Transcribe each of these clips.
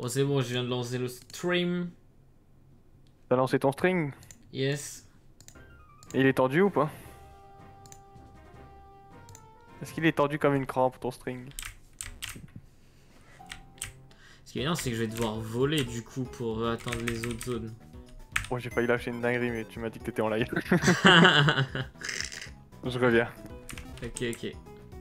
Oh c'est bon, je viens de lancer le stream. T'as lancé ton string? Yes. Et il est tendu ou pas? Est-ce qu'il est tendu comme une crampe ton string? Ce qui est bien, c'est que je vais devoir voler du coup pour atteindre les autres zones. Bon, j'ai failli lâcher une dinguerie, mais tu m'as dit que t'étais en live. Je reviens. Ok, ok.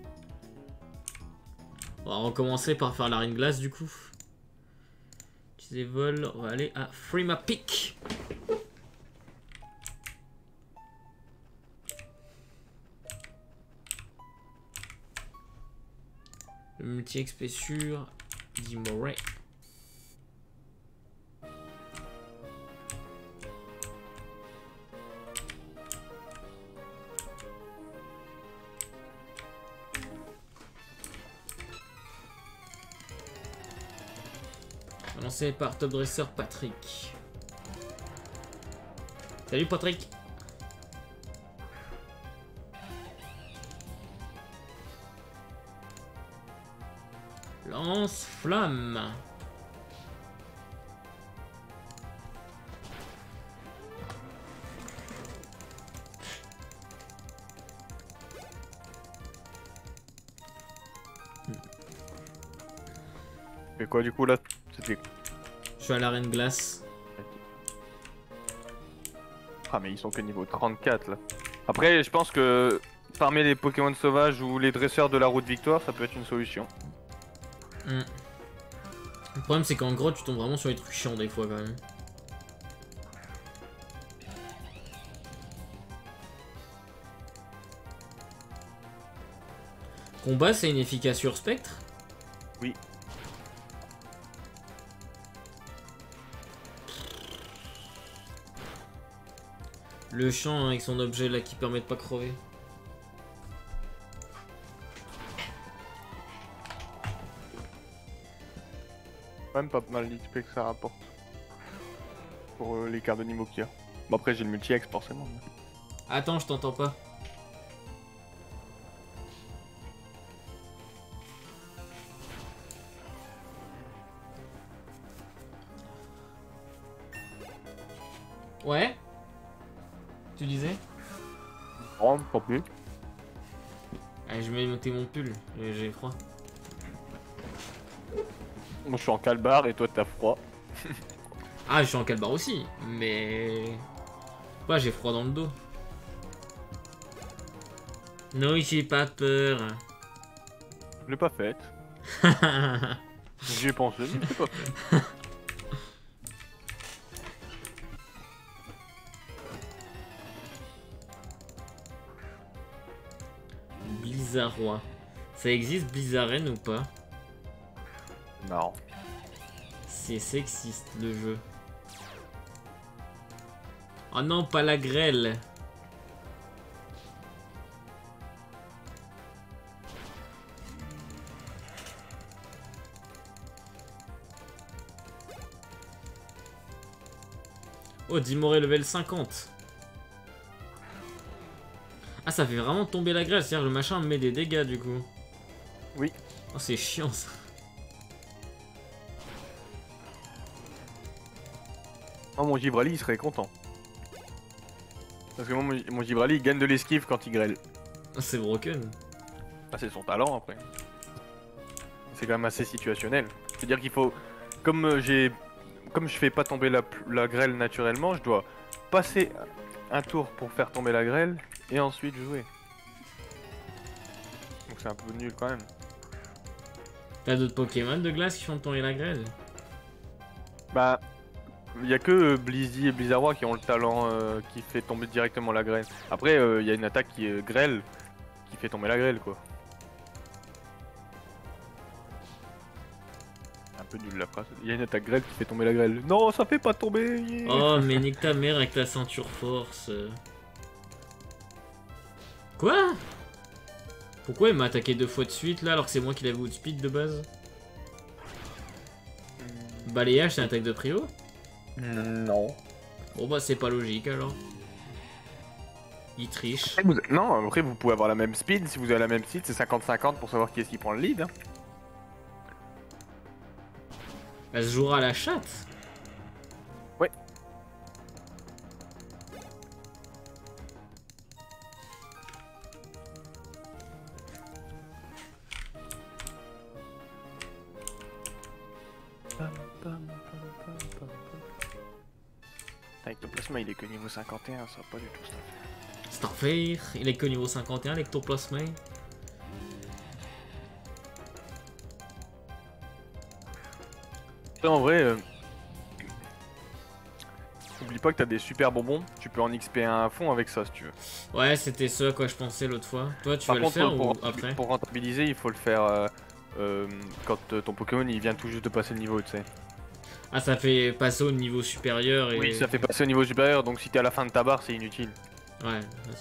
Bon, on va commencer par faire l'arène glace du coup. Utiliser vol, on va aller à Free Ma Peak. Le multi-XP sur Dimore. Lancé par Top Dresser Patrick. Salut Patrick. Lance flamme. Et quoi du coup là? C'était... Je suis à l'arène glace. Ah mais ils sont que niveau 34 là. Après je pense que farmer les Pokémon sauvages ou les dresseurs de la route victoire ça peut être une solution. Le problème c'est qu'en gros tu tombes vraiment sur les trucs chiants des fois quand même. Combat c'est inefficace sur Spectre? Oui. Le champ avec son objet là qui permet de pas crever. Même pas mal d'XP que ça rapporte. Pour les cartes de niveau qu'il y a. Bon après j'ai le multi-ex forcément. Mais... Attends, je t'entends pas. Ouais? Tu disais? Oh, tant pis. Allez, je vais monter mon pull, j'ai froid. Moi je suis en calbar et toi t'as froid. Ah, je suis en calbar aussi, mais... Ouais, j'ai froid dans le dos. Non, j'ai pas peur. Je l'ai pas faite. J'y ai pensé mais je l'ai pas fait. Blizzarrois. Ça existe Blizzaren ou pas? Non. C'est sexiste le jeu. Oh non, pas la grêle. Oh, Dimoré level 50. Ah, ça fait vraiment tomber la grêle, c'est-à-dire le machin met des dégâts du coup. Oui. Oh, c'est chiant ça. Oh, mon Gibrali il serait content. Parce que moi, mon Gibrali il gagne de l'esquive quand il grêle. Oh, c'est broken. Ah, c'est son talent après. C'est quand même assez situationnel. C'est-à-dire qu'il faut. Comme comme je fais pas tomber la grêle naturellement, je dois passer un tour pour faire tomber la grêle et ensuite jouer. Donc c'est un peu nul quand même. T'as d'autres Pokémon de glace qui font tomber la grêle? Bah. Il y a que Blizzy et Blizzarrois qui ont le talent qui fait tomber directement la grêle. Après, il y a une attaque qui est grêle qui fait tomber la grêle quoi. Un peu nul la phrase. Il y a une attaque grêle qui fait tomber la grêle. Non, ça fait pas tomber. Yeah. Oh, mais nique ta mère avec ta ceinture force. Quoi? Pourquoi il m'a attaqué 2 fois de suite là alors que c'est moi qui l'avais outspeed de base? Balayage c'est une attaque de prio? Non. Bon bah c'est pas logique alors. Il triche. Non, après vous pouvez avoir la même speed, si vous avez la même speed, c'est 50-50 pour savoir qui est-ce qui prend le lead. Hein. Elle se jouera à la chatte. Ouais. L'ectoplasma il est que niveau 51, ça va pas du tout ça. Starfire, il est que niveau 51, l'ectoplasma. En vrai, n'oublie pas que t'as des super bonbons, tu peux en XP un à fond avec ça si tu veux. Ouais, c'était ce à quoi je pensais l'autre fois. Toi, tu Par vas le contre, faire ou après? pour rentabiliser, il faut le faire quand ton Pokémon il vient tout juste de passer le niveau, tu sais. Ah, ça fait passer au niveau supérieur et... Oui, ça fait passer au niveau supérieur, donc si t'es à la fin de ta barre, c'est inutile. Ouais.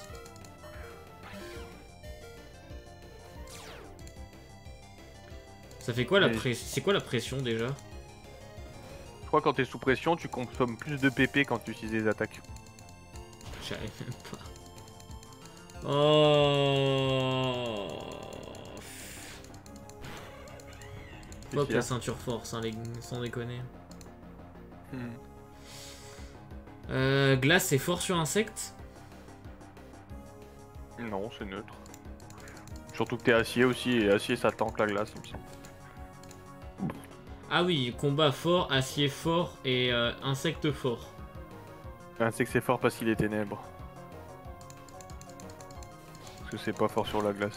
Ça fait quoi la pression? C'est quoi la pression déjà? Je crois que quand t'es sous pression, tu consommes plus de PP quand tu utilises des attaques. Je savais même pas. Oh. Fuck la ceinture force, hein, sans déconner. Glace, c'est fort sur insectes? Non, c'est neutre. Surtout que t'es acier aussi, et acier ça tank la glace, il me semble. Ah oui, combat fort, acier fort et insecte fort. Insecte c'est fort parce qu'il est ténèbres. Parce que c'est pas fort sur la glace.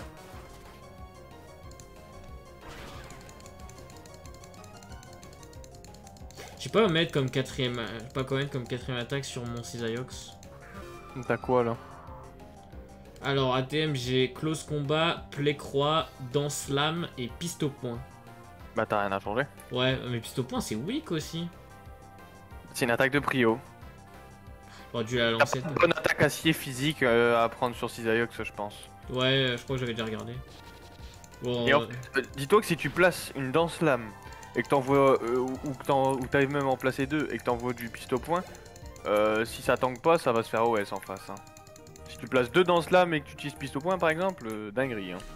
Je sais pas mettre comme quatrième, pas quand même comme quatrième attaque sur mon Cisaiox. T'as quoi là? Alors ATM j'ai close combat, play croix, danse lame et piste au point. Bah t'as rien à changer. Ouais, mais piste au point c'est weak aussi. C'est une attaque de prio. J'aurais dû la lancer. Bonne attaque acier physique à prendre sur Cisaiox je pense. Ouais, je crois que j'avais déjà regardé. Bon, Et dis-toi que si tu places une danse lame et que t'envoies ou t'arrives même à en placer deux et que t'envoies du piste au point, si ça tank pas, ça va se faire OS en face. Hein. Si tu places deux danses lame et que tu utilises piste au point par exemple, dinguerie. Hein.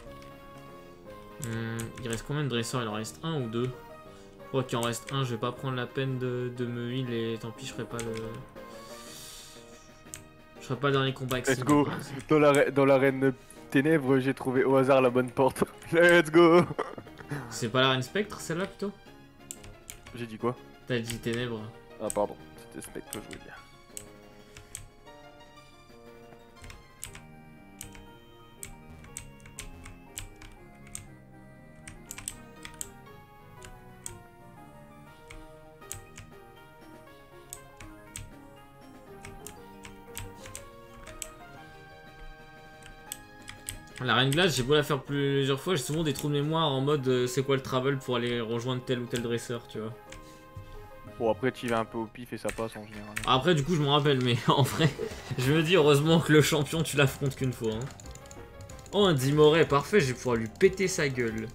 il reste combien de dresseurs? Il en reste un ou deux? Je crois qu'il en reste un, je vais pas prendre la peine de me heal et tant pis, je ferai pas le... Je ferai pas le dernier combat avec Let's go. Dans l'arène ténèbres, j'ai trouvé au hasard la bonne porte. Let's go. C'est pas l'arène spectre celle-là plutôt? J'ai dit quoi? T'as dit ténèbres. Ah pardon, c'était spectre que je voulais dire. La reine glace, j'ai beau la faire plusieurs fois, j'ai souvent des trous de mémoire en mode c'est quoi le travel pour aller rejoindre tel ou tel dresseur, tu vois. Bon après tu y vas un peu au pif et ça passe en général. Après du coup je me rappelle, mais en vrai, je me dis heureusement que le champion tu l'affrontes qu'une fois. Hein. Oh un Dimoret, parfait, je vais pouvoir lui péter sa gueule.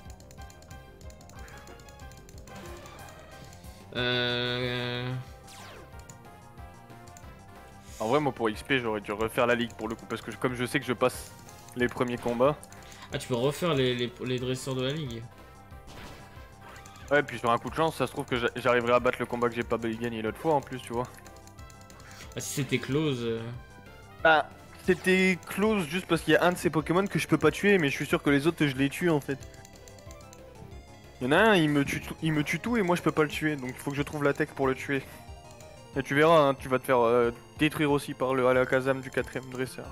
En vrai moi pour XP j'aurais dû refaire la ligue pour le coup parce que comme je sais que je passe les premiers combats. Ah tu peux refaire les dresseurs de la ligue. Ouais puis sur un coup de chance ça se trouve que j'arriverai à battre le combat que j'ai pas gagné l'autre fois en plus tu vois. Ah si c'était close... Bah c'était close juste parce qu'il y a un de ces Pokémon que je peux pas tuer mais je suis sûr que les autres je les tue en fait. Il y en a un il me tue tout et moi je peux pas le tuer donc il faut que je trouve la tech pour le tuer. Et tu verras hein, tu vas te faire détruire aussi par le Alakazam du 4ème dresseur.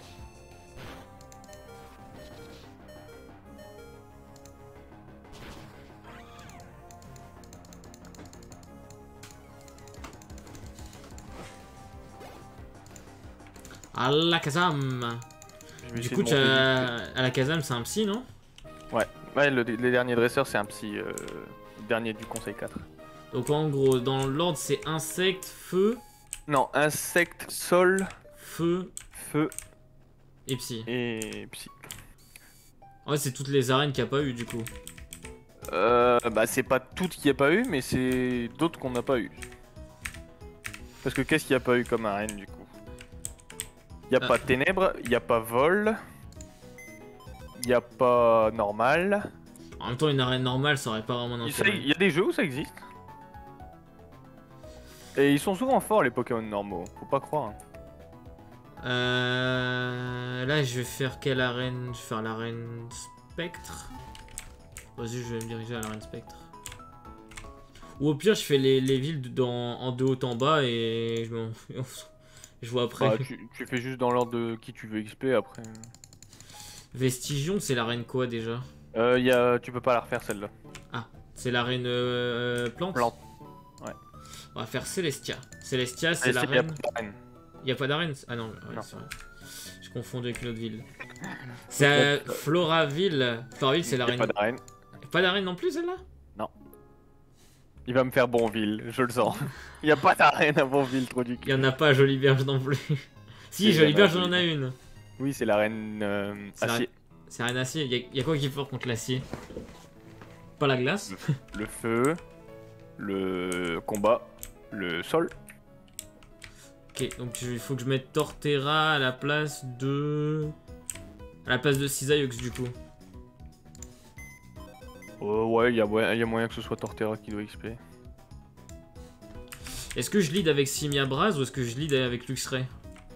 Alakazam. Du coup, Alakazam, c'est un psy, non? Ouais, les derniers dresseurs, c'est un psy, dernier du conseil 4. Donc en gros, dans l'ordre, c'est insecte, feu. Non, insecte, sol, feu et psy. Et psy. Ouais, c'est toutes les arènes qu'il n'y a pas eu, du coup. Bah c'est pas toutes qu'il n'y a pas eu, mais c'est d'autres qu'on n'a pas eu. Parce que qu'est-ce qu'il n'y a pas eu comme arène, du coup? Il n'y a pas ténèbres, il n'y a pas vol, il n'y a pas normal, En même temps, une arène normale, ça aurait pas vraiment d'intérêt. Il y a des jeux où ça existe. Et ils sont souvent forts les Pokémon normaux, faut pas croire. Là, je vais faire quelle arène? Je vais faire l'arène Spectre. Vas-y, je vais me diriger à l'arène Spectre. Ou au pire, je fais les villes en de haut en bas et je vois après. Bah, tu fais juste dans l'ordre de qui tu veux XP après. Vestigion, c'est l'arène quoi déjà? Tu peux pas la refaire celle-là. Ah, c'est l'arène plante? Plante. Ouais. On va faire Celestia. Celestia, c'est Il y a l'arène. pas d'arène. Il a pas d'arène? Ah non, ouais, Non. c'est vrai. Je confonds avec une autre ville. C'est Floraville. Floraville, c'est Il y a l'arène. pas d'arène. Pas d'arène non plus, celle-là? Non. Il va me faire Bonville, je le sens. Il y a pas d'arène à Bonville, trop du cul. Il y en a pas à Joliberge non plus. Si, Si, Joliberge, il y en a, j'en ai une. Oui, c'est l'arène C'est acier. C'est l'arène acier. Y a quoi qui est fort contre l'acier? Pas la glace? Le feu, le combat, le sol. Ok, donc il faut que je mette Torterra à la place de... À la place de Cisaillux du coup. Ouais, il y a moyen que ce soit Torterra qui doit XP. Est-ce que je lead avec Simia Braz ou est-ce que je lead avec Luxray?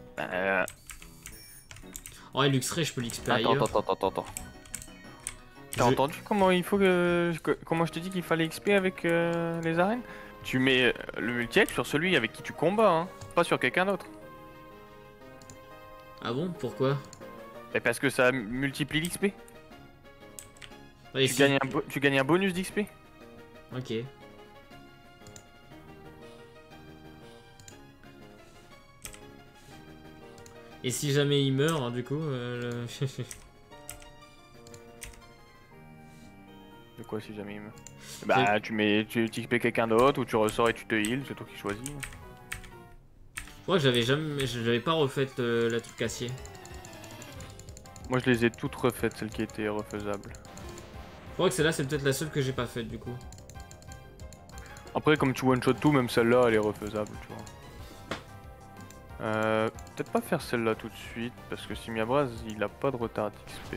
Oh, ouais, Luxray, je peux l'XP ailleurs. Attends. T'as entendu comment il faut comment je t'ai dit qu'il fallait XP avec les arènes? Tu mets le multi sur celui avec qui tu combats, hein, pas sur quelqu'un d'autre. Ah bon? Pourquoi? Et parce que ça multiplie l'XP. Ouais, Tu gagnes un bonus d'XP. Ok. Et si jamais il meurt, hein, du coup... De quoi si jamais il meurt? Bah tu XP quelqu'un d'autre ou tu ressors et tu te heal, c'est toi qui choisis. Je crois que j'avais pas refait la truc acier. Moi je les ai toutes refaites, celles qui étaient refaisables. Je crois que celle-là c'est peut-être la seule que j'ai pas faite du coup. Après comme tu one shot tout, même celle-là elle est refaisable, tu vois. Peut-être pas faire celle-là tout de suite, parce que Simiabraz il a pas de retard d'XP.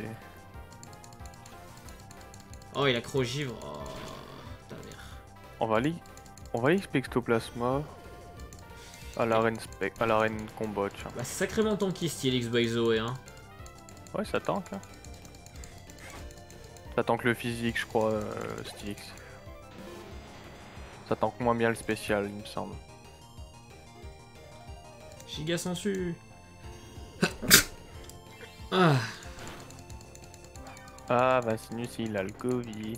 Oh, il a Crogivre. Oh, ta mère. On va aller XP Extoplasma à l'arène combat, tiens. Bah, c'est sacrément tanky Stylix by Zoé, hein. Ouais, ça tank, hein. Ça tank le physique, je crois, Stylix. Ça tank moins bien le spécial, il me semble. Giga sensu. Ah. Ah, Vacinus il a le Covid.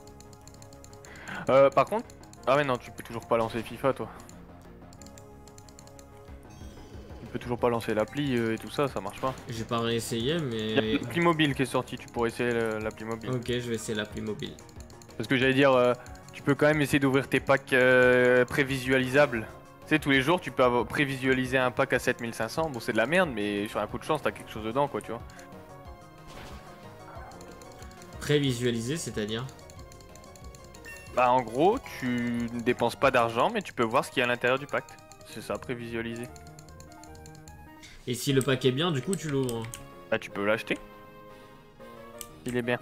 Par contre... Ah ouais non, tu peux toujours pas lancer FIFA toi. Tu peux toujours pas lancer l'appli et tout ça, ça marche pas. J'ai pas réessayé mais... Il y a l'appli mobile qui est sorti, tu pourrais essayer l'appli mobile. Ok, je vais essayer l'appli mobile. Parce que j'allais dire, tu peux quand même essayer d'ouvrir tes packs prévisualisables. Tu sais, tous les jours tu peux prévisualiser un pack à 7500, bon c'est de la merde mais sur un coup de chance t'as quelque chose dedans quoi, tu vois. Prévisualisé, c'est-à-dire? Bah en gros, tu ne dépenses pas d'argent mais tu peux voir ce qu'il y a à l'intérieur du pack. C'est ça, prévisualiser. Et si le pack est bien, du coup tu l'ouvres. Bah tu peux l'acheter. Il est bien.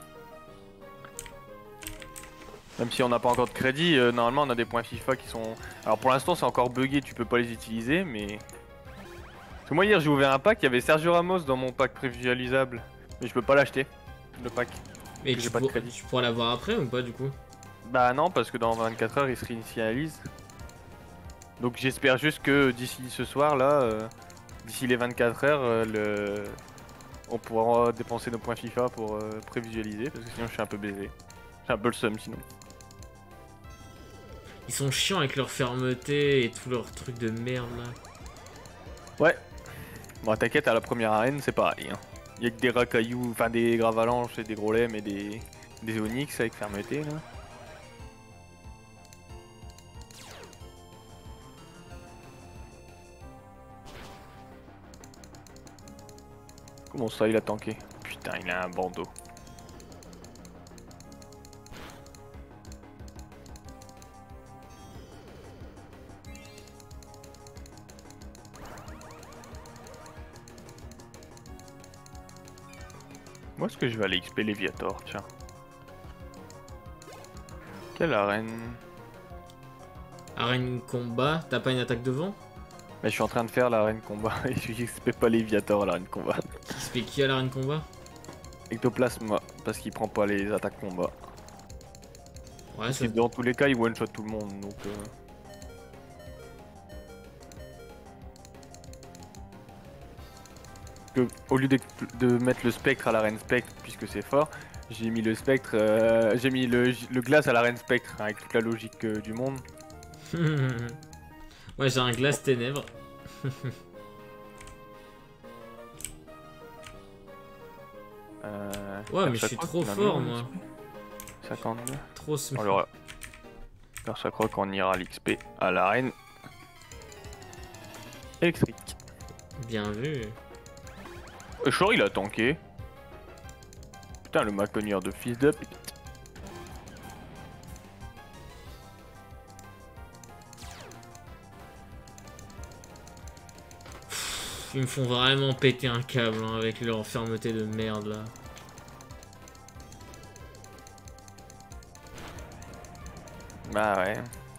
Même si on n'a pas encore de crédit, normalement on a des points FIFA qui sont... Alors pour l'instant c'est encore buggé, tu peux pas les utiliser mais... Parce que moi hier j'ai ouvert un pack, il y avait Sergio Ramos dans mon pack prévisualisable. Mais je peux pas l'acheter, le pack. Mais j'ai pas de crédit. tu pourras l'avoir après ou pas du coup? Bah non, parce que dans 24 heures il se réinitialise. Donc j'espère juste que d'ici ce soir là, d'ici les 24 heures, on pourra dépenser nos points FIFA pour prévisualiser, parce que sinon je suis un peu baisé. J'ai un peu le seum sinon. Ils sont chiants avec leur fermeté et tous leurs trucs de merde là. Ouais. Bon t'inquiète, à la première arène c'est pareil. Hein. Y'a que des racailloux, enfin des gravalanches et des gros lems et des onyx avec fermeté là. Comment ça il a tanké? Putain il a un bandeau. Moi est-ce que je vais aller XP Léviator, tiens. Quelle arène? Arène combat, t'as pas une attaque devant? Mais je suis en train de faire l'arène combat et je XP pas Léviator à l'arène combat. Qui se fait qui à l'arène combat? Ectoplasma, parce qu'il prend pas les attaques combat. Ouais, Parce ça... que dans tous les cas, il one-shot tout le monde, donc... Au lieu de mettre le spectre à l'arène spectre, puisque c'est fort, j'ai mis le spectre, j'ai mis le glace à l'arène spectre, hein, avec toute la logique du monde. Ouais, j'ai un glace ténèbres. Ouais, mais je suis trop fort, moi. 52. Trop smart. Alors, chaque fois qu'on ira l'XP à l'arène électrique. Bien vu. Shore il a tanké. Putain, le maconière de fils de pute. Ils me font vraiment péter un câble hein, avec leur fermeté de merde là. Bah ouais.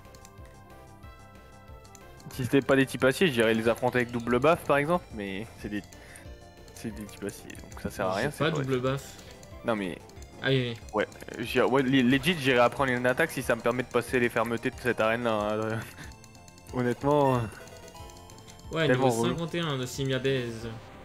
Si c'était pas des types acier, j'irais les affronter avec double baffe par exemple, mais c'est des types acier, donc ça sert à rien. C'est pas double baffe. Non mais... Ah oui, Ouais, ouais legit j'irais apprendre une attaque si ça me permet de passer les fermetés de cette arène là. Honnêtement... Ouais, niveau 51 de Simia Baze.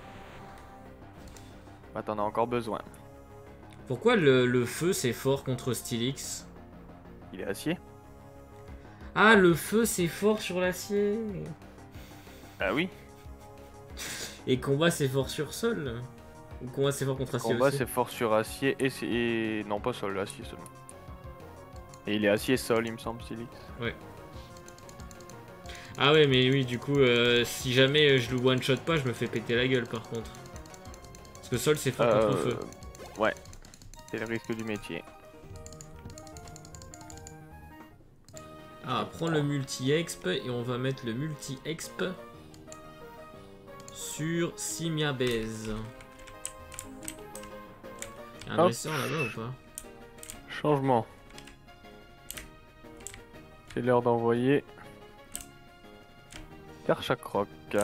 Bah t'en as encore besoin. Pourquoi le feu c'est fort contre Stylix? Il est acier? Ah, le feu c'est fort sur l'acier. Ah oui. Et combat c'est fort sur sol. Ou combat c'est fort contre acier Combat aussi. c'est fort sur acier et non pas sol, acier seulement. Et il est acier sol il me semble Stylix. Ouais. Ah ouais mais oui du coup si jamais je le one shot pas je me fais péter la gueule par contre. Parce que sol c'est fort contre le feu. Ouais. C'est le risque du métier. Ah prends le multi-exp et on va mettre le multi-exp sur Simia Baze. Y'a un dresseur là-bas ou pas? Changement. C'est l'heure d'envoyer Karchakroc. Et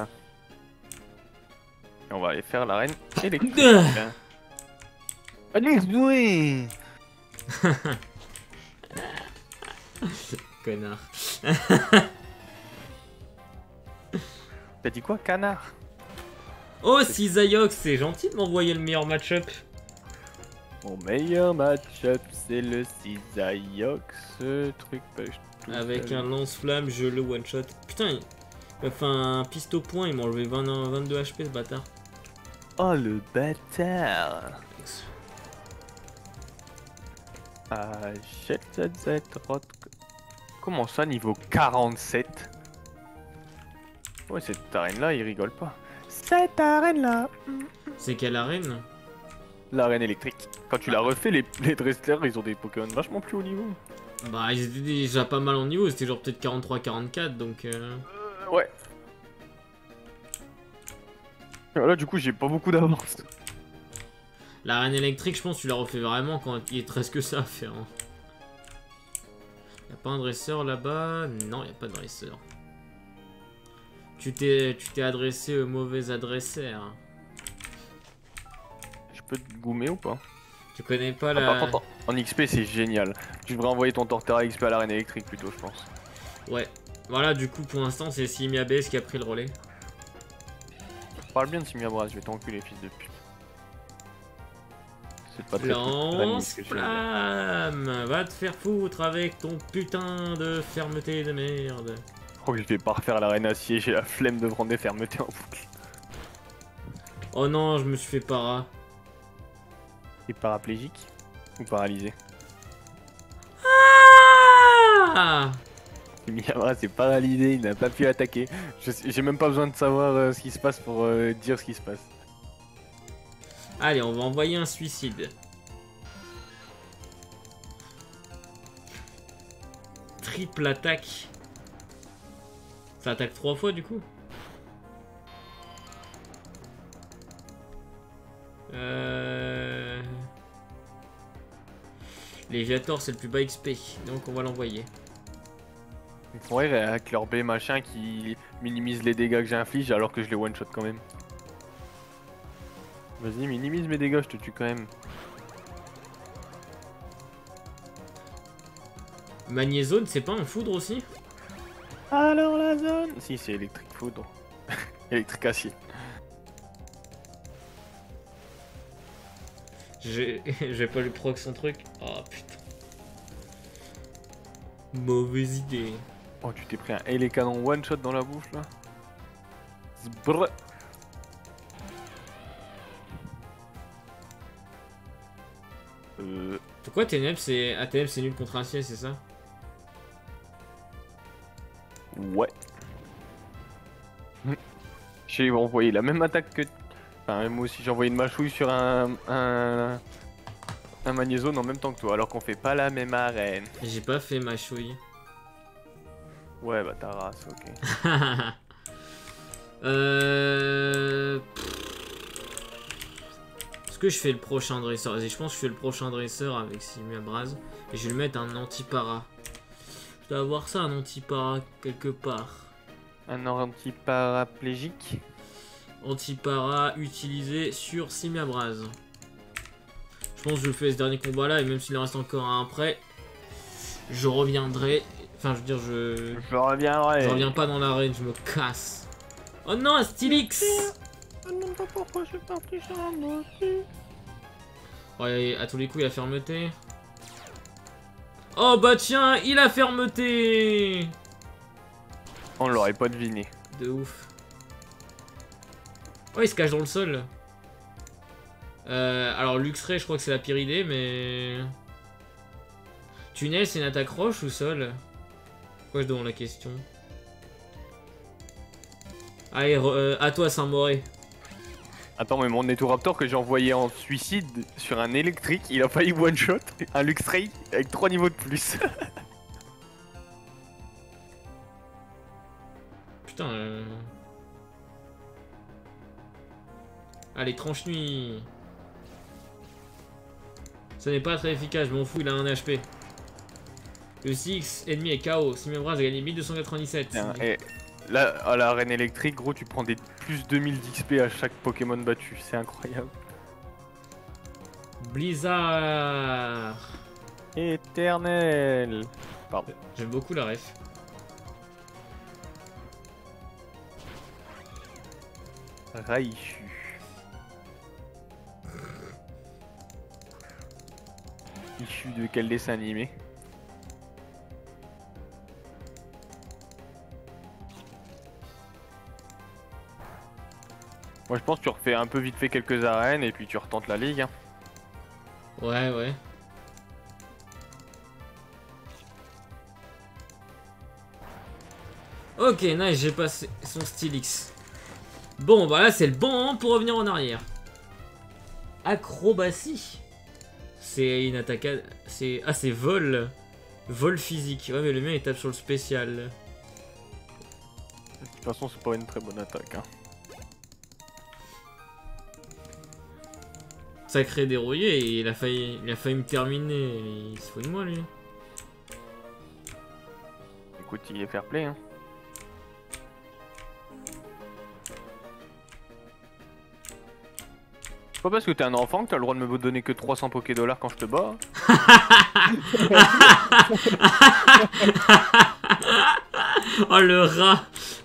on va aller faire l'arène électrique. Allez, jouer. Connard. T'as dit quoi, canard? Oh, Cisaiox, c'est gentil de m'envoyer le meilleur match-up. Mon meilleur match-up, c'est le Cisaiox, ce truc pêche tout Avec seul. un lance-flamme, je le one-shot. Putain, il a fait un piste au point, il m'a enlevé 22 HP ce bâtard. Oh le bâtard. Achète cette rotte. Comment ça, niveau 47? Ouais, cette arène-là, il rigole pas. Cette arène-là. C'est quelle arène? L'arène électrique. Quand tu l'as refait, les Dressler, ils ont des Pokémon vachement plus haut niveau. Bah, ils étaient déjà pas mal en niveau, c'était genre peut-être 43-44, donc... Ouais. Là, du coup, j'ai pas beaucoup d'avance. L'arène électrique, je pense que tu la refais vraiment quand il te reste que ça à faire. Hein. Y'a pas un dresseur là-bas? Non, y'a pas de dresseur. Tu t'es adressé au mauvais adressaire. Je peux te goumer ou pas? Tu connais pas Par la... contre, en XP, c'est génial. Tu devrais envoyer ton Torterra XP à l'arène électrique plutôt, je pense. Ouais. Voilà, du coup, pour l'instant, c'est Simia Baze qui a pris le relais. Parle bien de Simiabras, je vais t'enculer, fils de pute. C'est pas très Lance-flamme! Va te faire foutre avec ton putain de fermeté de merde. Oh, je vais pas refaire l'arène acier, j'ai la flemme de prendre des fermetés en boucle. Oh non, je me suis fait para. T'es paraplégique ou paralysé? Ah! Simiabras est paralysé, il n'a pas pu attaquer. J'ai même pas besoin de savoir ce qui se passe pour dire ce qui se passe. Allez, on va envoyer un suicide. Triple attaque. Ça attaque 3 fois du coup. Léviator, c'est le plus bas XP, donc on va l'envoyer. Ils font rire avec leur B machin qui minimise les dégâts que j'inflige alors que je les one-shot quand même. Vas-y, minimise mes dégâts, je te tue quand même. Magnézone, c'est pas un foudre aussi? Alors la zone. Si, c'est électrique foudre. Électrique acier. J'ai pas lu proc son truc. Oh putain. Mauvaise idée. Oh, tu t'es pris un les canons one shot dans la bouche là. Zbrr. Pourquoi ATM c'est nul contre acier, c'est ça? Ouais. J'ai envoyé la même attaque que. Enfin, moi aussi j'ai envoyé une mâchouille sur un magnézone en même temps que toi, alors qu'on fait pas la même arène. J'ai pas fait ma chouille. Ouais, bah ta race, ok. Est-ce que je fais le prochain dresseur? Vas-y, je pense que je fais le prochain dresseur avec Simia Braz. Et je vais le mettre un anti-para. Je dois avoir ça, un anti-para quelque part. Un anti-paraplégique. Anti-para utilisé sur Simia Braz. Je pense que je fais ce dernier combat là, et même s'il en reste encore un après, je reviendrai. Enfin, je veux dire, Je reviendrai. je reviens pas dans l'arène, je me casse. Oh non, un Stylix! Je ne sais pas pourquoi je suis parti sur un dossier. Ouais, à tous les coups, il a fermeté. Oh bah tiens, il a fermeté! On l'aurait pas deviné. De ouf. Oh, il se cache dans le sol. Alors, Luxray, je crois que c'est la pire idée, mais... Tunnel, c'est une attaque roche ou sol? Pourquoi je demande la question? Allez, à toi, Saint-Moré. Attends, mais mon Netoraptor que j'ai envoyé en suicide sur un électrique, il a failli one-shot un Luxray avec 3 niveaux de plus. Putain, Allez, tranche-nuit. Ça n'est pas très efficace, je m'en fous, il a un HP. Le 6 ennemi est KO. Simebras a gagné 1297. Tiens, et là, à l'arène électrique, gros, tu prends des plus 2000 d'XP à chaque Pokémon battu. C'est incroyable. Blizzard. Éternel. Pardon. J'aime beaucoup la ref. Raichu. Issu de quel dessin animé? Moi je pense que tu refais un peu vite fait quelques arènes et puis tu retentes la ligue. Hein. Ouais, ouais. Ok, nice, j'ai passé son Stylix. Bon, bah là c'est le bon moment pour revenir en arrière. Acrobatie. C'est une attaque... C'est... Ah, c'est vol. Vol physique. Ouais, mais le mien il tape sur le spécial. De toute façon c'est pas une très bonne attaque. Hein. Sacré dérouillé, et il a failli me terminer. Il se fout de moi, lui. Écoute, il est fair play. Hein. C'est pas parce que t'es un enfant que t'as le droit de me donner que 300 Poké-Dollars quand je te bats. Oh, le rat.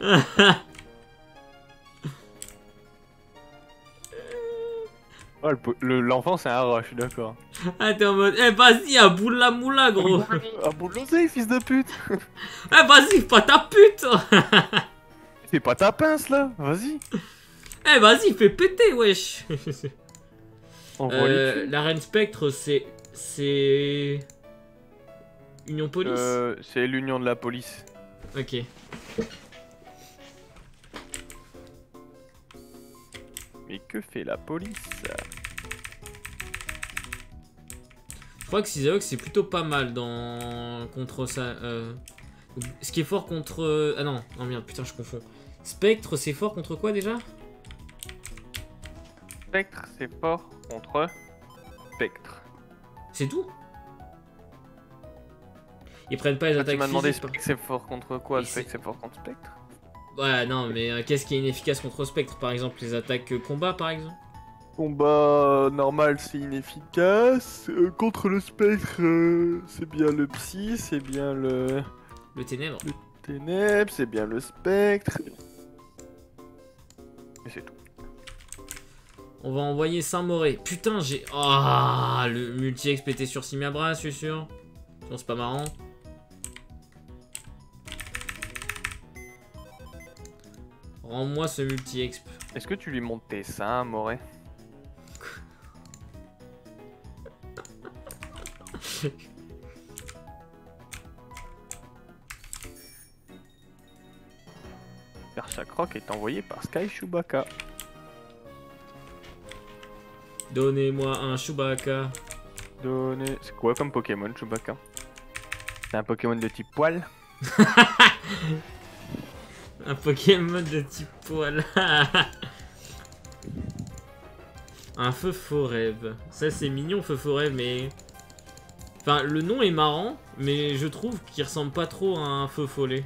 Oh, l'enfant c'est un rat, je suis d'accord. Ah, t'es en mode, eh, vas-y, à bout de la moula, gros. Ah bout de l'oseille, fils de pute. Eh, vas-y, pas ta pute. C'est pas ta pince là, vas-y. Eh, vas-y, fais péter, wesh. Envoie-les. La Reine Spectre, c'est... Union Police. C'est l'union de la police. Ok. Mais que fait la police? Je crois que Cisaox c'est plutôt pas mal dans... contre ça. Ce qui est fort contre... Ah non, non merde, putain, je confonds. Spectre, c'est fort contre quoi déjà? Spectre, c'est fort contre Spectre. C'est tout? Ils prennent pas les Tu attaques m'as demandé physiques. Spectre c'est fort contre quoi? Et Spectre c'est- c'est fort contre Spectre? Ouais, non, mais qu'est-ce qui est inefficace contre Spectre? Par exemple, les attaques combat, par exemple? Combat normal c'est inefficace. Contre le Spectre, c'est bien le Psy, c'est bien le Le ténèbre. Ténèbres, c'est bien le Spectre. Et c'est tout. On va envoyer Saint-Moré. Putain, j'ai... Ah, le multi-exp était sur Simiabra, je suis sûr. Sinon, c'est pas marrant. Rends-moi ce multi-exp. Est-ce que tu lui montes tes seins, Moret? Perchacroc est envoyé par Sky Chewbacca. Donnez-moi un Chewbacca. Donnez... C'est quoi comme Pokémon, Chewbacca? C'est un Pokémon de type poil? Un Pokémon de type poil. Un feu faux rêve. Ça, c'est mignon, feu faux rêve, mais... Enfin, le nom est marrant, mais je trouve qu'il ressemble pas trop à un feu follet.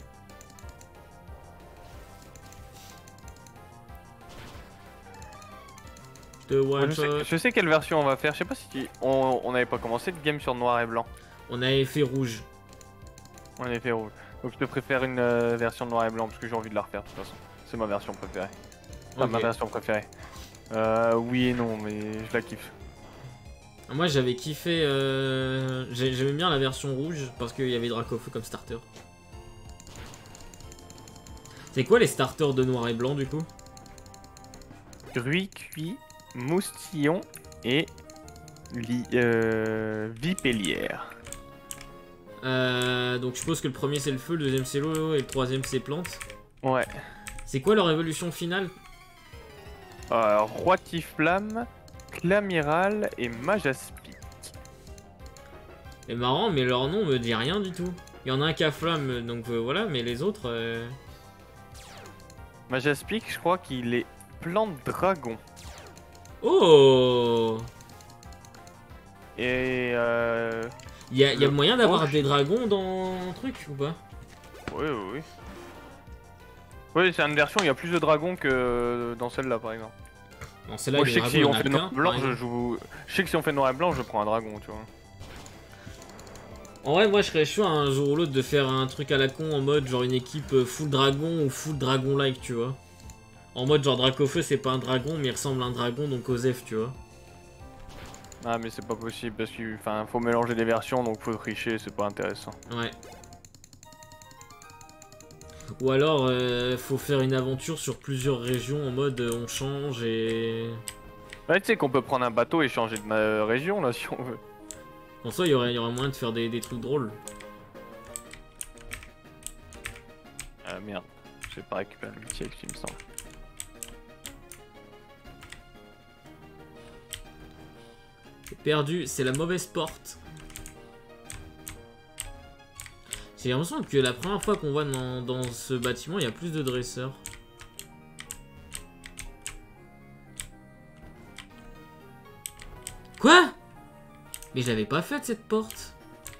De one shot. Je sais quelle version on va faire. Je sais pas si on n'avait pas commencé de game sur noir et blanc. On avait fait rouge. On avait fait rouge. Donc je te préfère une version noir et blanc parce que j'ai envie de la refaire de toute façon. C'est ma version préférée. Enfin, Ok. ma version préférée. Oui et non, mais je la kiffe. Moi, j'avais kiffé... J'aimais bien la version rouge parce qu'il y avait Dracofeu comme starter. C'est quoi les starters de noir et blanc, du coup? Gruy, cuit, moustillon et vipellière. Donc je suppose que le premier c'est le feu, le deuxième c'est l'eau et le troisième c'est plante. Ouais. C'est quoi leur évolution finale? Roi Tiflamme, Clamiral et Majaspic. C'est marrant, mais leur nom me dit rien du tout. Il y en a un qui a flamme, donc voilà, mais les autres... Majaspic, je crois qu'il est plante dragon. Oh! Et Il y a moyen d'avoir Roche. des dragons dans un truc ou pas? oui, oui, oui. Oui, c'est une version, il y a plus de dragons que dans celle-là par exemple. Non, celle-là, Moi, les je sais que dragons, si il y en on a fait qu'un, noir et blanc, par je exemple. joue. Je sais que si on fait noir et blanc, je prends un dragon, tu vois. En vrai, moi je serais chaud un jour ou l'autre de faire un truc à la con en mode genre une équipe full dragon ou full dragon-like, tu vois. En mode genre Dracofeu, c'est pas un dragon, mais il ressemble à un dragon, donc Osef, tu vois. Ah, mais c'est pas possible parce qu'il faut mélanger les versions, donc faut tricher, c'est pas intéressant. Ouais. Ou alors, faut faire une aventure sur plusieurs régions en mode on change et... Ouais, tu sais qu'on peut prendre un bateau et changer de région là si on veut. En soi, il y aurait moyen de faire des trucs drôles. Ah merde, j'ai pas récupéré le multi il me semble. C'est perdu, c'est la mauvaise porte. J'ai l'impression que la première fois qu'on va dans ce bâtiment, il y a plus de dresseurs. Quoi? Mais je l'avais pas faite cette porte.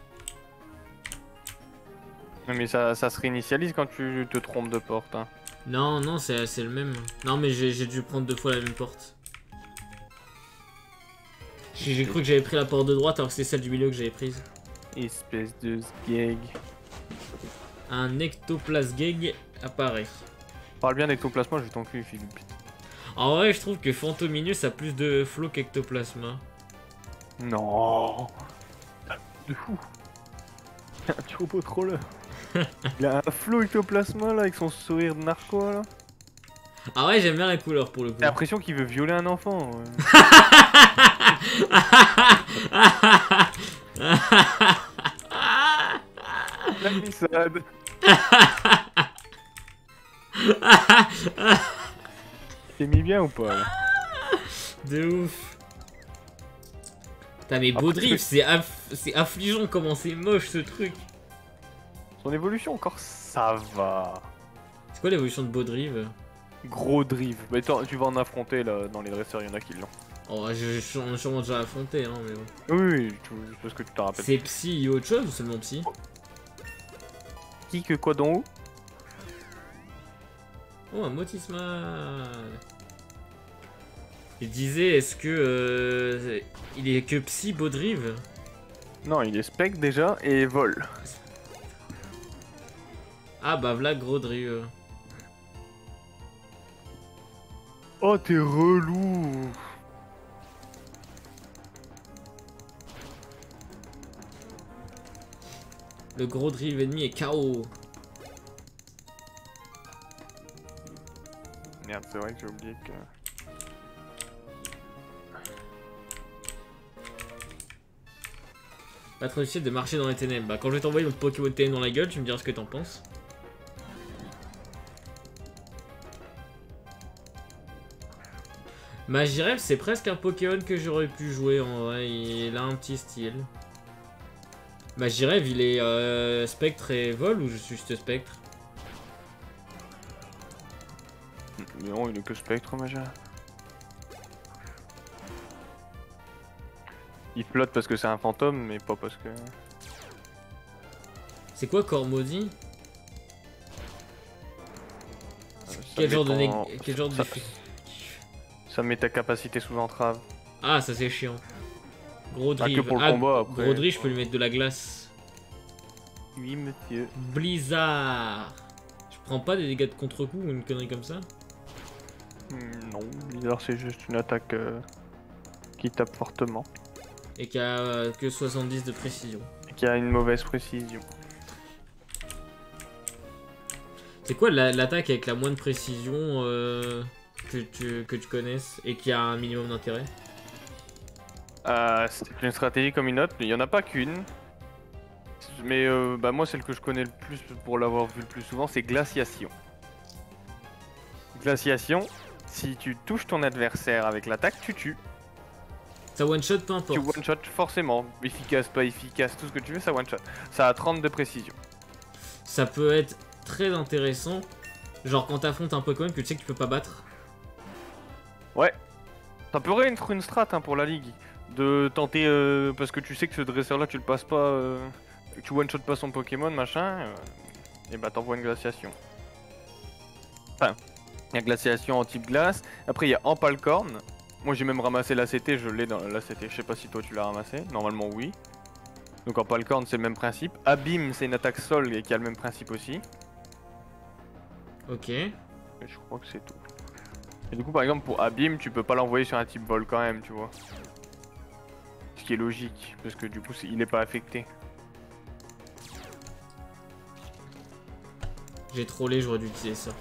Non, mais ça se réinitialise quand tu te trompes de porte. Hein. Non, non, c'est le même. Non, mais j'ai dû prendre 2 fois la même porte. J'ai cru que j'avais pris la porte de droite alors que c'est celle du milieu que j'avais prise. Espèce de sgeg. Un ectoplasgeg apparaît. Parle bien d'ectoplasma, je vais t'enculer, Philippe. En vrai, je trouve que Phantominus a plus de flow qu'Ectoplasma. Non. De fou. Un turbo troller. Il a un flow ectoplasma là avec son sourire de narco là. Ah ouais, j'aime bien la couleur pour le coup. J'ai l'impression qu'il veut violer un enfant. La glissade. T'es mis bien ou pas là? De ouf. Putain, mais Après, Baudrive, c'est affligeant comment c'est moche ce truc. Son évolution encore ça va. C'est quoi l'évolution de Baudrive? Gros drive. Mais attends, tu vas en affronter là dans les dresseurs, il y en a qui l'ont. Oh, j'en ai sûrement déjà affronté, hein, mais bon. Oui, oui, parce que tu t'en rappelles. C'est psy et autre chose ou seulement psy? qui, que, quoi, dont, où? Oh, un Motisman. Il disait, est-ce que... il est que Psy Baudrive? Non, il est spec déjà et vol. Ah bah v'là gros Drive. Oh, t'es relou. Le gros Drive ennemi est KO. Merde, c'est vrai que j'ai oublié que... Pas trop difficile de marcher dans les ténèbres. Bah quand je vais t'envoyer notre Pokémon de ténèbres dans la gueule, tu me diras ce que t'en penses. Magirev, c'est presque un Pokémon que j'aurais pu jouer en vrai, il a un petit style. Magirev, il est spectre et vol ou je suis juste spectre? Non, il est que spectre, Magia. Il flotte parce que c'est un fantôme, mais pas parce que... C'est quoi corps maudit? ça Quel genre dépend- de quel genre de... Ça met ta capacité sous entrave. Ah, ça c'est chiant. Gros Pas que Drive. pour le combat, après. Gros Drive, je peux lui mettre de la glace. Oui, monsieur. Blizzard. Je prends pas des dégâts de contre-coup ou une connerie comme ça? Non, Blizzard c'est juste une attaque qui tape fortement. Et qui a que 70 de précision. Et qui a une mauvaise précision. C'est quoi l'attaque avec la moins de précision que tu connaisses et qui a un minimum d'intérêt? C'est une stratégie comme une autre, il y en a pas qu'une. Mais bah moi celle que je connais le plus pour l'avoir vu le plus souvent, c'est Glaciation. Glaciation, si tu touches ton adversaire avec l'attaque, tu tues. Ça one shot peu Tu importe. one shot forcément, efficace, pas efficace, tout ce que tu veux, ça one shot. Ça a 30 de précision. Ça peut être très intéressant. Genre quand t'affrontes un Pokémon que tu sais que tu peux pas battre. Ouais, ça pourrait être une strat hein, pour la ligue. De tenter, parce que tu sais que ce dresseur là tu le passes pas, tu one shot pas son Pokémon machin, et bah t'envoies une glaciation. Enfin, il y a glaciation en type glace, après il y a Empalcorn. Moi j'ai même ramassé l'ACT, je l'ai dans l'ACT, je sais pas si toi tu l'as ramassé, normalement oui. Donc Empalcorn c'est le même principe. Abîme c'est une attaque sol et qui a le même principe aussi. Ok. Et je crois que c'est tout. Et du coup par exemple pour Abîme tu peux pas l'envoyer sur un type vol quand même tu vois. Ce qui est logique, parce que du coup il est pas affecté. J'ai trollé, j'aurais dû utiliser ça.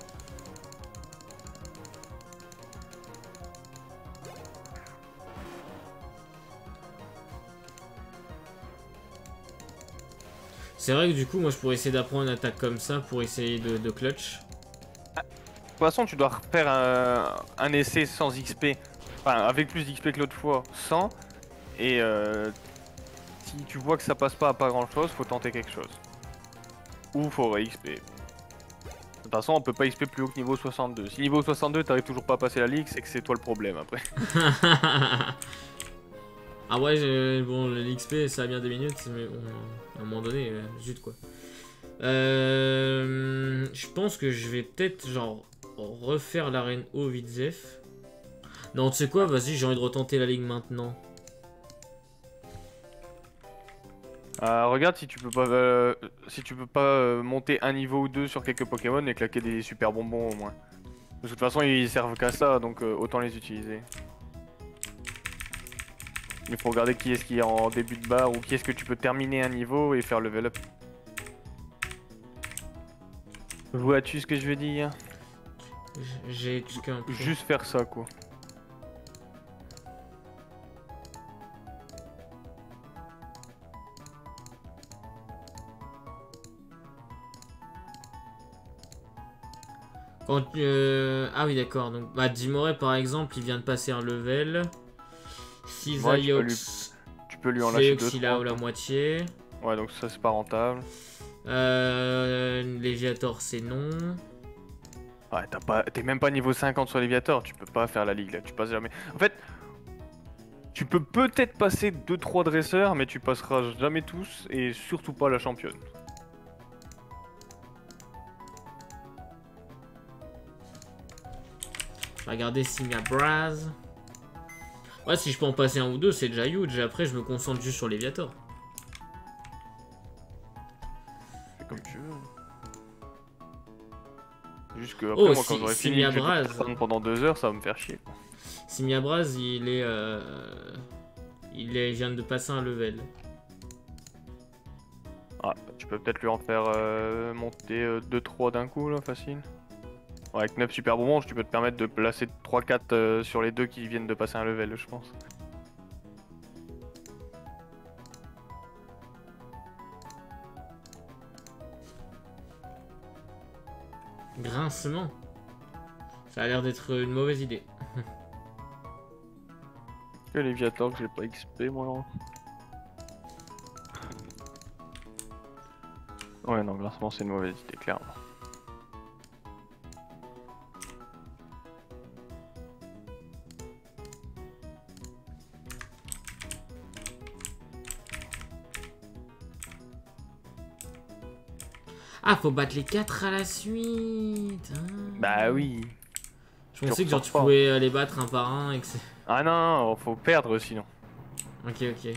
C'est vrai que du coup, moi je pourrais essayer d'apprendre une attaque comme ça pour essayer de clutch. De toute façon tu dois refaire un essai sans XP. Enfin avec plus d'XP que l'autre fois, sans. Et si tu vois que ça passe pas à pas grand chose, faut tenter quelque chose. Ou faut XP. De toute façon on peut pas XP plus haut que niveau 62. Si niveau 62 t'arrives toujours pas à passer la ligue, c'est que c'est toi le problème après. Ah ouais, bon, l'XP ça a bien des minutes, mais bon, à un moment donné, zut quoi. Je pense que je vais peut-être genre refaire l'arène O vite zef. Non, tu sais quoi, vas-y, j'ai envie de retenter la ligue maintenant. Regarde si tu peux pas monter un niveau ou deux sur quelques Pokémon et claquer des super bonbons au moins. Parce que de toute façon ils servent qu'à ça donc autant les utiliser. Il faut regarder qui est-ce qui est en début de barre ou qui est-ce que tu peux terminer un niveau et faire level up. Vois-tu ce que je veux dire? J'ai tout qu'un peu. Juste faire ça quoi. Quand, ah oui d'accord, donc bah Dimoré par exemple il vient de passer un level. Cisaiox, Tu peux lui en lâcher deux. il a la moitié. Ouais donc ça c'est pas rentable. Léviator c'est non. Ouais t'es même pas niveau 50 sur Léviator, tu peux pas faire la ligue là, tu passes jamais. En fait, tu peux peut-être passer 2-3 dresseurs mais tu passeras jamais tous et surtout pas la championne. Je vais regarder Simia Braz. Ouais, si je peux en passer un ou deux, c'est déjà huge. Après, je me concentre juste sur Léviator. C'est comme tu veux. Juste que après, Oh, moi, quand j'aurai fini Simia que je vais Braz. attendre pendant 2 heures, ça va me faire chier. Simia Braz, il vient de passer un level. Ah, tu peux peut-être lui en faire monter 2-3 d'un coup, là, facile. Ouais, avec 9 super bonbons, tu peux te permettre de placer 3-4 sur les 2 qui viennent de passer un level, je pense. Grincement. Ça a l'air d'être une mauvaise idée. Que Léviator que j'ai pas XP, moi. Ouais, non, grincement, c'est une mauvaise idée, clairement. Ah, faut battre les 4 à la suite. Ah. Bah oui. Je pensais que genre tu ressors pas. pouvais les battre un par un et que c'est... Ah non, non, faut perdre sinon. Ok, ok.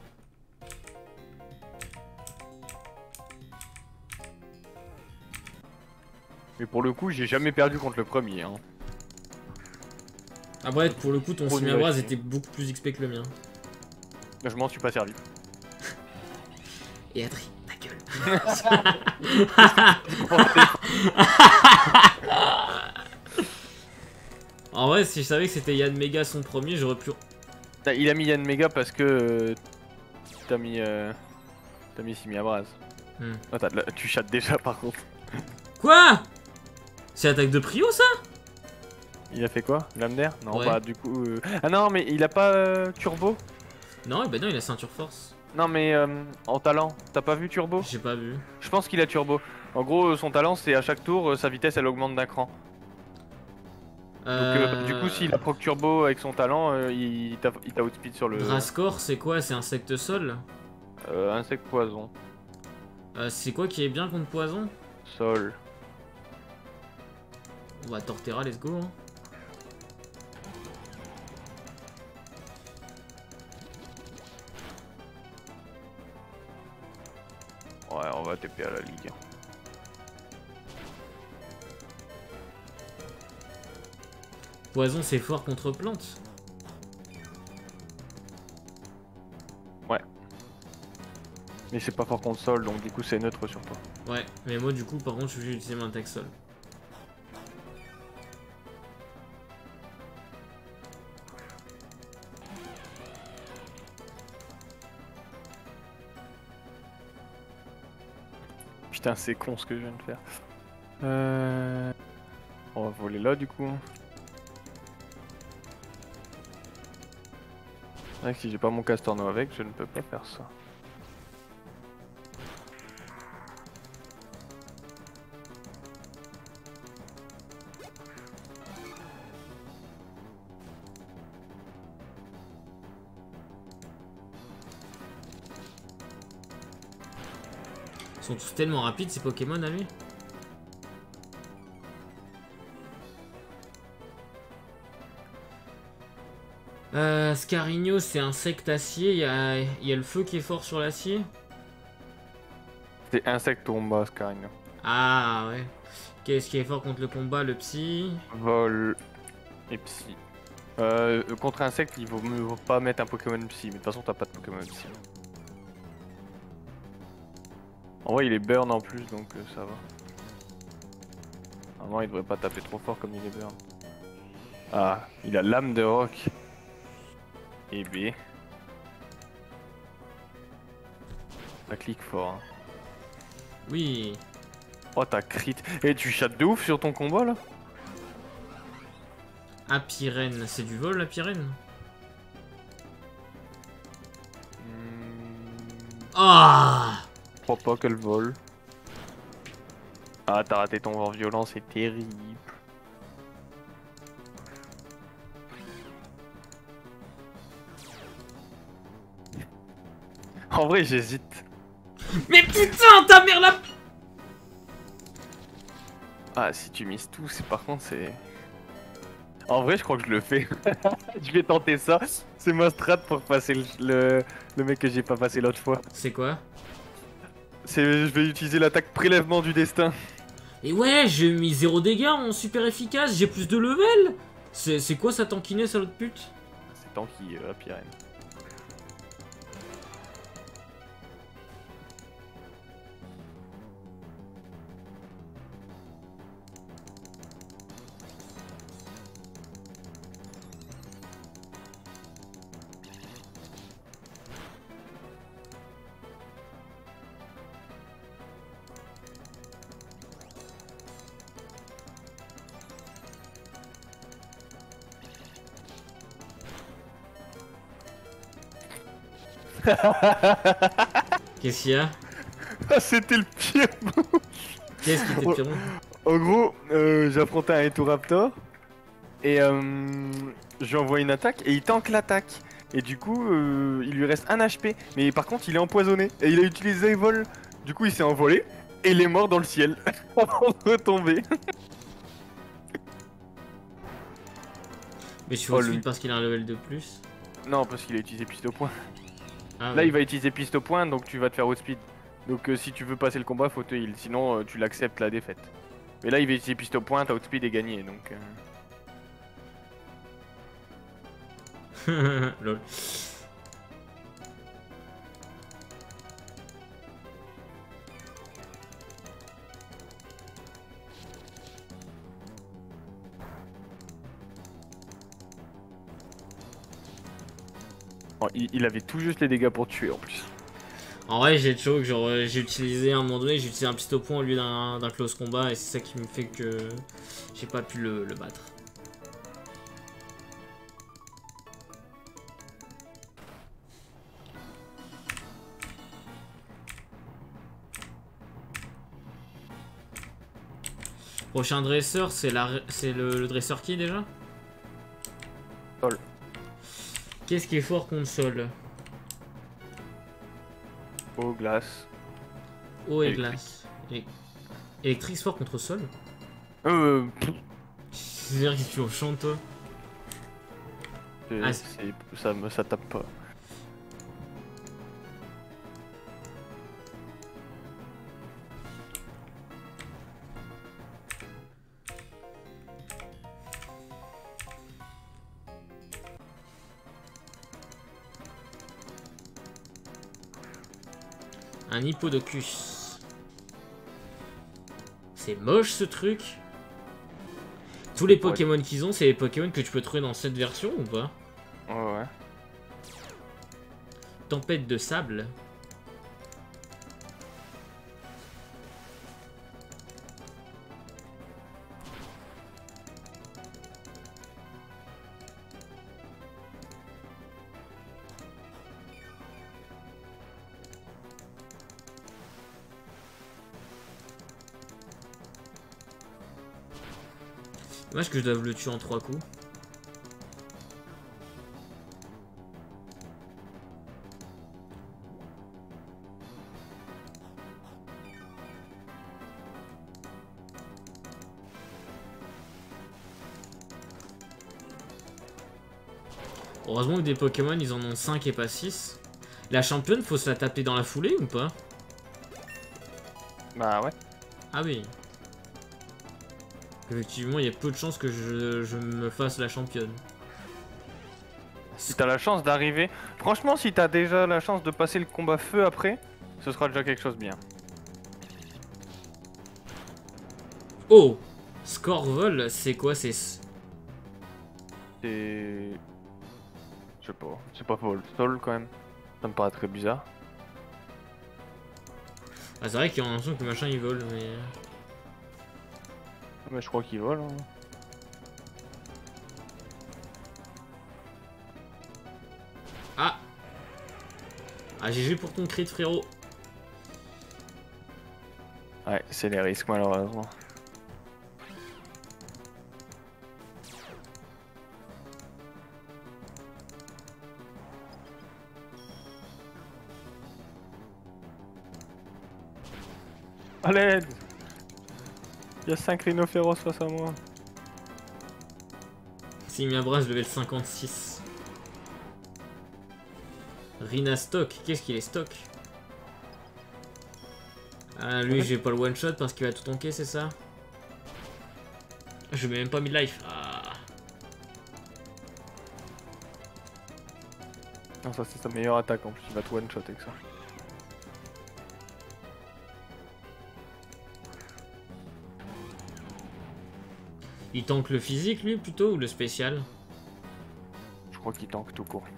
Mais pour le coup, j'ai jamais perdu contre le premier. Hein. Après, pour le coup, ton Trop Simia nul, Braz ouais. était beaucoup plus XP que le mien. Je m'en suis pas servi. Et Adri, ta gueule. En vrai, si je savais que c'était Yann Mega son premier, j'aurais pu... Il a mis Yann Mega parce que t'as mis Simia Braz. Hmm. Oh, tu chattes déjà par contre. Quoi? C'est attaque de Prio, ça? Il a fait quoi? Lame d'air? Non, Ouais. bah du coup... Ah non, mais il a pas Turbo? Non, bah non, il a ceinture force. Non, mais en talent, t'as pas vu Turbo? J'ai pas vu. Je pense qu'il a Turbo. En gros, son talent, c'est à chaque tour, sa vitesse, elle augmente d'un cran. Donc du coup, s'il a proc Turbo avec son talent, il t'a outspeed sur le... Drascore, c'est quoi? C'est insecte sol? Insecte poison. C'est quoi qui est bien contre poison? Sol. On va Torterra, let's go. Hein. Ouais, on va TP à la ligue. Poison, c'est fort contre plante. Ouais. Mais c'est pas fort contre sol, donc du coup c'est neutre sur toi. Ouais, mais moi du coup, par contre, je vais utiliser mon attaque sol. Putain, c'est con ce que je viens de faire. On va voler là du coup. C'est vrai que si j'ai pas mon castorno avec, je ne peux pas faire ça. Ils sont tous tellement rapides ces Pokémon à lui. Scarigno, c'est insecte acier. Il y a le feu qui est fort sur l'acier. C'est insecte combat, Scarino. Ah ouais. Qu'est-ce qui est fort contre le combat? Le psy. Vol et psy. Contre insecte, il vaut mieux pas mettre un Pokémon psy, mais de toute façon t'as pas de Pokémon psy. En vrai, il est burn en plus, donc ça va. Normalement, il devrait pas taper trop fort comme il est burn. Ah, il a lame de roc. Et B. Ça clique fort. Hein. Oui. Oh, t'as crit. Et tu chattes de ouf sur ton combat là? Apirène, c'est du vol, Apirène? Ah! Je crois pas qu'elle vole. Ah, t'as raté ton vent violent, c'est terrible. En vrai, j'hésite. Mais putain, ta mère là! Ah, si tu mises tout, c'est par contre, c'est... En vrai, je crois que je le fais. Je vais tenter ça. C'est ma strat pour passer le mec que j'ai pas passé l'autre fois. C'est quoi? Je vais utiliser l'attaque prélèvement du destin. Et ouais, j'ai mis 0 dégâts en super efficace, j'ai plus de level. C'est quoi ça tankinet, ça l'autre pute? C'est tanky, Pyren. Qu'est-ce qu'il y a? Ah, c'était le pire. Qu'est-ce qui était pire? En gros, j'affrontais un Etoraptor et je lui envoie une attaque et il tank l'attaque. Et du coup, il lui reste 1 HP. Mais par contre, il est empoisonné et il a utilisé vol. Du coup, il s'est envolé et il est mort dans le ciel avant de retomber. Mais je suis Oh, au lui. speed parce qu'il a un level de plus. Non, parce qu'il a utilisé piste au point. Ah, Là, ouais. il va utiliser piste au point, donc tu vas te faire outspeed. Donc si tu veux passer le combat, faut te heal. Sinon, tu l'acceptes la défaite. Mais là, il va utiliser piste au point, t'as outspeed et gagné. Donc. Lol. Oh, il avait tout juste les dégâts pour tuer en plus. En vrai, j'ai choke, genre j'ai utilisé à un moment donné, j'ai utilisé un pistolet au point au lieu d'un close combat et c'est ça qui me fait que j'ai pas pu le battre. Prochain dresseur, c'est le dresseur qui déjà? Sol. Qu'est-ce qui est fort contre Sol? Eau, glace. Eau et Électrique. glace. Électrique fort contre Sol? Pff, C'est-à-dire que tu enchantes toi? Ah, ça tape pas. Un hippodocus. C'est moche ce truc. Tous les Pokémon qu'ils ont, c'est les Pokémon que tu peux trouver dans cette version ou pas? Ouais. Tempête de sable. Dommage que je doive le tuer en 3 coups. Heureusement que des Pokémon ils en ont 5 et pas 6. La championne, faut se la taper dans la foulée ou pas? Bah ouais. Ah oui. Effectivement, il y a peu de chances que je me fasse la championne. Si t'as la chance d'arriver. Franchement, si t'as déjà la chance de passer le combat feu après, ce sera déjà quelque chose de bien. Oh! Scorvol, c'est quoi? C'est... C'est. Je sais pas. C'est pas faux. Sol quand même. Ça me paraît très bizarre. Ah, c'est vrai qu'il y a l'impression que le machin il vole, mais... Mais je crois qu'il vole. Hein. Ah! Ah, GG pour ton crit, frérot. Ouais, c'est les risques malheureusement. A l'aide! Il y a 5 rhinophéros face à moi. Simiabras level 56. Rina stock, qu'est-ce qu'il est stock? Ah lui j'ai pas le one shot parce qu'il va tout tanker, c'est ça? Je mets même pas mis life. Ah. Non, ça c'est sa meilleure attaque en plus, il va te one shot avec ça. Il tank le physique lui plutôt ou le spécial? Je crois qu'il tank tout court.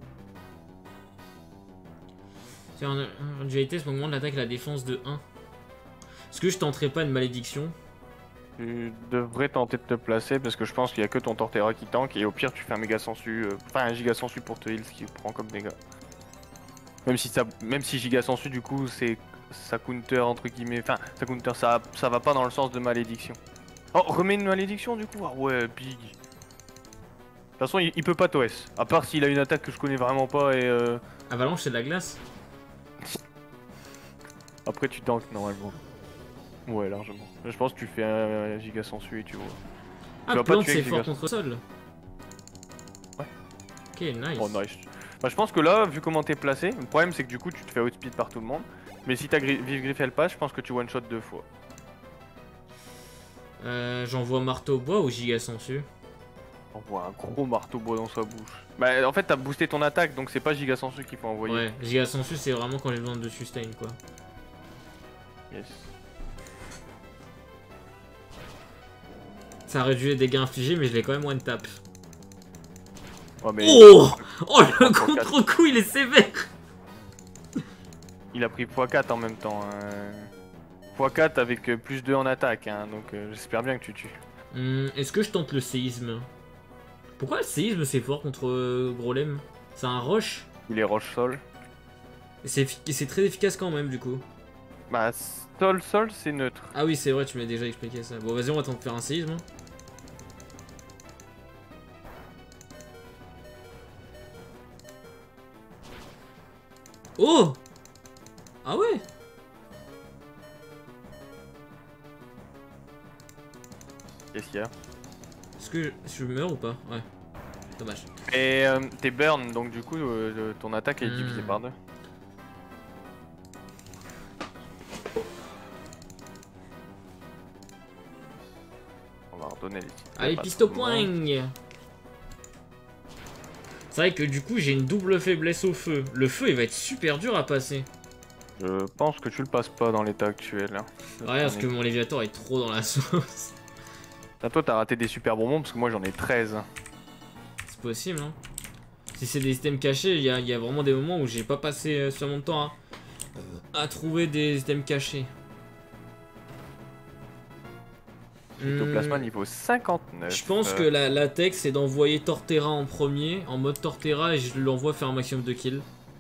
En dualité, ce moment de l'attaque et la défense de 1. Est-ce que je tenterai pas une malédiction? Tu devrais tenter de te placer parce que je pense qu'il y a que ton Torterra qui tank et au pire tu fais un méga sensu, enfin un giga sensu pour te heal ce qui prend comme dégâts. Même si giga sensu du coup c'est ça counter entre guillemets, enfin ça counter ça va pas dans le sens de malédiction. Oh remets une malédiction du coup, ah ouais big. De toute façon il peut pas TOS, à part s'il a une attaque que je connais vraiment pas et Avalanche c'est de la glace? après tu tank normalement. Ouais largement. Je pense que tu fais un giga sensu et tu vois. Ah, plante c'est fort contre sol. Ouais. Ok, nice. Oh nice. Bah, je pense que là, vu comment t'es placé, le problème c'est que du coup tu te fais outspeed par tout le monde. Mais si ta vive griffe elle passe, je pense que tu one shot 2 fois. J'envoie marteau bois ou giga sensu? On voit un gros marteau bois dans sa bouche. Bah en fait t'as boosté ton attaque donc c'est pas giga sensu qu'il faut envoyer. Ouais, giga sensu c'est vraiment quand j'ai besoin de sustain quoi. Yes. Ça réduit les dégâts infligés mais je l'ai quand même one tap. Ouais, mais Oh, oh le contre-coup il est sévère. il a pris x4 en même temps. x4 avec plus 2 en attaque, hein, donc j'espère bien que tu tues. Est-ce que je tente le séisme? Pourquoi le séisme c'est fort contre Grolem? C'est un rush? Il est roche-sol. C'est très efficace quand même du coup. Bah sol c'est neutre. Ah oui c'est vrai, tu m'as déjà expliqué ça. Bon vas-y on va tenter de faire un séisme. Hein. Oh! Ah ouais? Qu'est-ce qu'il y a? Est-ce que je meurs ou pas? Ouais. Dommage. Et t'es burn donc du coup ton attaque est divisée par 2. On va redonner les titres. Allez piste au poing! C'est vrai que du coup j'ai une double faiblesse au feu. Le feu il va être super dur à passer. Je pense que tu le passes pas dans l'état actuel. Hein. Ouais parce que mon Léviator est trop dans la sauce. Ah, toi t'as raté des super bonbons parce que moi j'en ai 13. C'est possible hein. Si c'est des items cachés, il y a vraiment des moments où j'ai pas passé suffisamment de temps à trouver des items cachés. Plasma niveau 59. Je pense que la tech c'est d'envoyer Torterra en premier, en mode Torterra, et je l'envoie faire un maximum de kills.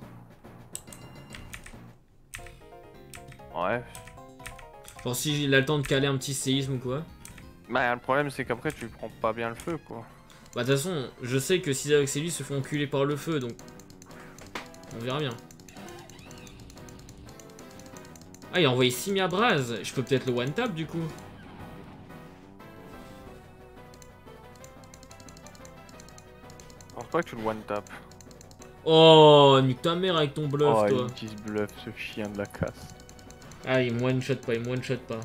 Ouais. Genre si il a le temps de caler un petit séisme ou quoi. Bah le problème c'est qu'après tu prends pas bien le feu quoi. Bah de toute façon, je sais que si avec lui se font enculer par le feu, donc on verra bien. Ah il a envoyé Simiabras, je peux peut-être le one tap du coup. Je pense pas que tu le one tap. Oh, nique ta mère avec ton bluff Oh toi. il bluff ce chien de la casse. Ah il me one shot pas, il me one shot pas.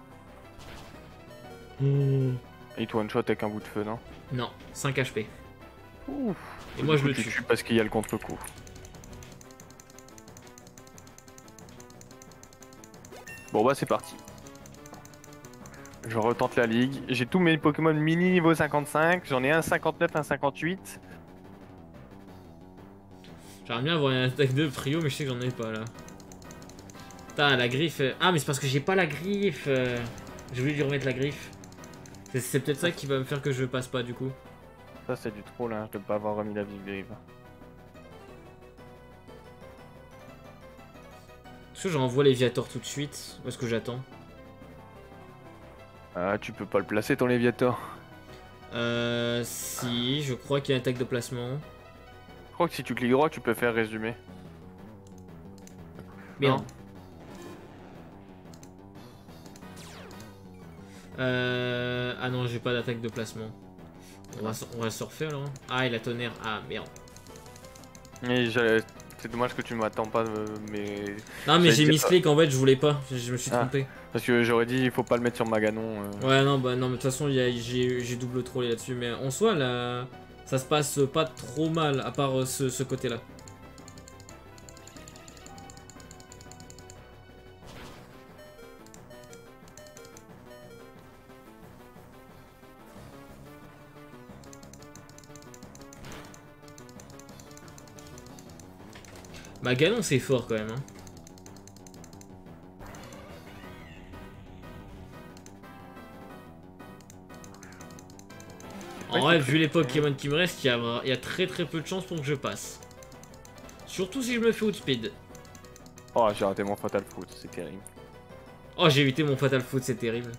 Il te one shot avec un bout de feu non? Non, 5 HP. Ouf. Et moi je le tu tue. tues parce qu'il y a le contre-coup. Bon bah c'est parti. Je retente la ligue. J'ai tous mes Pokémon mini niveau 55. J'en ai un 59, un 58. J'aimerais bien avoir une attaque de Prio, mais je sais que j'en ai pas là. Putain, la griffe. Ah, mais c'est parce que j'ai pas la griffe. J'ai voulu lui remettre la griffe. C'est peut-être ça qui va me faire que je passe pas du coup. Ça c'est du troll hein, de pas avoir remis la vive grive. Est-ce que j'envoie Léviator tout de suite? Ou est-ce que j'attends? Ah tu peux pas le placer ton Léviator. Si, je crois qu'il y a une attaque de placement. Je crois que si tu cliques droit tu peux faire résumer. Bien. Non. Ah non, j'ai pas d'attaque de placement. On va surfer alors. Ah, il a tonnerre. Ah, merde. Mais c'est dommage que tu m'attends pas, mais... Non, mais J'allais j'ai dire- mis click en fait, je voulais pas. Je me suis Ah. trompé. Parce que j'aurais dit, il faut pas le mettre sur Maganon. Ouais, non, bah non, mais de toute façon, j'ai double trollé là-dessus. Mais en soi, là, ça se passe pas trop mal, à part ce côté-là. Bah, Ganon, c'est fort quand même. Hein. En vrai, vu les Pokémon qui me restent, il y a très peu de chances pour que je passe. Surtout si je me fais outspeed. Oh, j'ai raté mon Fatal Foot, c'est terrible. Oh, j'ai évité mon Fatal Foot, c'est terrible.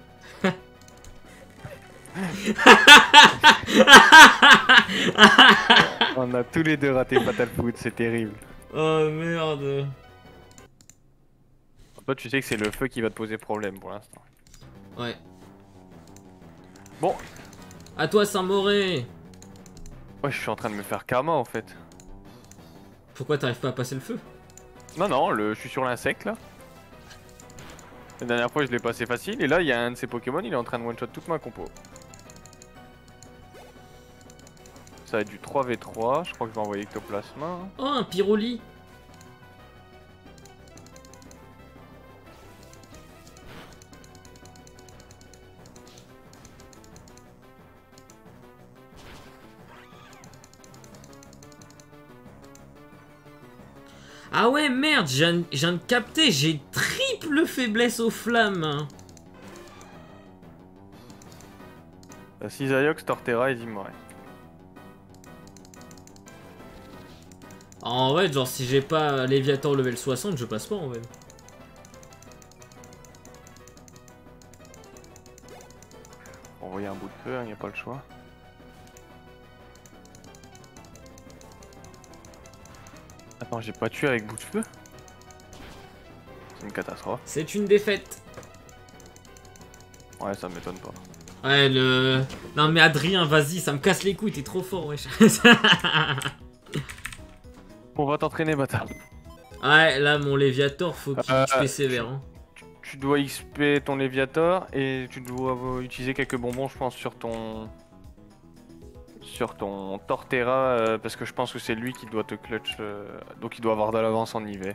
On a tous les deux raté Fatal Foot, c'est terrible. Oh merde. Toi, tu sais que c'est le feu qui va te poser problème pour l'instant. Ouais. Bon. À toi, Saint-Moré. Ouais, je suis en train de me faire karma en fait. Pourquoi t'arrives pas à passer le feu? Non, non, je suis sur l'insecte là. La dernière fois, je l'ai passé facile. Et là, il y a un de ces Pokémon, il est en train de one-shot toute ma compo. Ça va être du 3v3. Je crois que je vais envoyer Ectoplasma. Oh, un Pyroli. Ah ouais, merde, je viens de capter, j'ai triple faiblesse aux flammes. Cisaillux, Torterra et Zimray. En vrai, genre, si j'ai pas Léviator level 60, je passe pas en vrai. Envoyer un bout de feu, il n'y a pas le choix. Attends, j'ai pas tué avec bout de feu? C'est une catastrophe. C'est une défaite. Ouais, ça m'étonne pas. Ouais, Non mais Adrien, vas-y, ça me casse les couilles, t'es trop fort, wesh. On va t'entraîner, bâtard. Ouais, là, mon Léviator, faut qu'il XP sévère. Hein. Tu dois XP ton Léviator et tu dois utiliser quelques bonbons, je pense, sur ton Torterra, parce que je pense que c'est lui qui doit te clutch, donc il doit avoir de l'avance en IV.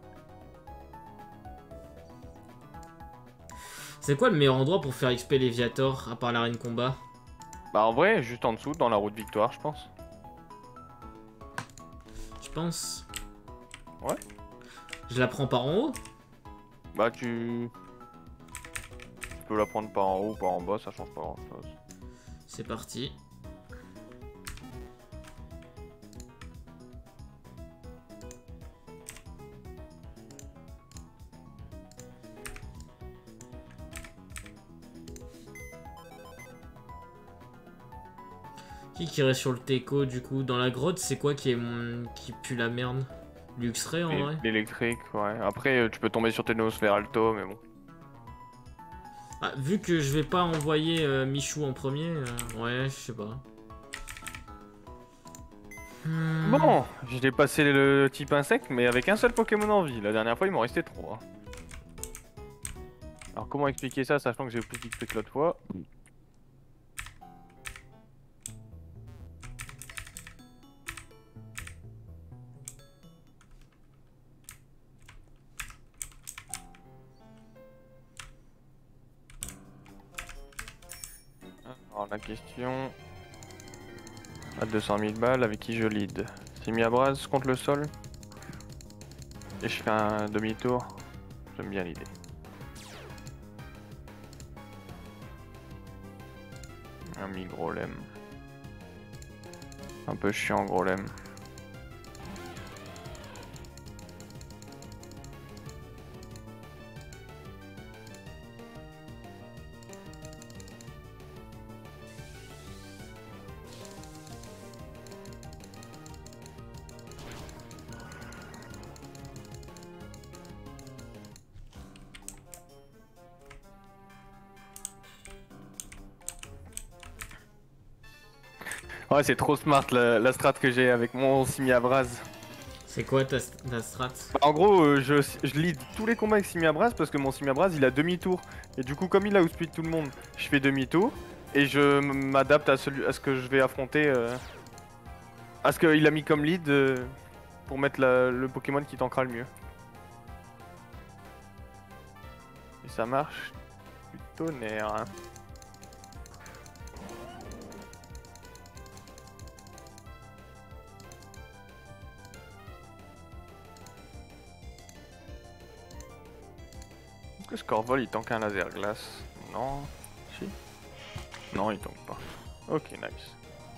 C'est quoi le meilleur endroit pour faire XP Léviator, à part l'arène combat? Bah en vrai, juste en dessous, dans la route victoire, je pense. Tu penses? Ouais. Je la prends par en haut? Bah tu peux la prendre par en haut ou par en bas, ça change pas grand chose. C'est parti. Qui reste sur le Teco du coup? Dans la grotte, c'est quoi qui pue la merde? Luxray en vrai? L'électrique, ouais. Après, tu peux tomber sur Tenos Veralto, mais bon. Ah, vu que je vais pas envoyer Michou en premier, ouais, je sais pas. Bon, je l'ai passé le type insecte, mais avec un seul Pokémon en vie. La dernière fois, il m'en restait 3. Alors, comment expliquer ça, sachant que j'ai plus d'XP que l'autre fois? Alors, la question... À 200 000 balles, avec qui je lead? Simiabras contre le sol? Et je fais un demi-tour? J'aime bien l'idée. Un mi-Grolem. Un peu chiant, Grolem. Ouais, c'est trop smart la strat que j'ai avec mon Simiabras. C'est quoi ta strat? Bah, en gros, je lead tous les combats avec Simiabras parce que mon Simiabras il a demi-tour. Et du coup, comme il a outspeed tout le monde, je fais demi-tour. Et je m'adapte à ce que je vais affronter. À ce qu'il a mis comme lead pour mettre le Pokémon qui tankera le mieux. Et ça marche du tonnerre. Hein. Est-ce que Scorvol il tank un laser glace? Non. Si. Non, il tank pas. Ok, nice.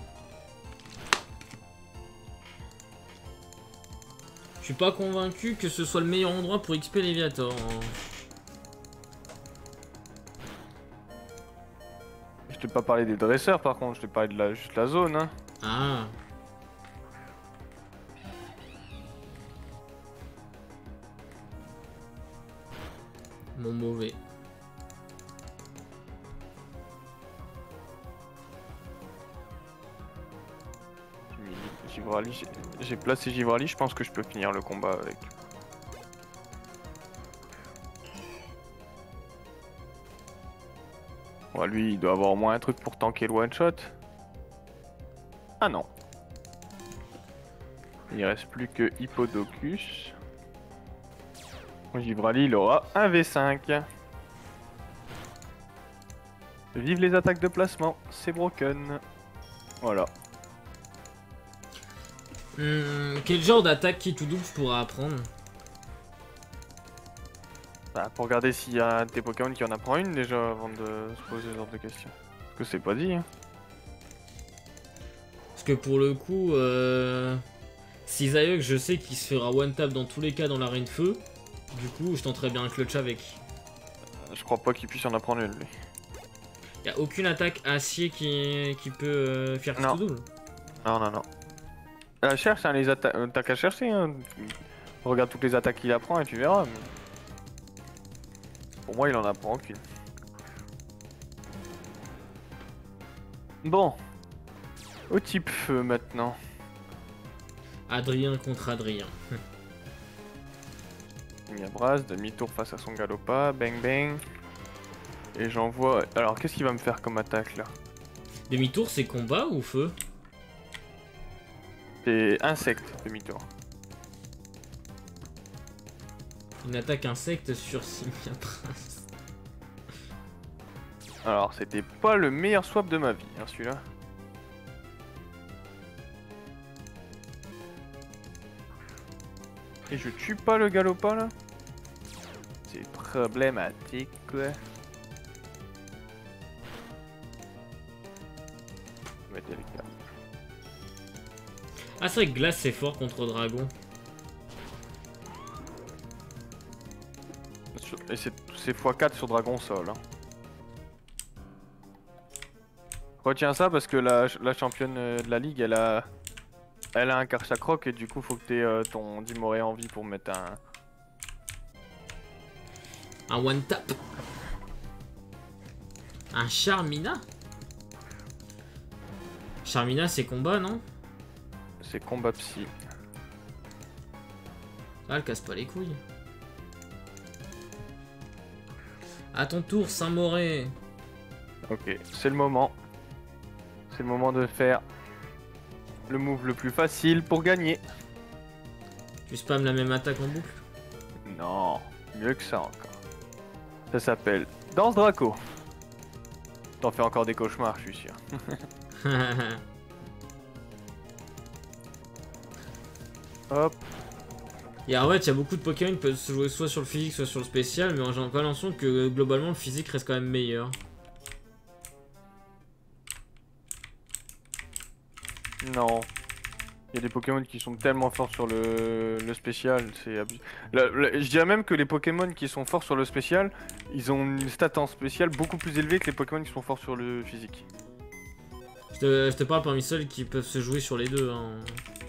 Je suis pas convaincu que ce soit le meilleur endroit pour XP Léviator. Hein. Je t'ai pas parlé des dresseurs par contre, je t'ai parlé de juste la zone. Hein. Ah. Mon mauvais. Givrali, j'ai placé Givrali, je pense que je peux finir le combat avec. Ouais, lui, il doit avoir au moins un truc pour tanker le one shot. Ah non. Il reste plus que Hippodocus. Givrali, il aura un V5. Vive les attaques de placement, c'est broken. Voilà. Quel genre d'attaque qui tout double je pourrais apprendre? Bah, pour regarder s'il y a des Pokémon qui en apprend une déjà avant de se poser ce genre de questions. Parce que c'est pas dit. Hein. Parce que pour le coup, Cisaillok, je sais qu'il se fera one tap dans tous les cas dans l'arène feu. Du coup, je tenterais bien un clutch avec. Je crois pas qu'il puisse en apprendre une lui. Y a aucune attaque acier qui peut faire tout double. Non, non, non. Cherche, hein, les attaques. T'as qu'à chercher. Hein. Regarde toutes les attaques qu'il apprend et tu verras. Mais... Pour moi, il en apprend aucune. Bon. Au type feu maintenant. Adrien contre Adrien. Miabras, demi-tour face à son Galopa, bang bang. Et j'envoie. Alors, qu'est-ce qu'il va me faire comme attaque là? Demi-tour, c'est combat ou feu? C'est insecte, demi-tour. Une attaque insecte sur Simiabras. Alors, c'était pas le meilleur swap de ma vie, hein, celui-là. Et je tue pas le Galopa là? C'est problématique quoi. Ah, c'est vrai que glace c'est fort contre dragon. Et c'est x4 sur dragon sol. Hein. Retiens ça parce que la championne de la ligue elle a un Karchakroc et du coup faut que t'aies ton Dimoré en vie pour mettre un one tap. Un Charmina. Charmina c'est combat non? C'est combat psy. Ah, elle casse pas les couilles. À ton tour, Saint-Moré. Ok, c'est le moment. C'est le moment de faire le move le plus facile pour gagner. Tu spams la même attaque en boucle? Non, mieux que ça encore. Ça s'appelle Danse Draco. T'en fais encore des cauchemars, je suis sûr. Hop. Et en fait, il y a beaucoup de Pokémon qui peuvent se jouer soit sur le physique, soit sur le spécial, mais j'ai pas l'impression que globalement le physique reste quand même meilleur. Non. Il y a des Pokémon qui sont tellement forts sur le spécial, c'est abusé. Je dirais même que les Pokémon qui sont forts sur le spécial, ils ont une stat en spécial beaucoup plus élevée que les Pokémon qui sont forts sur le physique. Je te parle parmi ceux qui peuvent se jouer sur les deux. Hein.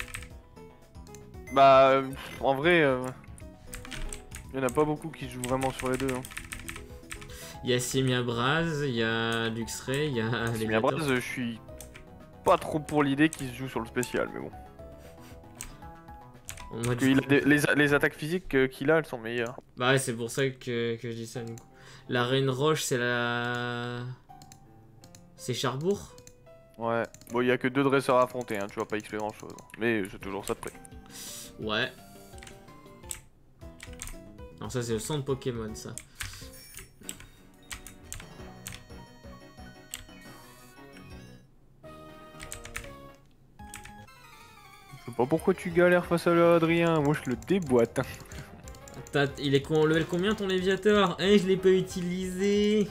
Bah, en vrai, il y en a pas beaucoup qui jouent vraiment sur les deux. Hein. Il y a Simiabras, il y a Luxray, il y a... Simiabras, je suis pas trop pour l'idée qu'il se joue sur le spécial, mais bon. Moi, Parce qu'il a les attaques physiques qu'il a, elles sont meilleures. Bah ouais, c'est pour ça que je dis ça du coup. La Reine Roche, c'est la... C'est Charbourg? Ouais. Bon, il y a que 2 dresseurs à affronter, hein, tu vas pas XP grand chose. Mais j'ai toujours ça de près. Ouais. Non, ça c'est le centre Pokémon, ça. Je sais pas pourquoi tu galères face à Adrien, moi je le déboîte. Il est level combien ton Léviator? Eh, je l'ai pas utilisé.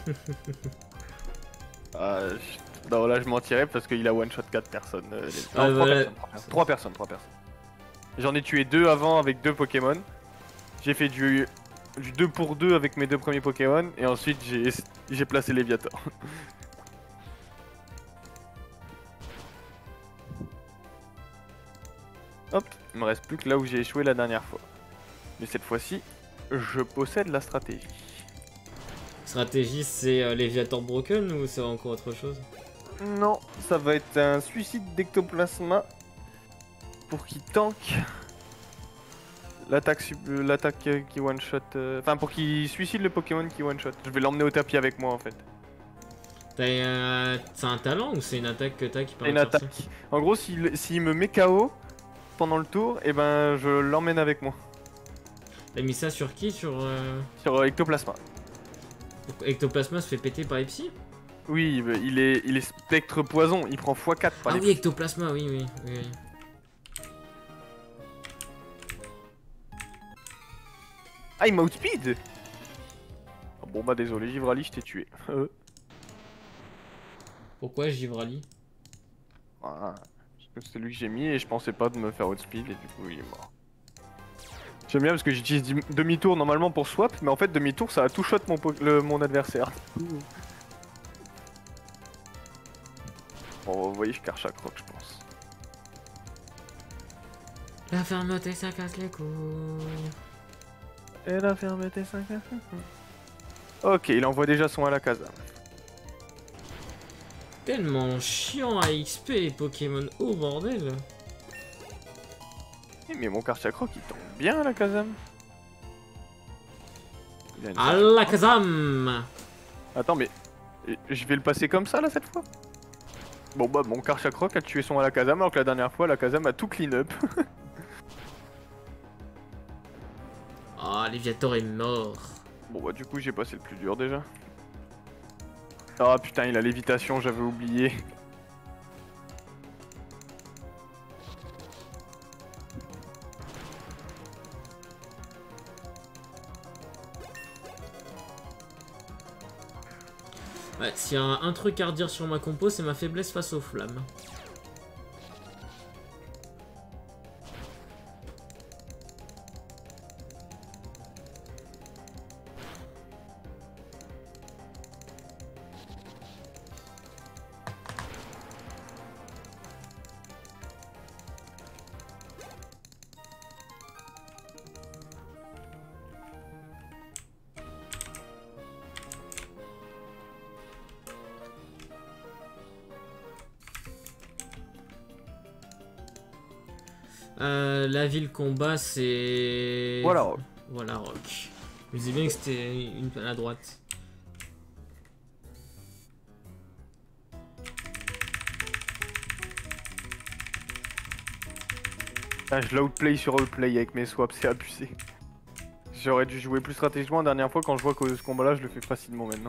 Non, là je mentirais parce qu'il a one shot 4 personnes. Ah, Non, voilà. 3 personnes. J'en ai tué 2 avant avec 2 Pokémon. J'ai fait du 2 pour 2 avec mes 2 premiers Pokémon. Et ensuite j'ai placé Léviator. Hop, il me reste plus que là où j'ai échoué la dernière fois. Mais cette fois-ci, je possède la stratégie. Stratégie, c'est Léviator Broken ou c'est encore autre chose? Non, ça va être un suicide d'Ectoplasma pour qu'il tank l'attaque qui one shot. Enfin, pour qu'il suicide le Pokémon qui one shot. Je vais l'emmener au tapis avec moi en fait. C'est un talent ou c'est une attaque que t'as qui permet Une de faire ça? attaque. En gros, s'il me met KO pendant le tour, et ben je l'emmène avec moi. T'as mis ça sur qui? Sur Ectoplasma. Ectoplasma se fait péter par Epsi? Oui, il est spectre poison, il prend x4 par Ah les... oui, Ectoplasma, oui. Ah, il m'a outspeed. Oh, bon bah désolé, Givrali, je t'ai tué. Pourquoi Givrali? Voilà. C'est celui que j'ai mis et je pensais pas de me faire outspeed et du coup il est mort. J'aime bien parce que j'utilise demi-tour normalement pour swap, mais en fait demi-tour ça a tout shot mon adversaire. Bon, vous voyez, je carche à croc, je pense. La fermeté, ça casse les couilles. Et la fermeté, ça casse les couilles. Ok, il envoie déjà son Alakazam. Tellement chiant à XP les Pokémon, oh bordel. Mais mon carche à croc il tombe bien Alakazam. Alakazam. Attends, mais je vais le passer comme ça là cette fois? Bon bah mon Karchak Rock a tué son Alakazam alors que la dernière fois Alakazam a tout clean up. Ah, Léviator est mort. Bon bah du coup j'ai passé le plus dur déjà. Ah putain il a lévitation, j'avais oublié. Ouais, s'il y a un truc à redire sur ma compo, c'est ma faiblesse face aux flammes. La ville combat, c'est... Voilà Rock. Voilà Rock. Je me disais bien que c'était une à la droite. Ah, je l'outplay sur outplay avec mes swaps, c'est abusé. J'aurais dû jouer plus stratégiquement la dernière fois, quand je vois que ce combat là je le fais facilement maintenant.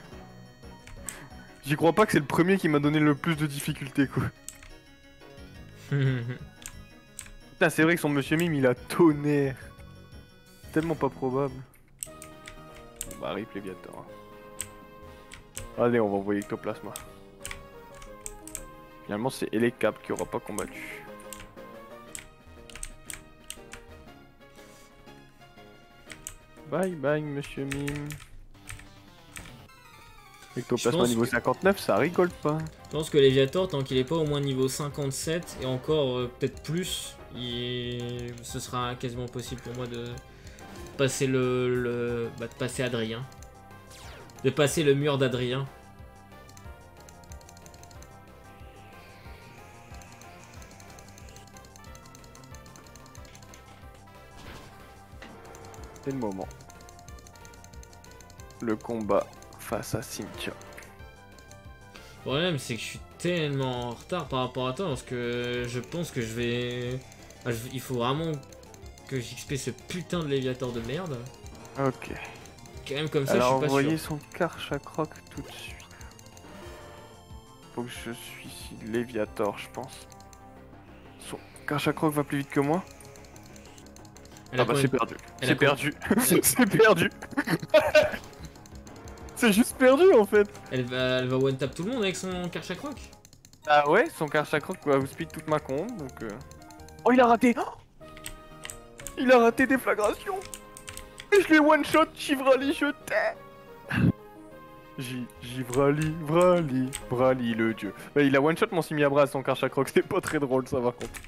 J'y crois pas que c'est le premier qui m'a donné le plus de difficultés quoi. Putain c'est vrai que son monsieur mime il a tonnerre. Tellement pas probable. Bon, bah rip Léviator. Allez on va envoyer Ectoplasma. Finalement c'est Elecap qui aura pas combattu. Bye bye monsieur mime. Ectoplasma niveau 59 ça rigole pas. Je pense que Léviator, tant qu'il est pas au moins niveau 57 et encore peut-être plus, ce sera quasiment possible pour moi de passer de passer Adrien. De passer le mur d'Adrien. C'est le moment. Le combat face à Cynthia. Le problème, c'est que je suis tellement en retard par rapport à toi parce que je pense que je vais. Il faut vraiment que j'XP ce putain de Léviator de merde. Ok. Quand même comme ça, Alors, je suis pas envoyez sûr. son Karchakroc tout de suite. Faut que je suicide Léviator, je pense. Son Karchakroc va plus vite que moi. Elle a Ah bah quoi, c'est une- perdu. elle a C'est quoi- perdu. C'est perdu. C'est juste perdu en fait. elle va one tap tout le monde avec son Karchakroc. Ah ouais, son Karchakroc va outspeed toute ma combe donc. Oh il a raté. Il a raté déflagration. Et je l'ai one shot, Chivrali, je t'ai. Vrali le dieu. Bah, il a one shot mon Simiabra à son Karchakroc, c'est pas très drôle ça par contre.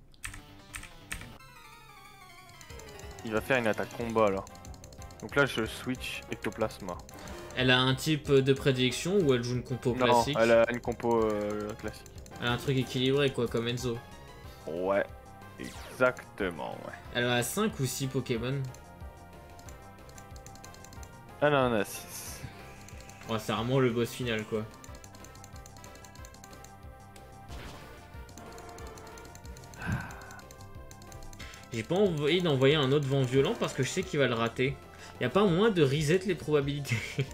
Il va faire une attaque combat là. Donc là je switch Ectoplasma. Elle a un type de prédilection ou elle joue une compo Non, classique. elle a une compo classique. Elle a un truc équilibré quoi, comme Enzo. Ouais, exactement, ouais. Elle a 5 ou 6 Pokémon. Elle en a 6. Ouais, c'est vraiment le boss final quoi. J'ai pas envie d'envoyer un autre vent violent parce que je sais qu'il va le rater. Y a pas moyen de reset les probabilités.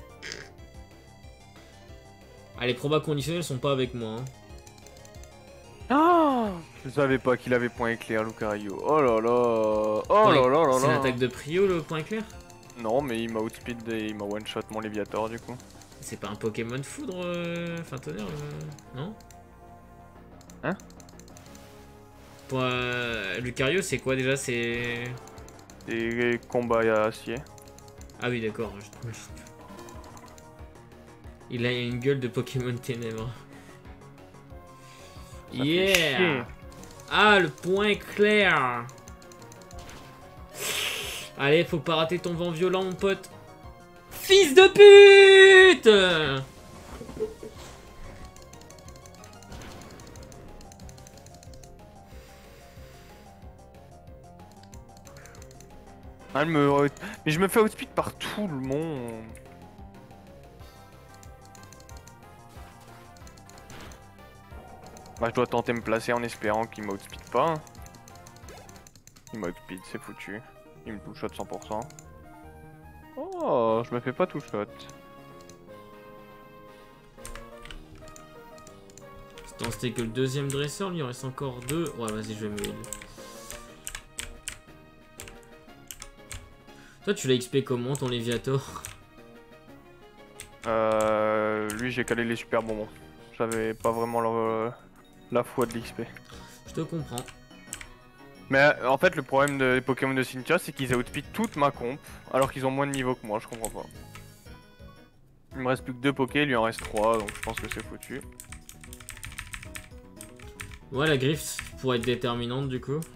Ah, les probas conditionnels sont pas avec moi. Hein. Oh, je savais pas qu'il avait point éclair, Lucario. Oh là là. Oh Ouais, là là là c'est une là. attaque de prio le point éclair? Non, mais il m'a outspeed et il m'a one shot mon Léviator du coup. C'est pas un Pokémon foudre, enfin tonnerre, non? Hein? Pour Lucario, c'est quoi déjà? C'est. Des combats à acier. Ah oui, d'accord. Il a une gueule de Pokémon ténèbres. Ça fait Yeah! chier. Ah, le point clair! Allez, faut pas rater ton vent violent, mon pote. Fils de pute! Elle me... Mais je me fais outspeed par tout le monde. Bah je dois tenter de me placer en espérant qu'il m'outspeed pas. Il m'outspeed, c'est foutu. Il me touche shot 100%. Oh, je me fais pas tout shot. Attends, c'était que le deuxième dresseur, il en reste encore 2. Ouais, vas-y, je vais me heal. Toi, tu l'as XP comment ton Léviator? Lui j'ai calé les super bonbons. J'avais pas vraiment la foi de l'XP. Je te comprends. Mais en fait le problème des Pokémon de Cynthia c'est qu'ils outspeed toute ma comp alors qu'ils ont moins de niveau que moi, je comprends pas. Il me reste plus que 2 Poké, il lui en reste 3 donc je pense que c'est foutu. Ouais, la griffe pourrait être déterminante du coup.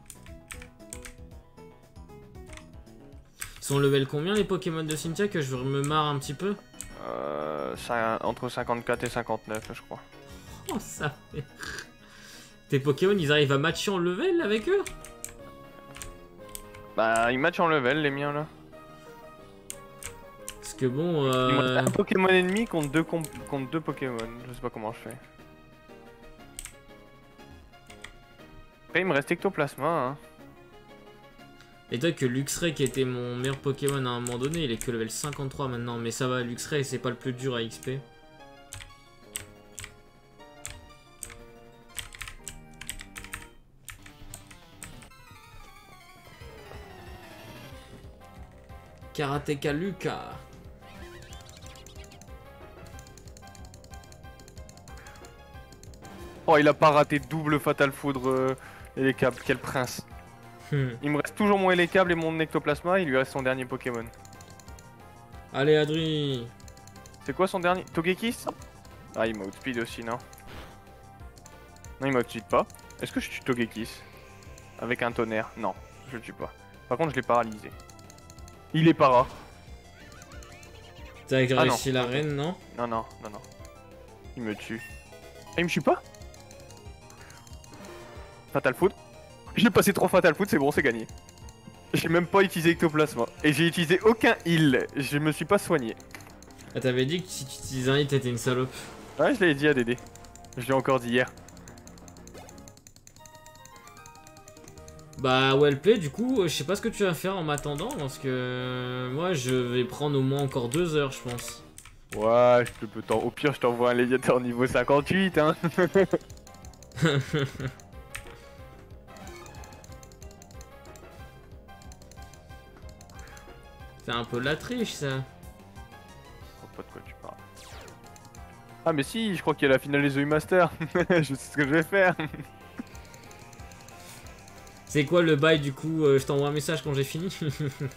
Ils sont level combien les Pokémon de Cynthia que je me marre un petit peu? Entre 54 et 59 je crois. Oh ça fait... Tes Pokémon ils arrivent à matcher en level avec eux? Bah ils matchent en level les miens là. Parce que bon... Il me reste un Pokémon ennemi contre deux Pokémon, je sais pas comment je fais. Après il me reste Ectoplasma hein. Et toi que Luxray qui était mon meilleur Pokémon à un moment donné, il est que level 53 maintenant. Mais ça va, Luxray c'est pas le plus dur à XP. Karateka Luka. Oh il a pas raté double Fatal Foudre et les câbles, quel prince. Il me reste toujours mon Hélécable et mon Ectoplasma, il lui reste son dernier Pokémon. Allez Adri. C'est quoi son dernier? Togekiss? Ah il m'a outspeed aussi non? Non il m'a outspeed pas. Est-ce que je tue Togekiss? Avec un tonnerre? Non, je le tue pas. Par contre je l'ai paralysé. Il est para. T'as Ah, réussi non. l'arène, non? Non non, non non. Il me tue. Ah il me tue pas? Fatal Food? J'ai passé 3 Fatal Food, c'est bon, c'est gagné. J'ai même pas utilisé ectoplasma. Et j'ai utilisé aucun heal. Je me suis pas soigné. Ah, t'avais dit que si tu utilisais un hit, t'étais une salope. Ouais, je l'ai dit à Dédé. Je l'ai encore dit hier. Bah, well play, du coup, je sais pas ce que tu vas faire en m'attendant, parce que moi, je vais prendre au moins encore 2 heures, je pense. Ouais, je peux au pire, je t'envoie un Léviator niveau 58, hein. C'est un peu de la triche, ça. Je vois pas de quoi tu parles. Ah, mais si, je crois qu'il y a la finale des EU Master. Je sais ce que je vais faire. C'est quoi le bail, du coup je t'envoie un message quand j'ai fini. C'est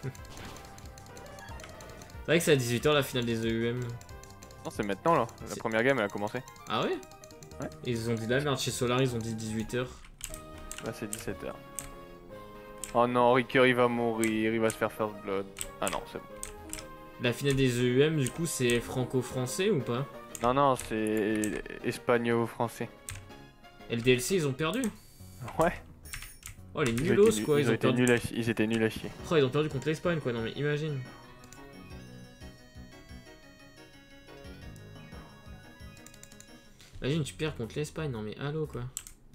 vrai que c'est à 18 h la finale des EUM. Non, c'est maintenant là. La première game elle a commencé. Ah ouais? Ouais. Ils ont dit la merde, chez Solar ils ont dit 18 h. Là, c'est 17 h. Oh non, Ricker il va mourir, il va se faire first blood. Ah non, c'est bon. La finale des EUM, du coup, c'est franco-français ou pas? Non, non, c'est espagnol-français. Et le DLC, ils ont perdu? Ouais. Oh, les nulos, quoi, ils étaient nuls à chier. Oh, ils ont perdu contre l'Espagne, quoi, non mais imagine. Imagine, tu perds contre l'Espagne, non mais allô, quoi.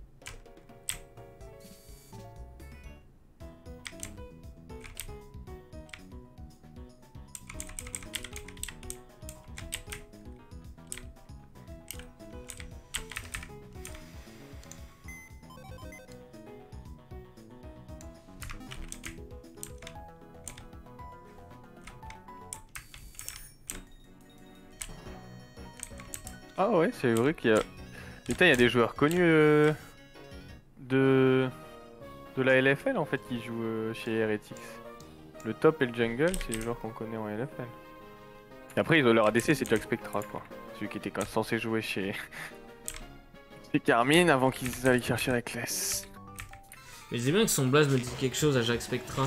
Ah ouais, c'est vrai qu'il y a... Putain, il y a des joueurs connus de... de la LFL en fait qui jouent chez Heretics. Le top et le jungle, c'est les joueurs qu'on connaît en LFL. Et après, leur ADC, c'est Jack Spectra, quoi. Celui qui était censé jouer chez... chez Carmine avant qu'ils aillent chercher la classe. Mais je dis bien que son blaze me dit quelque chose à Jack Spectra.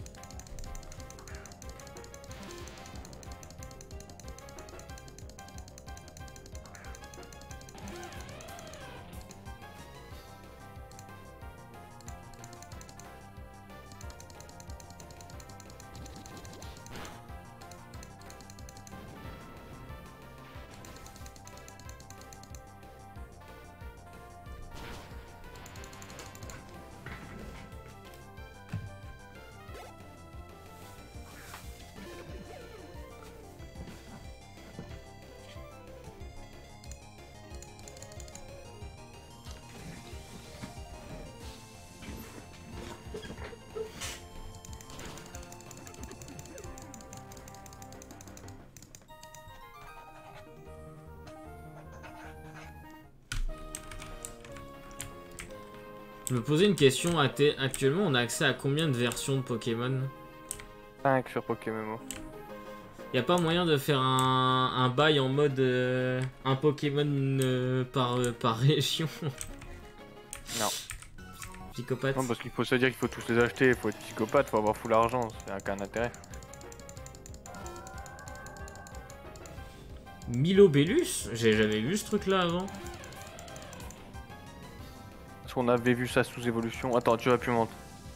Je me posais une question, actuellement on a accès à combien de versions de Pokémon? 5 sur Pokémon. Y a pas moyen de faire un bail en mode un Pokémon par région? Non. Psychopathe. Non, parce qu'il faut se dire qu'il faut tous les acheter, il faut être psychopathe, faut avoir full argent, ça n'a aucun intérêt. Milobellus? J'ai jamais vu ce truc là avant. Parce qu'on avait vu ça sous évolution. Attends, tu vas plus monter.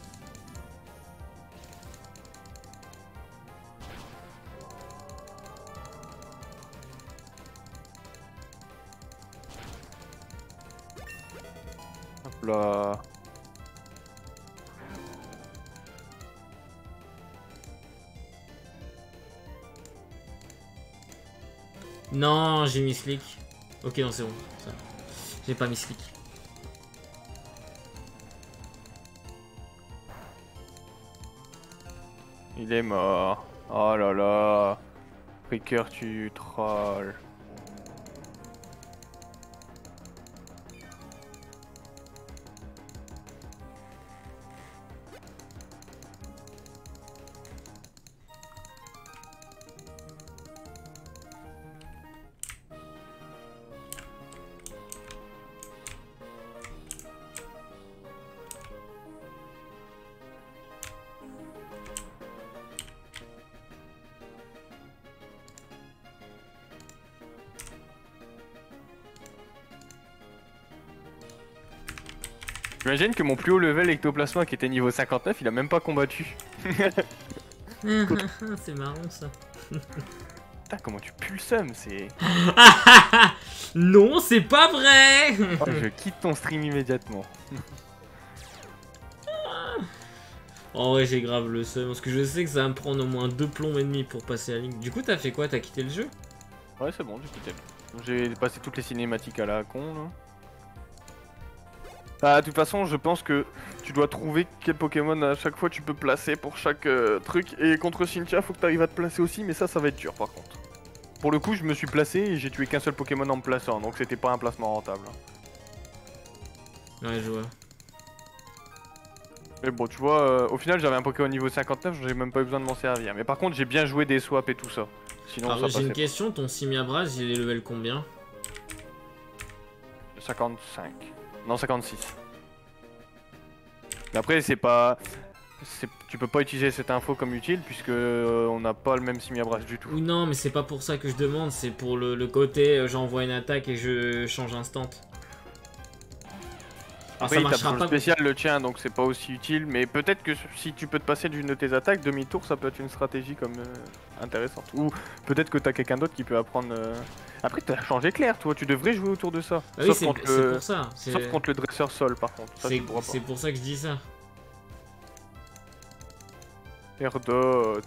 Hop là. Non, j'ai mis Slick. Ok, non, c'est bon. J'ai pas mis Slick. Il est mort. Oh là là. Ricker, tu trolls. J'imagine que mon plus haut level ectoplasma qui était niveau 59, il a même pas combattu. C'est marrant ça. Putain, comment tu pues le seum, c'est... Non, c'est pas vrai. Oh, je quitte ton stream immédiatement. Oh ouais, j'ai grave le seum, parce que je sais que ça va me prendre au moins 2 plombs et demi pour passer la ligne. Du coup, t'as fait quoi? T'as quitté le jeu? Ouais, c'est bon, j'ai quitté. J'ai passé toutes les cinématiques à la con, là. Ah, de toute façon, je pense que tu dois trouver quel Pokémon à chaque fois tu peux placer pour chaque truc. Et contre Cynthia, faut que tu arrives à te placer aussi, mais ça va être dur par contre. Pour le coup, je me suis placé et j'ai tué qu'un seul Pokémon en me plaçant, donc c'était pas un placement rentable. Ouais, je vois. Mais bon, tu vois, au final, j'avais un Pokémon niveau 59, j'ai même pas eu besoin de m'en servir. Mais par contre, j'ai bien joué des swaps et tout ça. Sinon, Alors, ça j'ai passait une question, ton Simiabras, il est level combien? pas. 55. Non, 56. Mais après, c'est pas... Tu peux pas utiliser cette info comme utile puisque on n'a pas le même Simiabras du tout. Ou non, mais c'est pas pour ça que je demande, c'est pour le côté j'envoie une attaque et je change instant. Alors Après, ça il tape marchera sur le pas. spécial le tien, donc c'est pas aussi utile. Mais peut-être que si tu peux te passer d'une de tes attaques, demi-tour, ça peut être une stratégie comme intéressante. Ou peut-être que t'as quelqu'un d'autre qui peut apprendre. Après, t'as changé clair, toi, tu devrais jouer autour de ça. Ah oui, c'est pour ça. Sauf contre le dresseur sol, par contre. C'est pour ça que je dis ça. Erdot.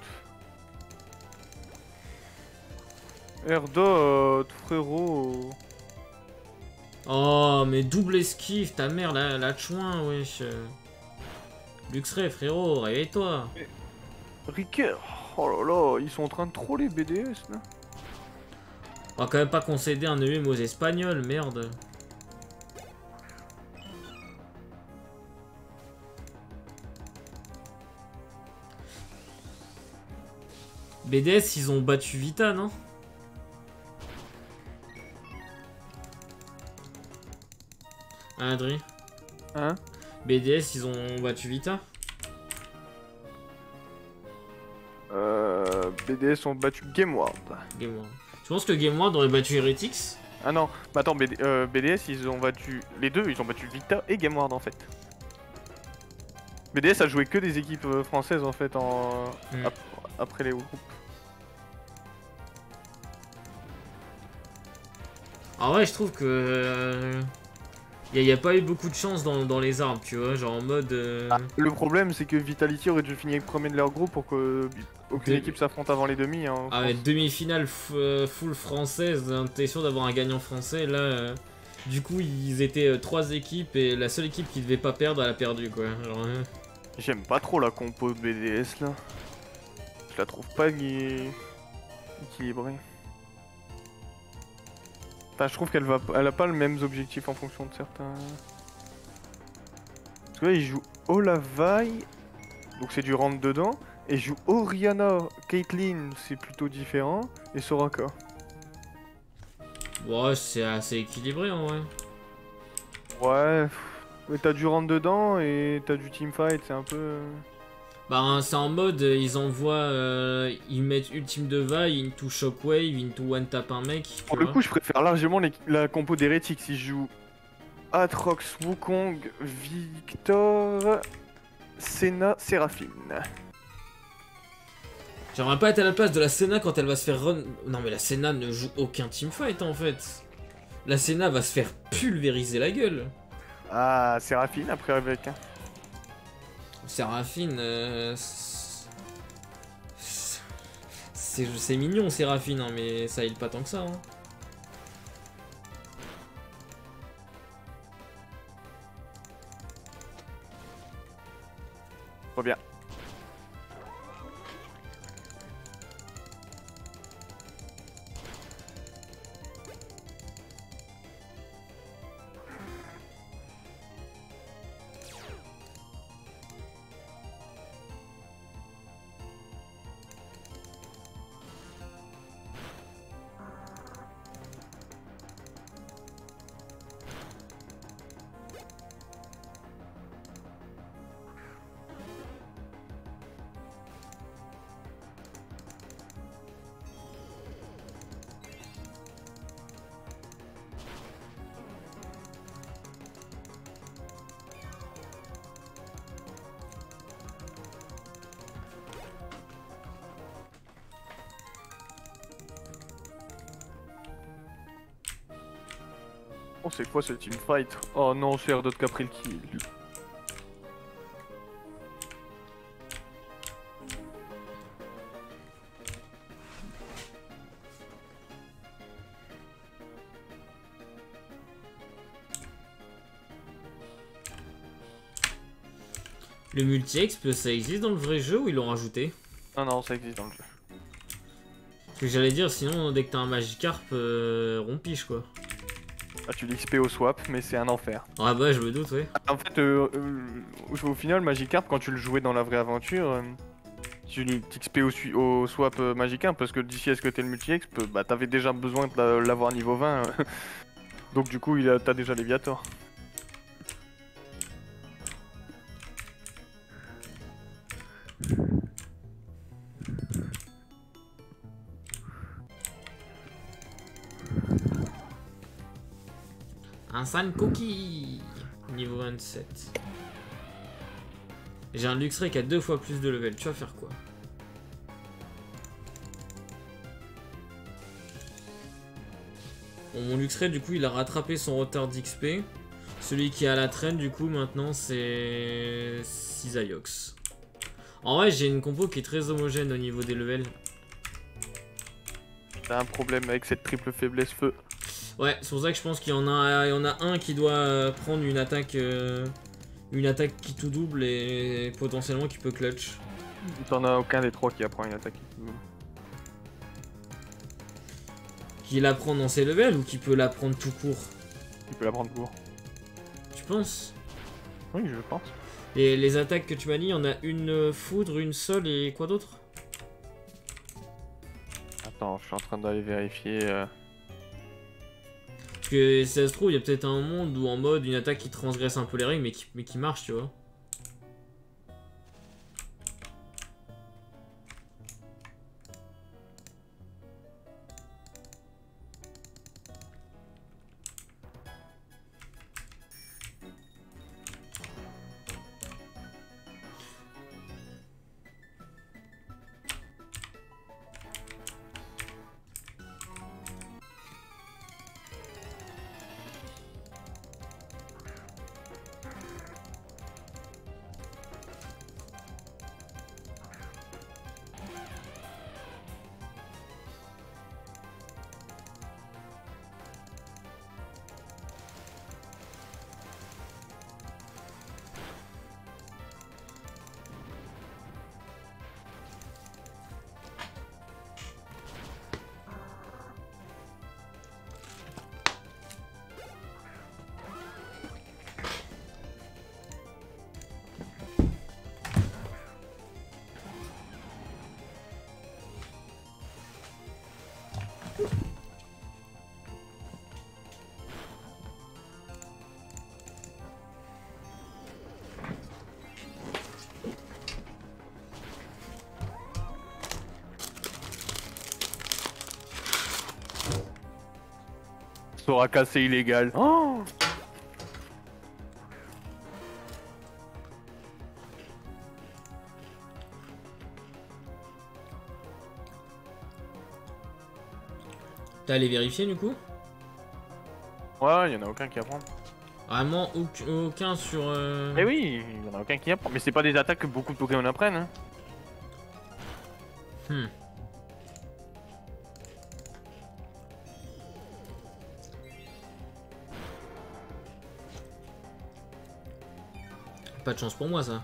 Erdot, frérot. Oh, mais double esquive, ta mère, la chouin, wesh. Luxray, frérot, réveille-toi. Ricker. Oh là là, ils sont en train de troller BDS, là. On va quand même pas concéder un EM aux Espagnols, merde. BDS, ils ont battu Vita, non? Hein, Adri? Hein? BDS, ils ont battu Vita? BDS ont battu GameWard. Game World. Tu penses que Game World aurait battu Heretics? Ah non, mais attends, BDS ils ont battu les deux, ils ont battu Vita et GameWard en fait. BDS a joué que des équipes françaises en fait après les groupes. Ah ouais, je trouve que... y a pas eu beaucoup de chance dans les armes, tu vois, genre en mode... Le problème c'est que Vitality aurait dû finir premier de leur groupe pour que aucune équipe s'affronte avant les demi. Hein, ah ouais, demi-finale full française, hein, t'es sûr d'avoir un gagnant français, là... du coup, ils étaient 3 équipes et la seule équipe qui devait pas perdre, elle a perdu, quoi. Genre, J'aime pas trop la compo de BDS là. Je la trouve pas équilibrée. Enfin, je trouve elle a pas les mêmes objectifs en fonction de certains. Parce que là, il joue Olavai, donc c'est du rentre dedans. Et il joue Oriana, Caitlyn, c'est plutôt différent. Et Soraka. ouais, c'est assez équilibré, en vrai. Ouais, mais t'as du rentre dedans et t'as du teamfight, c'est un peu. Bah, c'est en mode, ils envoient, ils mettent Ultime de Vi, into Shockwave, into One Tap un mec. Pour le coup, je préfère largement la compo d'Heretics si je joue Atrox, Wukong, Victor, Senna, Séraphine. J'aimerais pas être à la place de la Senna quand elle va se faire run. Non, mais la Senna ne joue aucun teamfight en fait. La Senna va se faire pulvériser la gueule. Ah, Séraphine après avec. Hein. Séraphine, c'est mignon Séraphine, hein, mais ça heal pas tant que ça. Hein. Trop bien. Oh, c'est quoi ce teamfight? Oh non, c'est R2 qui a pris le kill. Le multi-exp, ça existe dans le vrai jeu ou ils l'ont rajouté? Non, non, ça existe dans le jeu. Ce que j'allais dire, sinon, dès que t'as un Magikarp, rompiche quoi. Ah, tu l'XP au swap, mais c'est un enfer. Ah bah, je me doute, ouais. En fait, au final, Magikarp, quand tu le jouais dans la vraie aventure, tu t'XP au swap Magikarp, parce que d'ici à ce que t'aies le multi-exp, bah t'avais déjà besoin de l'avoir niveau 20. Donc du coup, t'as déjà Léviator. Un San Cookie niveau 27. J'ai un Luxray qui a 2 fois plus de level. Tu vas faire quoi? Bon, mon Luxray, du coup, il a rattrapé son retard d'XP. Celui qui est à la traîne, du coup, maintenant, c'est Cisaiox. En vrai, j'ai une compo qui est très homogène au niveau des levels. T'as un problème avec cette triple faiblesse feu. Ouais, c'est pour ça que je pense qu'il y en a un qui doit prendre une attaque qui tout double et potentiellement qui peut clutch. T'en as aucun des trois qui apprend une attaque. Qui la prend dans ses levels ou qui peut la prendre tout court? Tu peux la prendre court. Tu penses? Oui, je pense. Et les attaques que tu m'as dit, il y en a une foudre, une sol et quoi d'autre? Attends, je suis en train d'aller vérifier. Parce que si ça se trouve, il y a peut-être un monde où en mode une attaque qui transgresse un peu les règles mais qui marche, tu vois. Soraka, c'est illégal. Oh, T'as allé vérifier du coup? ouais, y'en a aucun qui apprend. Vraiment aucun sur... Eh oui, y'en a aucun qui apprend. Mais c'est pas des attaques que beaucoup de Pokémon apprennent. Hein. Hmm. Pas de chance pour moi ça.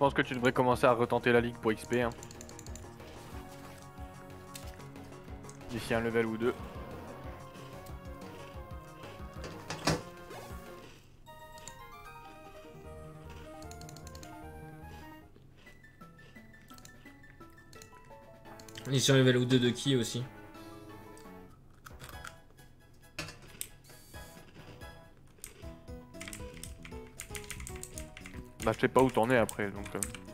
pense que tu devrais commencer à retenter la ligue pour XP. Hein. D'ici un level ou deux. Et sur level ou 2 de qui aussi? Bah je sais pas où t'en es après donc...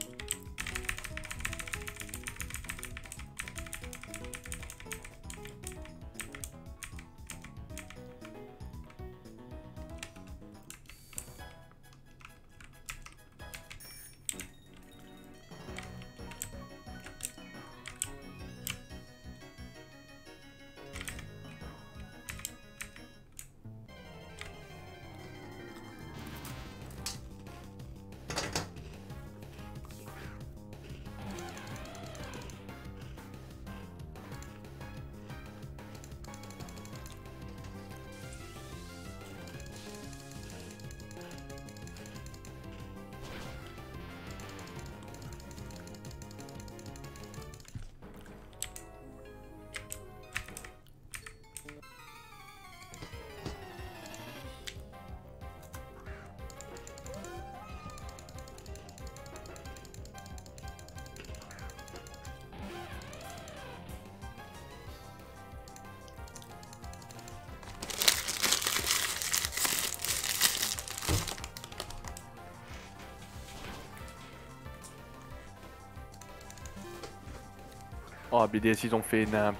Oh BDS ils ont fait nimp.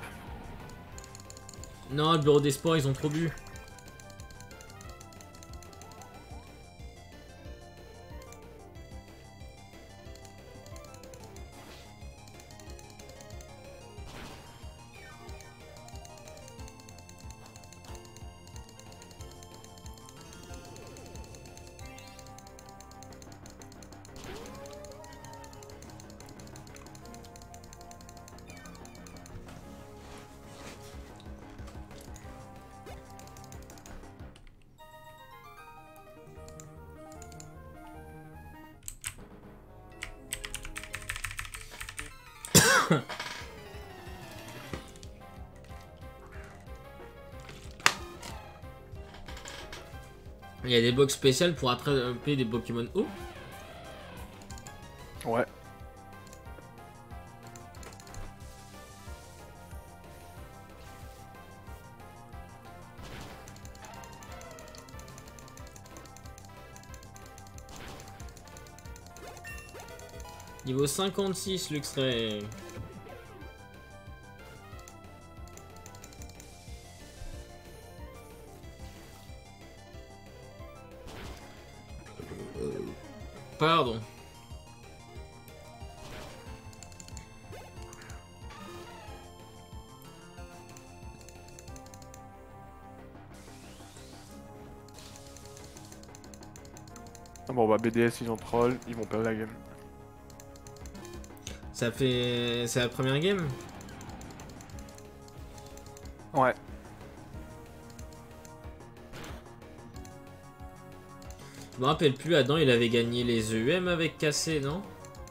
Non, le bureau des sports, ils ont trop bu. Il y a des box spéciales pour attraper des Pokémon haut. Ouais. Niveau 56, Luxray. Pardon. Ah bon bah BDS ils ont troll, ils vont perdre la game. Ça fait... C'est la première game? Ouais. Je me rappelle plus, Adam il avait gagné les EUM avec Cassé, non?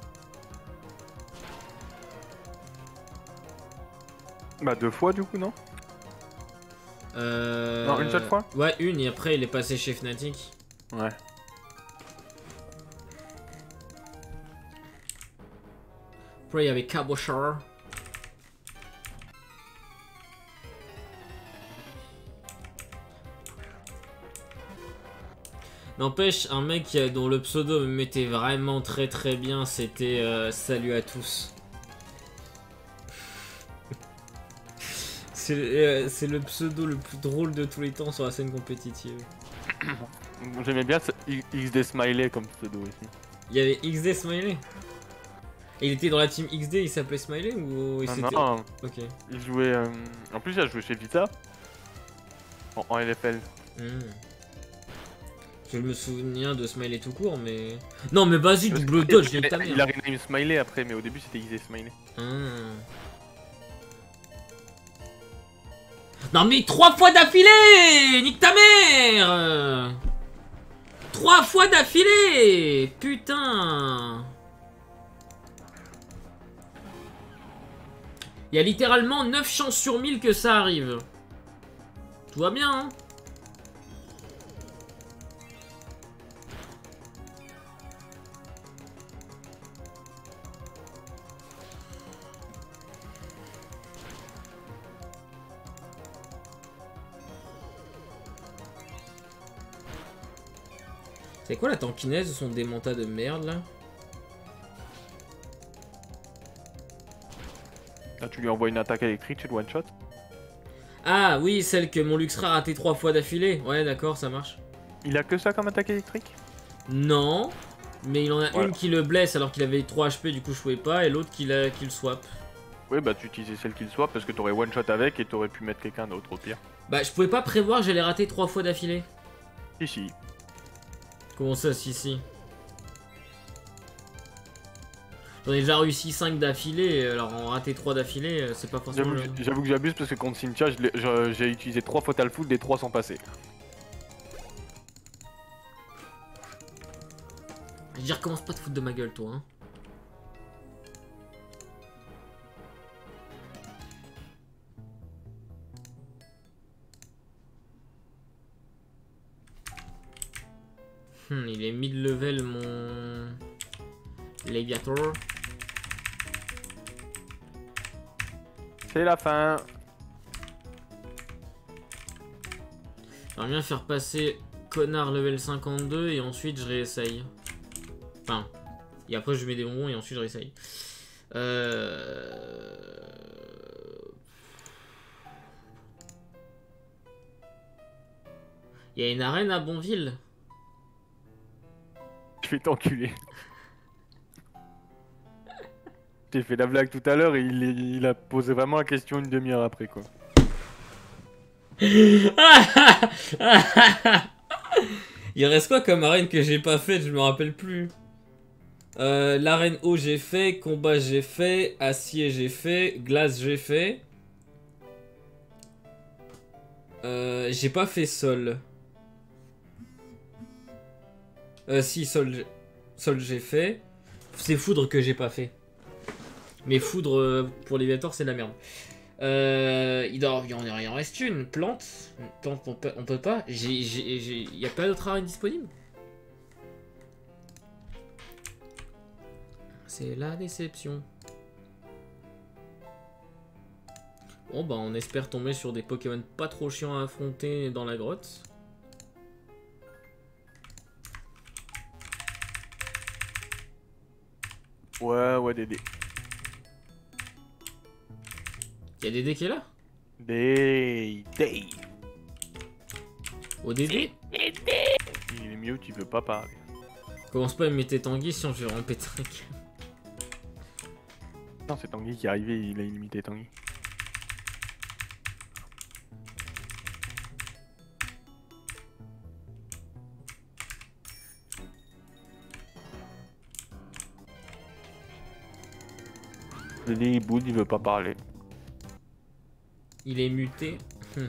Bah 2 fois du coup non? Non, une seule fois? Ouais, une, et après il est passé chez Fnatic. Ouais. Après il y avait Cabochar. N'empêche, un mec dont le pseudo me mettait vraiment très bien, c'était Salut à tous. C'est le pseudo le plus drôle de tous les temps sur la scène compétitive. J'aimais bien ce XD Smiley comme pseudo aussi. Il y avait XD Smiley. Et il était dans la team XD, il s'appelait Smiley ou il s'était... Non, ok. il jouait... En plus il a joué chez Vita. En LFL. Je me souviens de Smiley tout court, mais... Non mais vas-y, double dodge, il ta mère. Il a rename Smiley après, mais au début c'était XD Smiley. Non mais 3 fois d'affilée! Nique ta mère! 3 fois d'affilée! Putain! Il y a littéralement 9 chances sur 1000 que ça arrive. Tout va bien, hein. C'est quoi la tankinaise de son démenta de merde là? Là, tu lui envoies une attaque électrique, tu le one shot. Ah oui, celle que mon Luxra a raté 3 fois d'affilée. Ouais, d'accord, ça marche. Il a que ça comme attaque électrique? Non, mais il en a Voilà. une qui le blesse alors qu'il avait 3 HP, du coup je pouvais pas, et l'autre qui le swap. Oui, bah tu utilisais celle qu'il soit parce que t'aurais one shot avec et t'aurais pu mettre quelqu'un d'autre au pire. Bah, je pouvais pas prévoir que j'allais rater 3 fois d'affilée. Si. Comment ça, si? J'en ai déjà réussi 5 d'affilée, alors en rater 3 d'affilée, c'est pas forcément... J'avoue que j'abuse parce que contre Cynthia, j'ai utilisé 3 fatal foot, des 3 sont passés. Je veux dire, commence pas à te foutre de ma gueule, toi, hein. Il est mid-level, mon... Leviator. C'est la fin. J'aimerais bien faire passer connard level 52 et ensuite je réessaye. Enfin, et après je mets des bonbons et ensuite je réessaye. Il y a une arène à Bonville. Je vais t'enculer. J'ai fait la blague tout à l'heure et il a posé vraiment la question une demi-heure après quoi. Il reste quoi comme arène que j'ai pas faite, je me rappelle plus. L'arène eau j'ai fait, combat j'ai fait, acier j'ai fait, glace j'ai fait. J'ai pas fait sol. Si, sol j'ai fait. C'est foudre que j'ai pas fait. Mais foudre pour Léviator c'est de la merde. Il en reste une. Plante. Plante on peut pas. Y a pas d'autre arène disponible. C'est la déception. Bon bah on espère tomber sur des Pokémon pas trop chiants à affronter dans la grotte. Ouais, Dédé. Y'a Dédé qui est là? Dédé. Au Dédé? Il est mieux, tu veux pas parler. Commence pas à imiter Tanguy sinon je vais ramper truc. Non, c'est Tanguy qui est arrivé, il a imité Tanguy. Dédé il boude, il veut pas parler. Il est muté.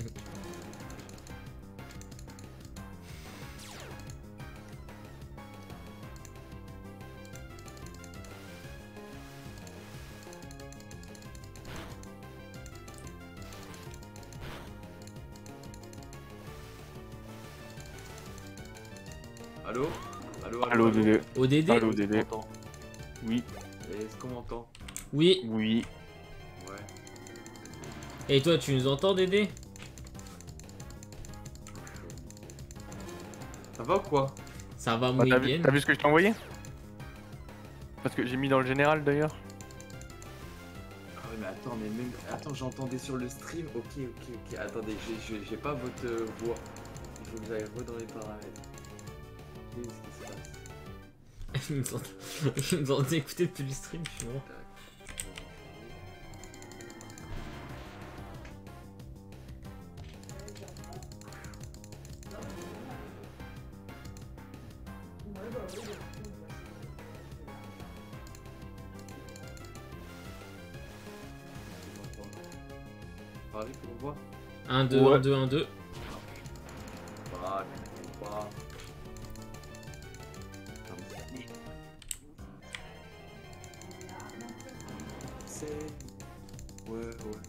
Allô? Allô Dédé. Au Dédé? Allô Dédé. On m'entend. Oui. Est-ce qu'on m'entend? Oui. Oui. Ouais. Et toi tu nous entends Dédé? Ça va ou quoi? Ça va Bah, muy t'as bien. vu ce que je t'ai envoyé? Parce que j'ai mis dans le général d'ailleurs. Ah ouais, mais attends, Attends, j'entendais sur le stream. Ok. Attendez, j'ai pas votre voix. Il faut que j'aille dans les paramètres. Qu'est-ce qui se passe? Ils nous ont écouté depuis le stream, je suis mort. Parlez pour voir. 1, 2, Ouais. 1, 2, 1, 2. Pas. Ouais, ouais.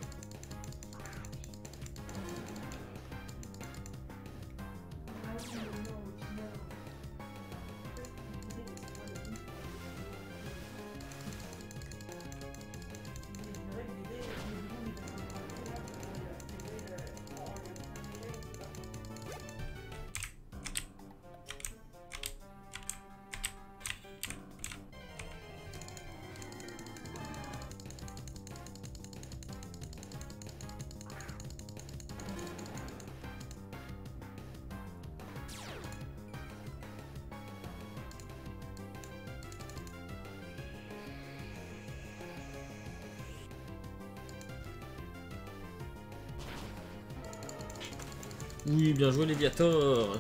Oui, bien joué, Léviator.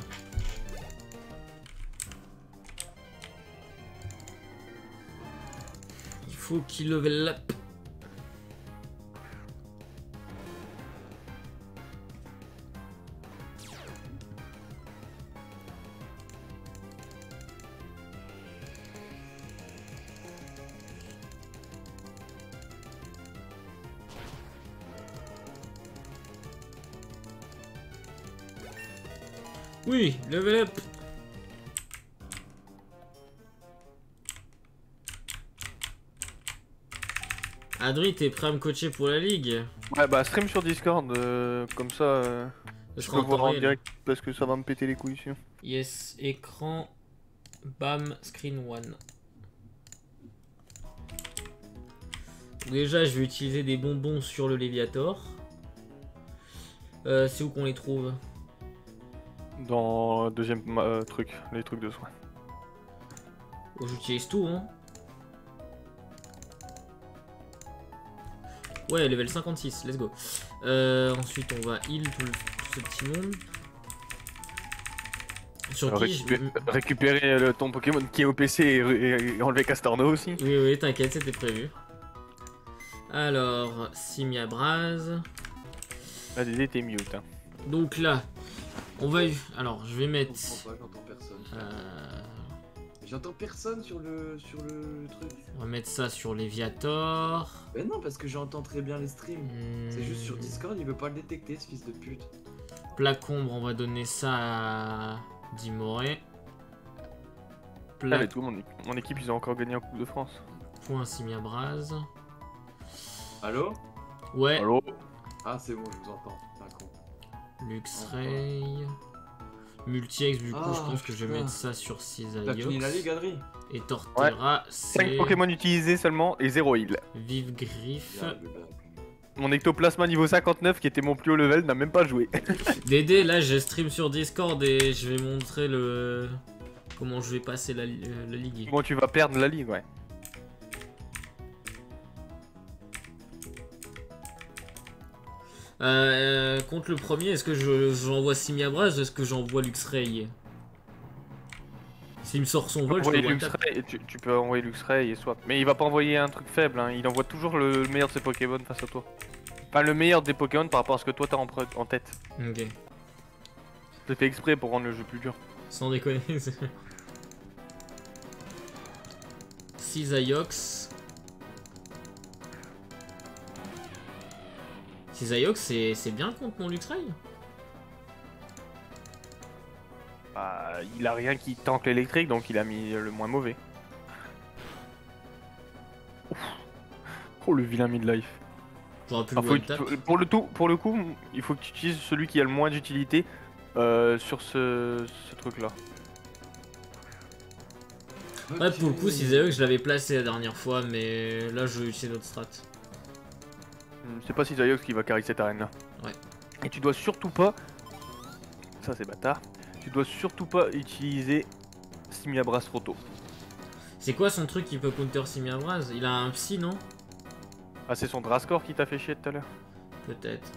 Il faut qu'il level up. Oui, level up. Adri, t'es prêt à me coacher pour la ligue? Ouais, bah stream sur Discord, comme ça, Ce je sera peux en voir temps en réel. direct parce que ça va me péter les couilles sinon. Yes, écran, bam, screen one. Déjà, je vais utiliser des bonbons sur le Léviator. C'est où qu'on les trouve? Dans le deuxième truc, les trucs de soins. Oh, j'utilise tout, hein. Ouais, level 56, let's go. Ensuite, on va heal tout ce petit monde. Sur qui Récupérer ton Pokémon qui est au PC et enlever Castorno aussi. Oui, oui, t'inquiète, c'était prévu. Alors, Simiabraz. Ah, Dédé, t'es mute. Hein. Donc là, on va... Alors, je vais mettre... J'entends personne. J'entends personne sur le truc. On va mettre ça sur Léviator. Mais non, parce que j'entends très bien les streams. C'est juste sur Discord, il veut pas le détecter, ce fils de pute. Plaque ombre, on va donner ça à Dimoré. Ah, mais tout, mon équipe, ils ont encore gagné en Coupe de France. Point Simiabraz. Allô? Ouais. Allô? Ah, c'est bon, je vous entends. D'accord. Luxray. Multi-X, du coup, Ah, je pense que je vais putain. mettre ça sur T'as fini la Cisaillux. ligue, Adri? Et Torterra, 5 c'est Pokémon utilisés seulement et 0 heal. Vive Griffe. Mon Ectoplasma niveau 59 qui était mon plus haut level n'a même pas joué. Dédé, là, je stream sur Discord et je vais montrer le... comment je vais passer la ligue. Bon, tu vas perdre la ligue, ouais. Contre le premier, est-ce que j'envoie Simiabraz ou est-ce que j'envoie Luxray? S'il me sort son vol, je peux Luxray, tu peux envoyer Luxray et swap. Mais il va pas envoyer un truc faible, hein. Il envoie toujours le meilleur de ses Pokémon face à toi. Enfin, le meilleur des Pokémon par rapport à ce que toi t'as en tête. Ok. C'est fait exprès pour rendre le jeu plus dur. Sans déconner. Cisaillux. Cisaillux, c'est bien contre mon Luxray? Bah, il a rien qui tank l'électrique, donc il a mis le moins mauvais. Ouf. Oh, le vilain midlife. J'aurais pu Ah, le one-tap. pour le coup, il faut que tu utilises celui qui a le moins d'utilité sur ce truc là. Ouais, pour le coup, Cisaillux, je l'avais placé la dernière fois, mais là, je vais utiliser notre strat. C'est pas Cisaillux qui va carry cette arène là. Ouais. Et tu dois surtout pas... Ça c'est bâtard. Tu dois surtout pas utiliser Simiabraz trop tôt. C'est quoi son truc qui peut counter Simiabraz? Il a un psy, non? Ah, c'est son Drascore qui t'a fait chier tout à l'heure. Peut-être.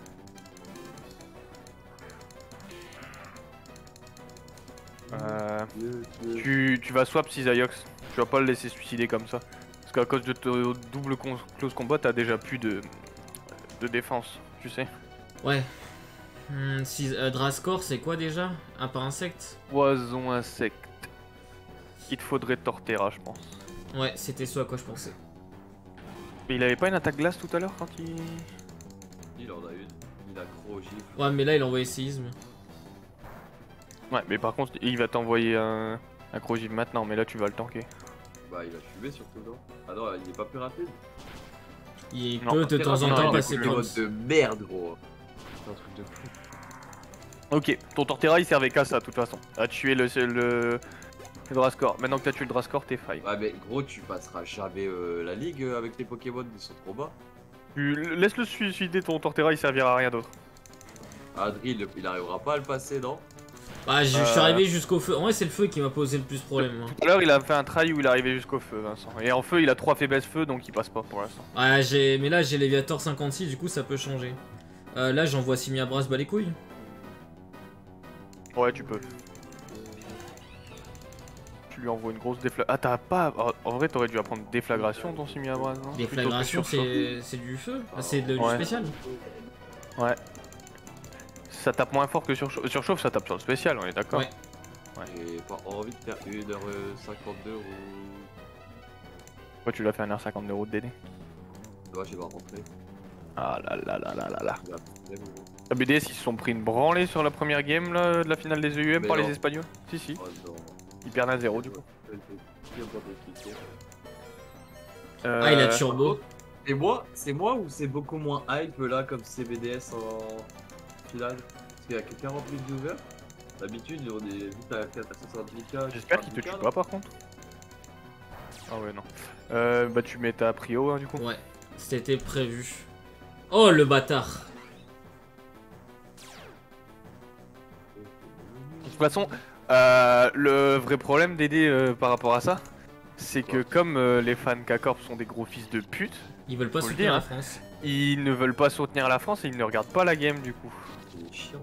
Tu vas swap Cisaillux. Tu vas pas le laisser suicider comme ça. Parce qu'à cause de ton double close combat, t'as déjà plus de défense, tu sais. Ouais. Drascore, c'est quoi déjà? Un par insecte? Poison insecte. Il te faudrait Torterra, je pense. Ouais, c'était ce à quoi je pensais. Mais il avait pas une attaque glace tout à l'heure quand il... Il en a une. Il a gros gifle. Ouais, mais là, il a envoyé séisme. Ouais, mais par contre, il va t'envoyer un gros gif maintenant, mais là tu vas le tanker. Bah, il a fumé surtout, non? Ah non, il est pas plus rapide. Il Non, peut de temps en non, temps il est passer Le proms. mode de merde, gros. C'est un truc de fou. Ok, ton Torterra il servait qu'à ça, de toute façon. À tuer le Drascore. Maintenant que t'as tué le Drascore, t'es faille. Ouais, mais gros, tu passeras jamais la ligue avec les Pokémon, ils sont trop bas. Laisse-le suicider, ton Torterra il servira à rien d'autre. Ah, Drill, il arrivera pas à le passer, non? Bah, je suis arrivé jusqu'au feu. En vrai, c'est le feu qui m'a posé le plus problème. Hein. Tout à l'heure il a fait un try où il est arrivé jusqu'au feu, Vincent. Et en feu il a 3 faiblesses feu donc il passe pas pour l'instant. Ouais, mais là, j'ai Léviator 56, du coup, ça peut changer. Là, j'envoie Simiabras bas les couilles. Ouais, tu peux. Tu lui envoies une grosse déflagration. Ah, t'as pas. En vrai, t'aurais dû apprendre déflagration ton Simiabras, non? Déflagration, Plutôt que c'est du feu. C'est du Ouais. spécial. Ouais. Ça tape moins fort que surchauffe. Surchauffe, ça tape sur le spécial, on est d'accord? Ouais. J'ai pas envie de faire 1h52 ou. Pourquoi tu l'as fait 1h52 de DD? Ouais, j'ai pas rentré. Ah là là là là là là. Il a problème, gros. La BDS ils se sont pris une branlée sur la première game là, de la finale des EUM Mais par non. les Espagnols. Si si, Oh non. ils perdent à 0 du coup. Ah, il a turbo. C'est moi ou c'est beaucoup moins hype là comme CBDS en finale? Parce qu'il y a que 40 000 viewers. D'habitude, on est vite à 470K. J'espère qu'il te tue pas par contre. Ah ouais non. Bah tu mets ta prio hein, du coup. Ouais, c'était prévu. Oh, le bâtard. De toute façon, le vrai problème d'aider par rapport à ça, c'est que comme les fans K-Corp sont des gros fils de pute, Ils veulent pas Faut le soutenir dire, la hein. France. ils ne veulent pas soutenir la France et ils ne regardent pas la game du coup. C'est chiant.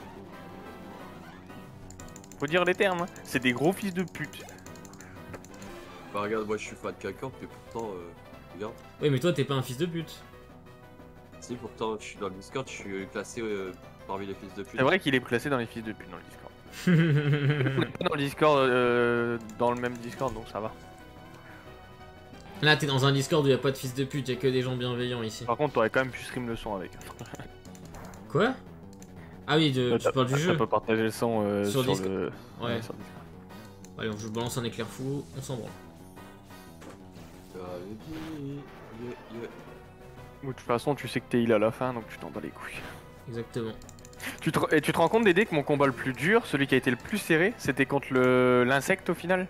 Faut dire les termes, hein. C'est des gros fils de pute. Bah regarde, moi je suis fan de K-Corp et pourtant, regarde. Oui, mais toi, t'es pas un fils de pute. Si pourtant je suis dans le Discord, je suis classé parmi les fils de pute. C'est vrai qu'il est classé dans les fils de pute dans le Discord. Pas dans le Discord, dans le même Discord donc ça va. Là, t'es dans un Discord où y a pas de fils de pute, y a que des gens bienveillants ici. Par contre, t'aurais quand même pu stream le son avec. Quoi? Ah oui, tu parles du jeu. On peut partager le son Sur sur Discord. le. Ouais. sur Discord. Allez, je balance un éclair fou, on s'en branle. De toute façon, tu sais que t'es heal à la fin donc tu t'en bats les couilles. Exactement. Et tu te rends compte, Dédé, que mon combat le plus dur, celui qui a été le plus serré, c'était contre l'insecte au final?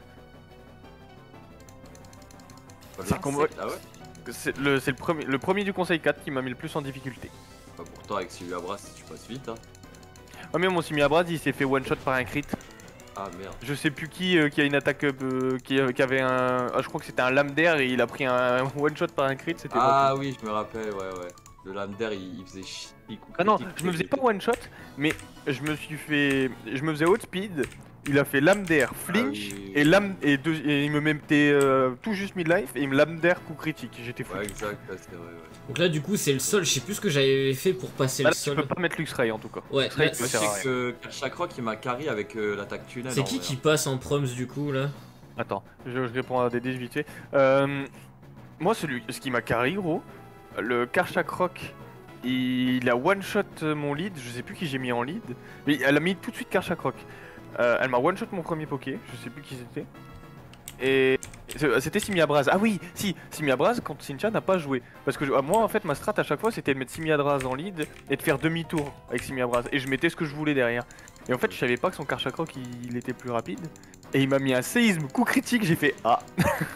C'est le combat. Ah ouais? C'est le premier du conseil 4 qui m'a mis le plus en difficulté. Bah pourtant avec Sylvia Brass, tu passes vite hein. Ah mais mon Simiabras il s'est fait one shot par un crit. Ah merde. Je sais plus qui a une attaque qui avait un. Ah, je crois que c'était un lame d'air et il a pris un one shot par un crit, c'était Ah oui, je me rappelle, ouais. Le Lamder il faisait chier. Ah non, je me faisais pas one shot, mais je me faisais haute speed, il a fait lame d'air, flinch, oui. et il me mettait tout juste mid-life et il me lame d'air coup critique, j'étais fou. Ouais, exact, ouais, c'est vrai, ouais. Donc là, du coup, c'est le sol. Je sais plus ce que j'avais fait pour passer Là, le tu sol. peux pas mettre Luxray en tout cas. Ouais, Luxray, là, ça Je sert à sais rien. que Chakra qui m'a carry avec l'attaque tunnel. C'est en qui vrai, qui hein. passe en proms du coup là? Attends, je réponds à des vite fait. Moi, ce qui m'a carry, gros, le Karchakroc, il a one shot mon lead, je sais plus qui j'ai mis en lead, mais elle a mis tout de suite Karchakroc. Elle m'a one shot mon premier poké, je sais plus qui c'était. Et c'était Simiabras. Ah oui, si, Simiabras quand Cynthia n'a pas joué. Parce que moi, en fait, ma strat à chaque fois c'était de mettre Simiabras en lead et de faire demi-tour avec Simiabras. Et je mettais ce que je voulais derrière. Et en fait, je savais pas que son Karchakroc il était plus rapide. Et il m'a mis un séisme coup critique, j'ai fait ah.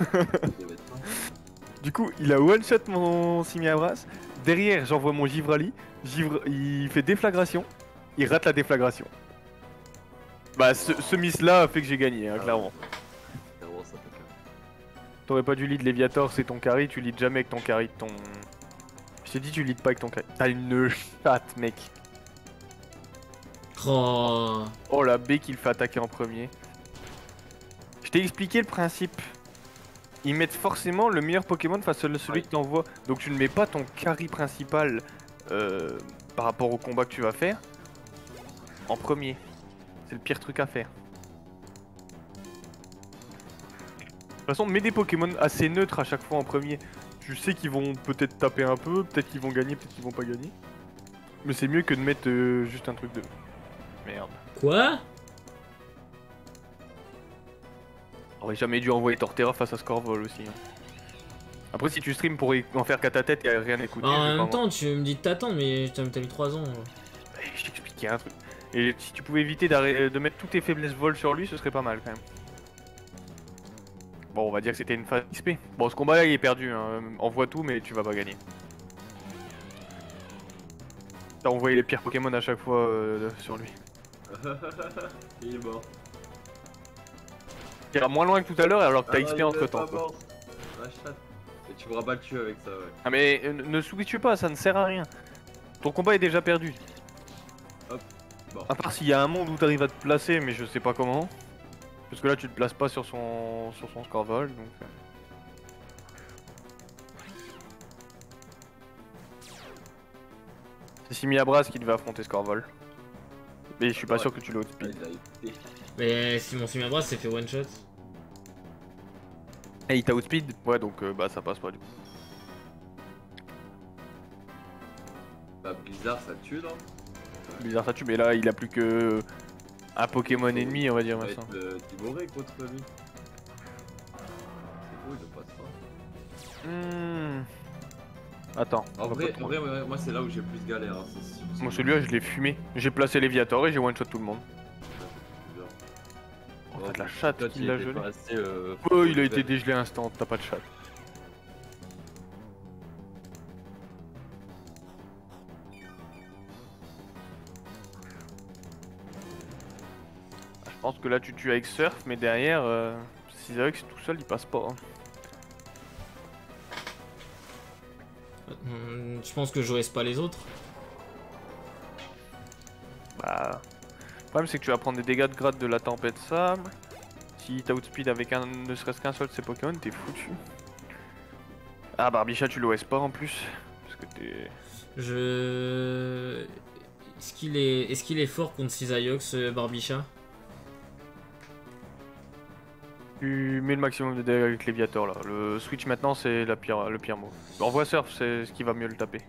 Du coup, il a one shot mon Simiabras. Derrière, j'envoie mon Givrali. Il fait déflagration. Il rate la déflagration. Bah, ce miss là a fait que j'ai gagné, hein, clairement. Clairement, ça fait carry. T'aurais pas dû lead Léviator, c'est ton carry. Tu lead jamais avec ton carry de ton. Je t'ai dit, tu lead pas avec ton carry. T'as une chatte, mec. Oh. Oh la B qui le fait attaquer en premier. Je t'ai expliqué le principe. Ils mettent forcément le meilleur Pokémon face à celui que t'envoies. Donc tu ne mets pas ton carry principal par rapport au combat que tu vas faire en premier. C'est le pire truc à faire. façon, mets des Pokémon assez neutres à chaque fois en premier. Tu sais qu'ils vont peut-être taper un peu, peut-être qu'ils vont gagner, peut-être qu'ils vont pas gagner. Mais c'est mieux que de mettre juste un truc de... Merde. Quoi? J'aurais jamais dû envoyer Torterra face à Scorvol aussi. Hein. Après, si tu stream pour en faire qu'à ta tête et à rien écouter... En même temps, tu me dis de t'attendre, mais t'as mis 3 ans. Je t'expliquais un truc. Et si tu pouvais éviter de mettre toutes tes faiblesses vol sur lui, ce serait pas mal quand même. Bon, on va dire que c'était une phase XP. Bon, ce combat-là, il est perdu. Hein. Envoie tout, mais tu vas pas gagner. T'as envoyé les pires Pokémon à chaque fois sur lui. Il est mort. Il ira moins loin que tout à l'heure alors que t'as non, XP il est entre pas temps. mort. La chatte. Et tu m'auras battu avec ça, ouais. Ah mais ne switch pas, ça ne sert à rien. Ton combat est déjà perdu. Hop, bon. À part s'il y a un monde où t'arrives à te placer, mais je sais pas comment. Parce que là tu te places pas sur son Scorvol, donc... C'est Simiabras qui devait affronter Scorvol. Mais je suis pas sûr que tu l'as outspeed. Mais si mon Simiabras s'est fait one shot. Et il t'a outspeed? Ouais, donc bah ça passe pas du coup. Bah Blizzard ça tue non? Bizarre ça tue, mais là il a plus que un Pokémon ennemi, on va dire Ça va maintenant. être Timoré contre lui. C'est beau, il passe pas. Attends. En vrai, moi c'est là où j'ai plus galère, hein, c'est sûr. Moi celui-là je l'ai fumé. J'ai placé Léviator et j'ai one shot tout le monde. Oh, t'as de la chatte qui l'a gelé. Oh, il a été dégelé instant, t'as pas de chatte. Je pense que là tu tues avec Surf, mais derrière, Cisaox tout seul il passe pas. Hein. Je pense que j'aurais pas les autres. Bah. Le problème c'est que tu vas prendre des dégâts de grade de la tempête sable. Si t'as outspeed avec ne serait-ce qu'un seul de ces Pokémon, t'es foutu. Ah Barbicha tu l'OS pas en plus. Parce que t'es. Est-ce qu'il est fort contre Cisaiox, Barbicha? Tu mets le maximum de dégâts avec Léviator là. Le switch maintenant c'est le pire mot. Envoie Surf, c'est ce qui va mieux le taper.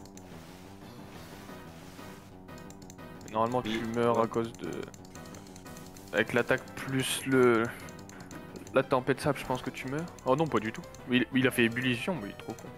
Normalement tu meurs à cause de... Avec l'attaque plus la tempête sable, je pense que tu meurs. Oh non, pas du tout. Il a fait ébullition, mais il est trop con.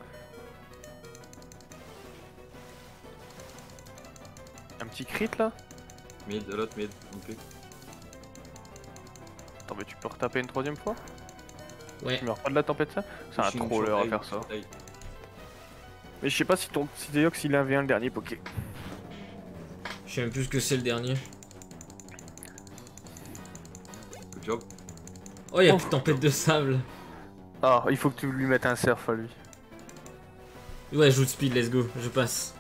Un petit crit là? Mid, l'autre mid, ok. Attends, mais tu peux retaper une troisième fois? Ouais. Tu meurs pas de la tempête sable? C'est un troller à faire ça. Mais je sais pas si ton Cisaox il avait un le dernier Poké. Je sais même plus ce que c'est le dernier. Good job. Oh, y'a plus de tempête de sable. Ah, il faut que tu lui mettes un surf à lui. Ouais, joue de speed, let's go, je passe.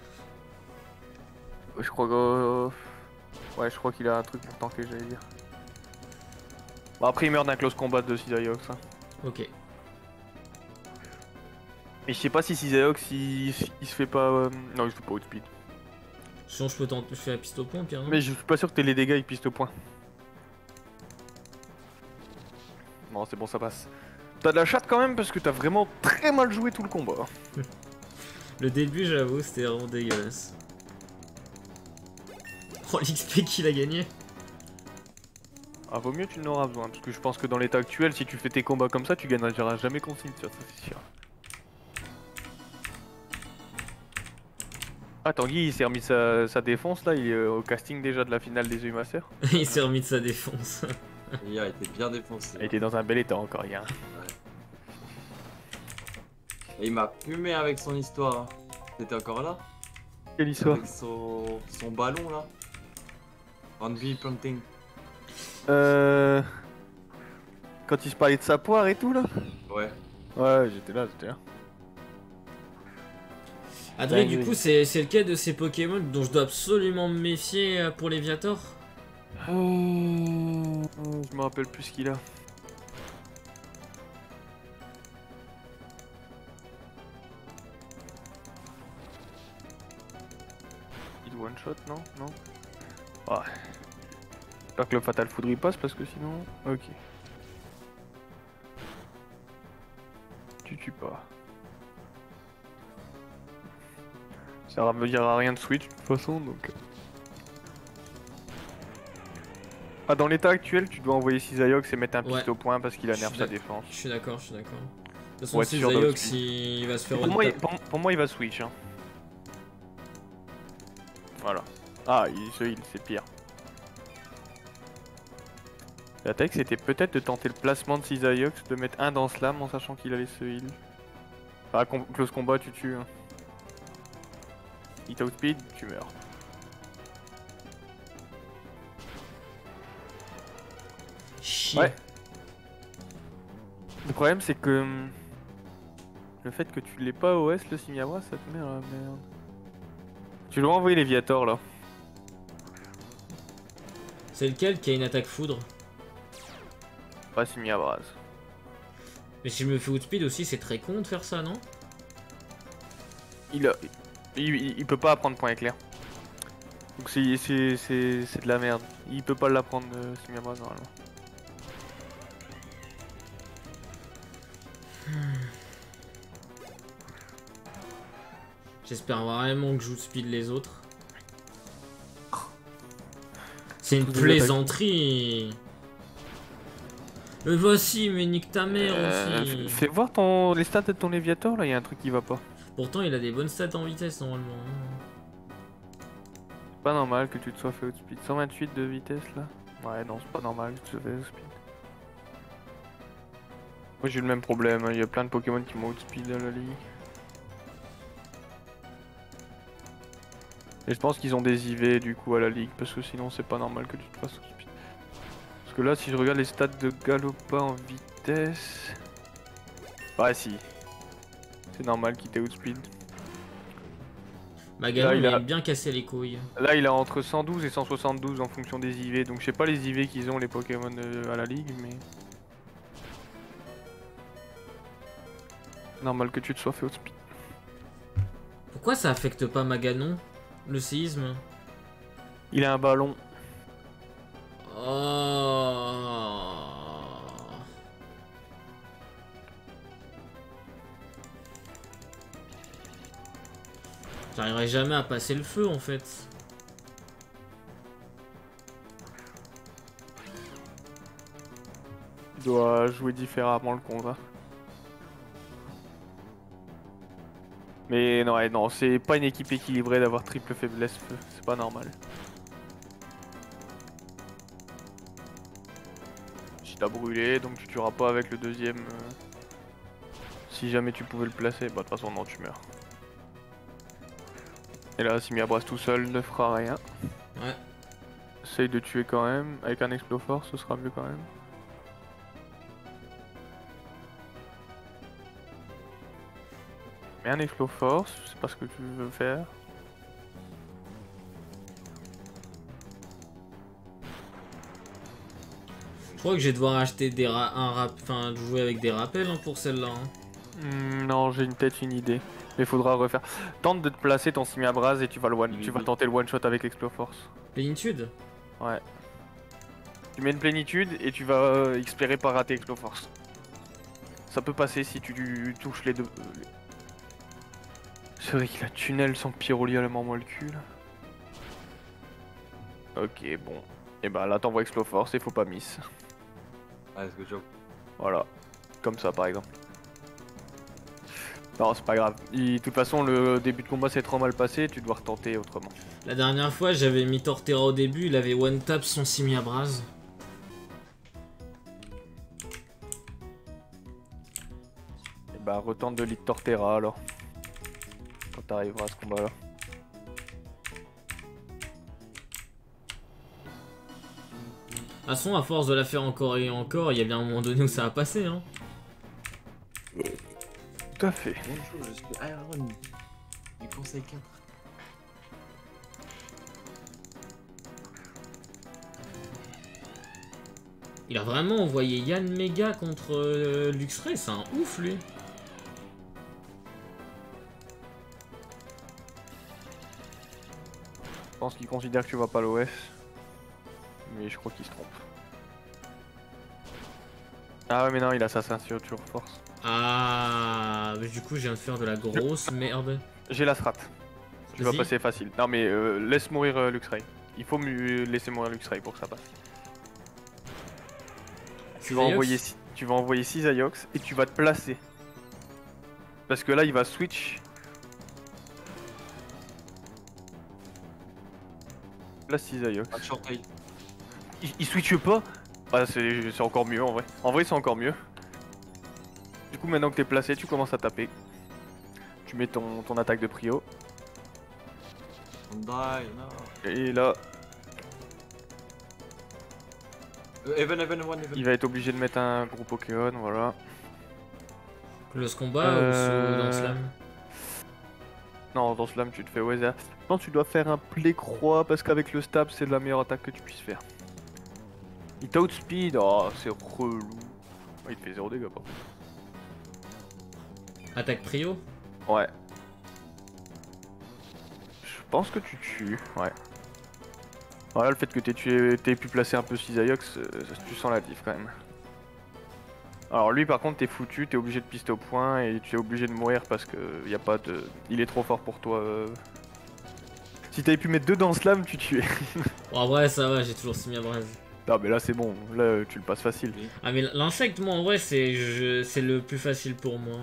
Je crois que... Ouais, je crois qu'il a un truc pour tanker, j'allais dire. Bon, après il meurt d'un close combat de Cisaox. Hein. Ok. Et je sais pas si Cisaox il se fait pas... Non, il se fait pas outspeed. Sinon, je peux tenter, je fais la piste au point, pire, non? Mais je suis pas sûr que t'aies les dégâts, il piste au point. Bon, c'est bon, ça passe. T'as de la chatte quand même parce que t'as vraiment très mal joué tout le combat. Le début, j'avoue, c'était vraiment dégueulasse. Oh, l'XP qu'il a gagné. Ah, vaut mieux tu n'en auras besoin parce que je pense que dans l'état actuel, si tu fais tes combats comme ça, tu gagneras jamais consigne, ça c'est sûr. Ah, Tanguy il s'est remis sa défense là, il est au casting déjà de la finale des Umaster. Il s'est remis de sa défense. Il a été bien défoncé. Il était dans un bel état encore hier. Et il m'a plumé avec son histoire. Hein. T'étais encore là? Quelle histoire? Avec son ballon là. Envy planting. Quand il se parlait de sa poire et tout là? Ouais. Ouais, j'étais là. Adrien, du coup, c'est lequel de ces Pokémon dont je dois absolument me méfier pour Léviator? Je me rappelle plus ce qu'il a. Il one shot, non? Non? Ouais. J'espère que le Fatal Foudre il passe parce que sinon... Ok. suis pas. Ça me dira rien de switch de toute façon donc. Ah, dans l'état actuel, tu dois envoyer Cisaiox et mettre un piste au point parce qu'il a nerf sa défense. Je suis d'accord, je suis d'accord. De toute façon, Ouais, Cisaiox il va se faire pour moi, il va switch. Hein. Voilà. Ah, il se heal, c'est pire. La tech, c'était peut-être de tenter le placement de Cisaiox, de mettre un dans Slam en sachant qu'il allait se heal. Ah, close combat, tu tues. Hein. Hit outspeed, tu meurs. Chier. Ouais. Le problème, c'est que le fait que tu l'aies pas OS, le Simiabra, ça te met dans la merde. Tu dois envoyer les Viator là. C'est lequel qui a une attaque foudre? Pas Simiabras. Mais si je me fais outspeed aussi, c'est très con de faire ça, non? Il peut pas apprendre point éclair. Donc c'est de la merde. Il peut pas l'apprendre Simiabras normalement. J'espère vraiment que je outspeed les autres. C'est une plaisanterie. Le voici, mais nique ta mère aussi. Fais voir les stats de ton Léviator, là, il y a un truc qui va pas. Pourtant, il a des bonnes stats en vitesse normalement. C'est pas normal que tu te sois fait outspeed. 128 de vitesse là. Ouais, non, c'est pas normal que tu te sois fait outspeed. Moi j'ai eu le même problème, il y a plein de Pokémon qui m'ont outspeed à la ligue. Et je pense qu'ils ont des IV du coup à la ligue, parce que sinon c'est pas normal que tu te fasses outspeed. Parce que là, si je regarde les stats de Galopa en vitesse... Ouais, si. C'est normal qu'il t'ait outspeed. Maganon, il a bien cassé les couilles. Là, il a entre 112 et 172 en fonction des IV, donc je sais pas les IV qu'ils ont les Pokémon à la ligue, mais... Normal que tu te sois fait outspeed. Pourquoi ça affecte pas Maganon, le séisme? Il a un ballon. Oh. J'arriverai jamais à passer le feu en fait. Il doit jouer différemment le combat. Mais non, ouais, non, c'est pas une équipe équilibrée d'avoir triple faiblesse feu, c'est pas normal. Si t'as brûlé, donc tu tueras pas avec le deuxième. Si jamais tu pouvais le placer, bah de toute façon non, tu meurs. Et là, Simiabras tout seul ne fera rien. Ouais. Essaye de tuer quand même, avec un Explofor, ce sera mieux quand même. Mais un Explofor, c'est pas ce que tu veux faire. Je crois que je vais devoir acheter des enfin jouer avec des rappels hein, pour celle-là. Hein. Non, j'ai une idée. Mais faudra refaire. Tente de te placer ton Simiabras et tu vas tenter le one shot avec Exploforce. Plénitude? Ouais. Tu mets une plénitude et tu vas espérer pas rater Exploforce. Ça peut passer si tu touches les deux. C'est vrai qu'il a tunnel sans Pyroli à la mort moi le cul là. Ok, bon. Et bah là t'envoies Exploforce et faut pas miss. Ah, let's go job. Voilà. Comme ça par exemple. Non, c'est pas grave. De toute façon, le début de combat s'est trop mal passé, tu dois retenter autrement. La dernière fois, j'avais mis Torterra au début, il avait one tap son Simiabras. Et bah, retente de lead Torterra alors. Quand t'arriveras à ce combat là. De toute façon, à force de la faire encore et encore, il y a bien un moment donné où ça va passer. Hein. Tout à fait. Bonjour, je suis Iron du Conseil 4. Il a vraiment envoyé Yann Mega contre Luxray, c'est un ouf lui. Je pense qu'il considère que tu vas pas l'OS. Mais je crois qu'il se trompe. Ah ouais mais non, il a sa ceinture force. Ah, mais du coup, je viens de faire de la grosse merde. J'ai la strat. Tu vas Vas-y. passer facile. Non mais laisse mourir Luxray. Il faut laisser mourir Luxray pour que ça passe. Tu vas envoyer 6 Aiox et tu vas te placer. Parce que là il va switch. Là 6 Aiox. Pas de short-tail. Il switch pas. Ah c'est encore mieux en vrai. En vrai c'est encore mieux. Du coup maintenant que t'es placé tu commences à taper. Tu mets ton attaque de prio. On die, non. Et là Even, one, even. il va être obligé de mettre un gros Pokémon, voilà. Close combat ou dans Slam? Non, dans Slam tu te fais ouais. Non, tu dois faire un play croix parce qu'avec le stab c'est la meilleure attaque que tu puisses faire. Il t'outspeed, oh c'est relou. Oh, il te fait 0 dégâts pas. Attaque prio? Ouais. Je pense que tu tues, ouais. Voilà, le fait que t'aies pu placer un peu Cisaiox, tu sens la diff quand même. Alors lui par contre t'es foutu, t'es obligé de pister au point et tu es obligé de mourir parce que y a pas de... Il est trop fort pour toi. Si t'avais pu mettre 2 dans Slam, tu tuais. Bon, en vrai, ça va, j'ai toujours 6000 braise. Non mais là c'est bon, là tu le passes facile. Ah, mais l'insecte, moi, en vrai, c'est le plus facile pour moi.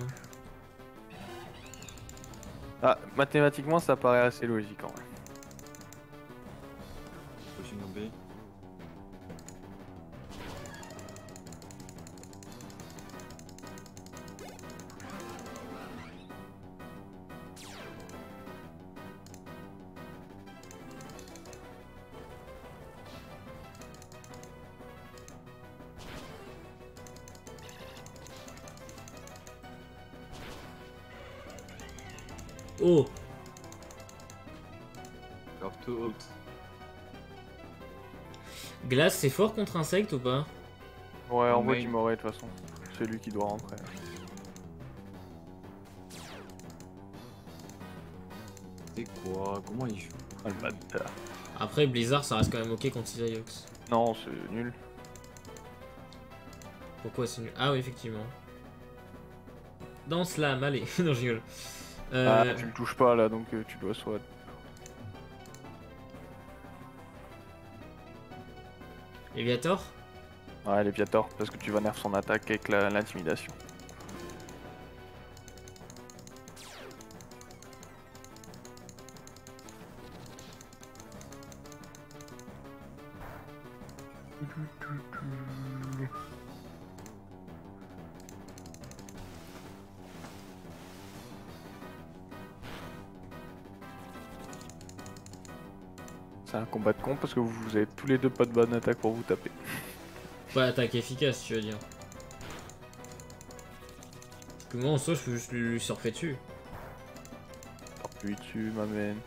Ah, mathématiquement ça paraît assez logique en vrai. Pushing on B. Oh! Off to out. Glace, c'est fort contre insecte ou pas? Ouais, en En vrai main. tu m'aurais de toute façon. C'est lui qui doit rentrer. C'est quoi? Comment il joue? Ah le bâtard. Après, Blizzard, ça reste quand même ok contre Cisaiox. Non, c'est nul. Pourquoi c'est nul? Ah oui, effectivement. Dans Slam, allez. Non, je rigole. Ah, tu le touches pas là, donc tu dois soit... Léviator? Ouais, Léviator, parce que tu vas nerf son attaque avec l'intimidation. C'est un combat de con parce que vous avez tous les deux pas de bonne attaque pour vous taper. Pas attaque efficace, tu veux dire. Parce que moi, en soi, je peux juste lui surfer dessus. Appuie dessus, m'amène.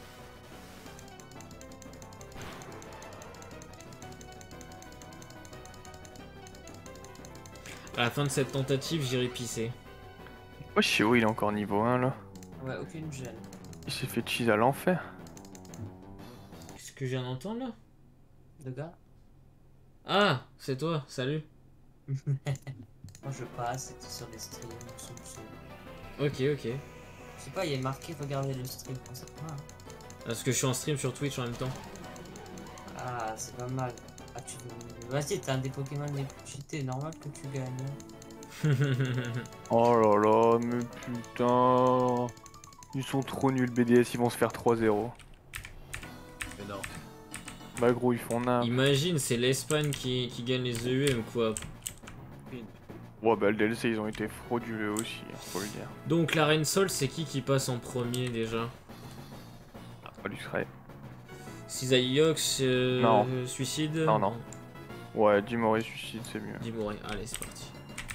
À la fin de cette tentative, j'irai pisser. Ouais, Shio il est encore niveau 1 là. Ouais, aucune gêne. Il s'est fait cheese à l'enfer. Qu'est-ce que je viens d'entendre là? De gars. Ah, c'est toi, salut. Moi je passe, c'était sur les streams, Ok, ok. Je sais pas, il est marqué regarder le stream quand ça prend. Parce que je suis en stream sur Twitch en même temps. Ah, c'est pas mal. Ah, tu... Vas-y, t'as un des Pokémon les plus cheatés, normal que tu gagnes. Oh là là, mais putain. Ils sont trop nuls, BDS, ils vont se faire 3-0. Énorme. Bah gros, ils font n'importe. Imagine, c'est l'Espagne qui gagne les EUM quoi. Ouais, bah le DLC, ils ont été frauduleux aussi, hein, faut le dire. Donc la Reine Sol, c'est qui passe en premier déjà? Pas Luxray. Cisaiox, Non. Suicide? Non, non. Ouais, Dimoré suicide, c'est mieux. Dimoré, allez, c'est parti.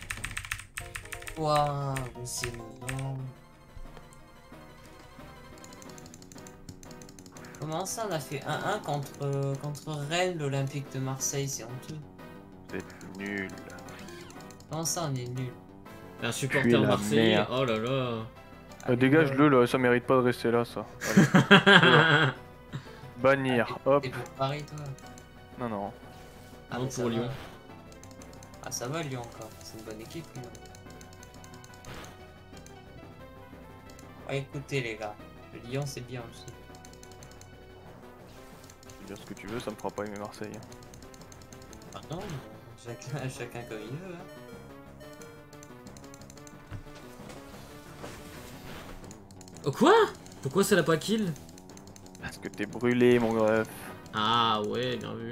Waouh, mais c'est énorme. Comment ça, on a fait 1-1 contre Rennes, l'Olympique de Marseille, c'est honteux. C'est nul. Comment ça, on est nul? Un Puis supporter la marseillais, merde. oh là là. Dégage-le là, ça mérite pas de rester là, ça. Allez. Bannir, hop. T'es pour Paris, toi? Non, non. Ah, Non, mais ça pour va. Lyon. Ah, ça va, Lyon encore. C'est une bonne équipe, Lyon. Ah, écoutez les gars, le Lyon c'est bien aussi. C'est bien ce que tu veux, ça me fera pas aimer Marseille. Ah non, chacun comme il veut. Hein. Oh, quoi? Pourquoi ça l'a pas kill? Parce que t'es brûlé, mon ref. Ah ouais, bien vu.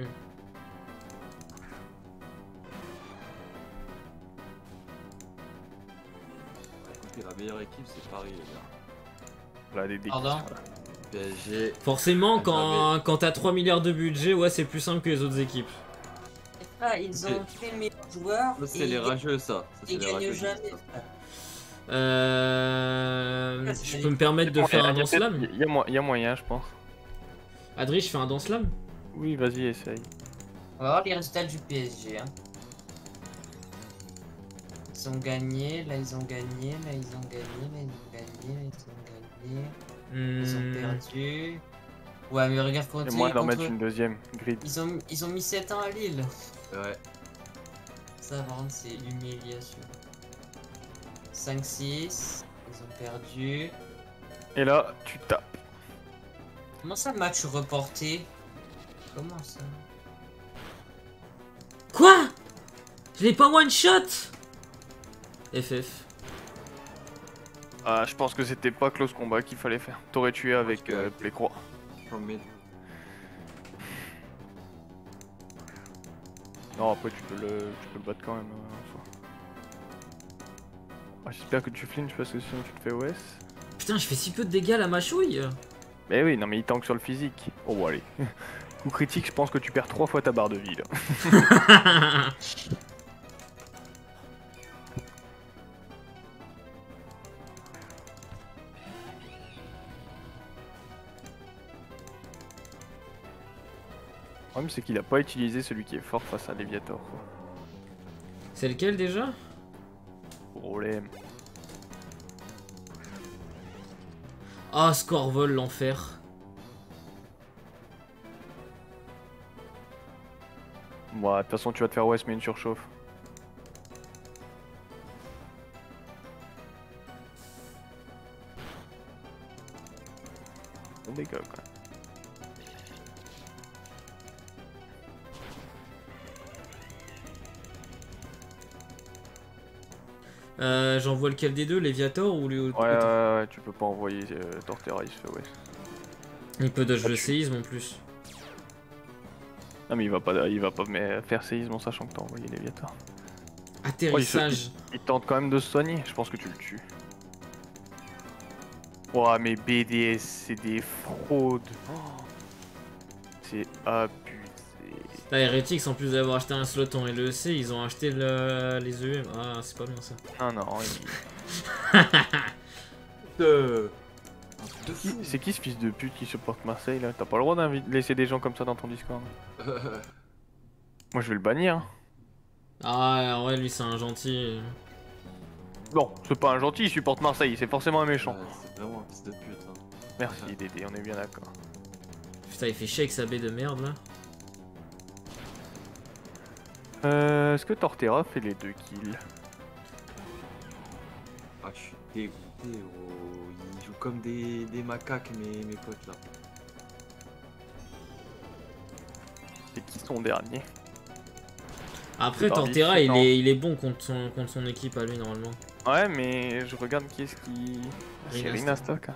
Écoutez, la meilleure équipe, c'est Paris, les gars. Là, des Pardon? PSG. Forcément, Ah, quand t'as 3 milliards de budget, ouais, c'est plus simple que les autres équipes. Ah, ils ont fait le meilleur joueur. Ça, c'est les rageux, ça. C'est Ils les gagnent rageux. jamais. Frère. Je peux me permettre de faire un dance slam? Il y a moyen, je pense. Adri, je fais un dance slam? Oui, vas-y, essaye. On va voir les résultats du PSG. Hein. Ils ont gagné, là ils ont gagné, là ils ont gagné, là ils ont gagné, là ils ont gagné. Ils ont perdu. Ouais, mais regarde Et contre moi d'en contre- mettre une deuxième, grid. Ils ont mis 7 ans à Lille. Ouais. Ça, par contre, c'est humiliation. 5-6. Ils ont perdu. Et là, tu tapes. Comment ça, match reporté? Comment ça? Quoi? Je l'ai pas one shot? FF. Ah, je pense que c'était pas close combat qu'il fallait faire. T'aurais tué avec que- Playcroix. From mid. Non, après tu peux le battre quand même. En soi. Ah, j'espère que tu flinches parce que sinon tu te fais OS. Putain, je fais si peu de dégâts à la mâchouille. Mais oui, non mais il tank sur le physique. Oh bon, allez. Coup critique, je pense que tu perds 3 fois ta barre de vie là. Le problème c'est qu'il a pas utilisé celui qui est fort face à Léviator. Quoi. C'est lequel déjà? Problème. Ah, Scorvol, l'enfer. Bon, de toute façon tu vas te faire OS mais une surchauffe. Bon dégâts quand même. J'envoie lequel des deux, Léviator ou le... Ouais, tu peux pas envoyer Torterra, il se fait OS. Il peut dodge Ah, le tu- séisme en plus. Non mais il va pas faire séisme en sachant que t'as envoyé Léviator. Atterrissage. Il tente quand même de se soigner, je pense que tu le tues. Ouah mais BDS c'est des fraudes. Oh, c'est abusé. Là, Heretics, en plus d'avoir acheté un slot en LEC, ils ont acheté les EM. Ah, c'est pas bien ça. Non non, c'est qui ce fils de pute qui supporte Marseille là? T'as pas le droit de laisser des gens comme ça dans ton Discord. Moi je vais le bannir. Ah, ouais, lui, c'est un gentil. Non, c'est pas un gentil, il supporte Marseille, c'est forcément un méchant. C'est vraiment un fils de pute. Hein. Merci Dédé, on est bien d'accord. Putain, il fait chier avec sa baie de merde là. Est-ce que Torterra fait les 2 kills? Ah, je suis dégoûté. Oh. Ils jouent comme des macaques, mes potes là. C'est qui son dernier? Après, C'est pas Torterra, vite, non. il est bon contre son équipe à lui normalement. Ouais, mais je regarde qui est-ce qui. C'est Rina Rina Stock.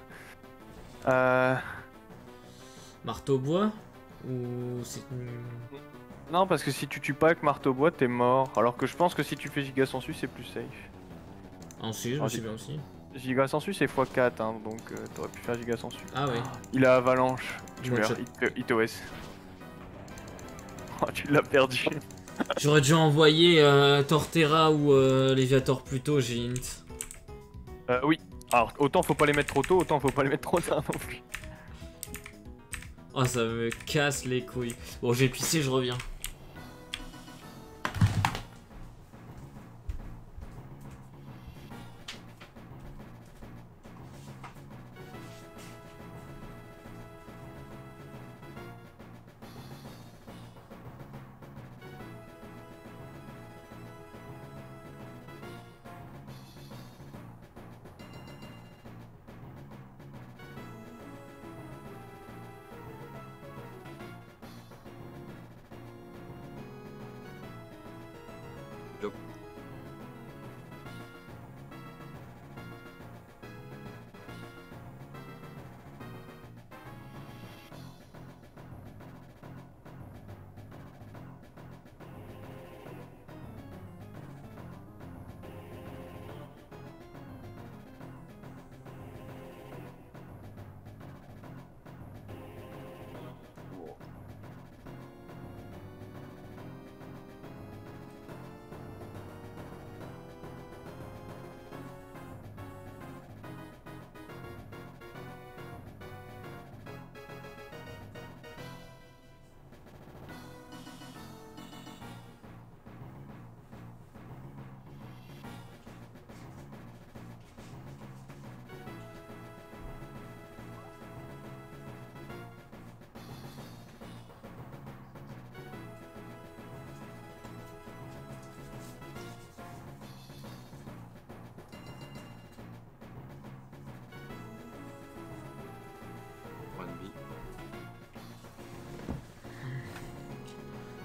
Marteau bois ou c'est. Non, parce que si tu tues pas avec marteau bois, t'es mort. Alors que je pense que si tu fais giga sensu, c'est plus safe. Ah, si, je me suis bien aussi. Giga sensu, c'est x4, hein, donc t'aurais pu faire giga sensu. Ah ouais. Il a avalanche. Tu One meurs, shot. il te OS. Oh, tu l'as perdu. J'aurais dû envoyer Torterra ou Léviator plus tôt, j'ai hint. Oui. Alors, autant faut pas les mettre trop tôt, autant faut pas les mettre trop tard non plus. Oh, ça me casse les couilles. Bon, j'ai pissé, je reviens.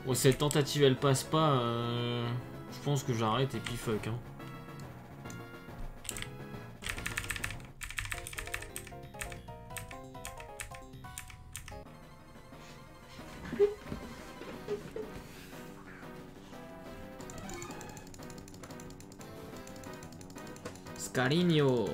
Bon, cette tentative elle passe pas, je pense que j'arrête et puis fuck. Hein. Scarigno.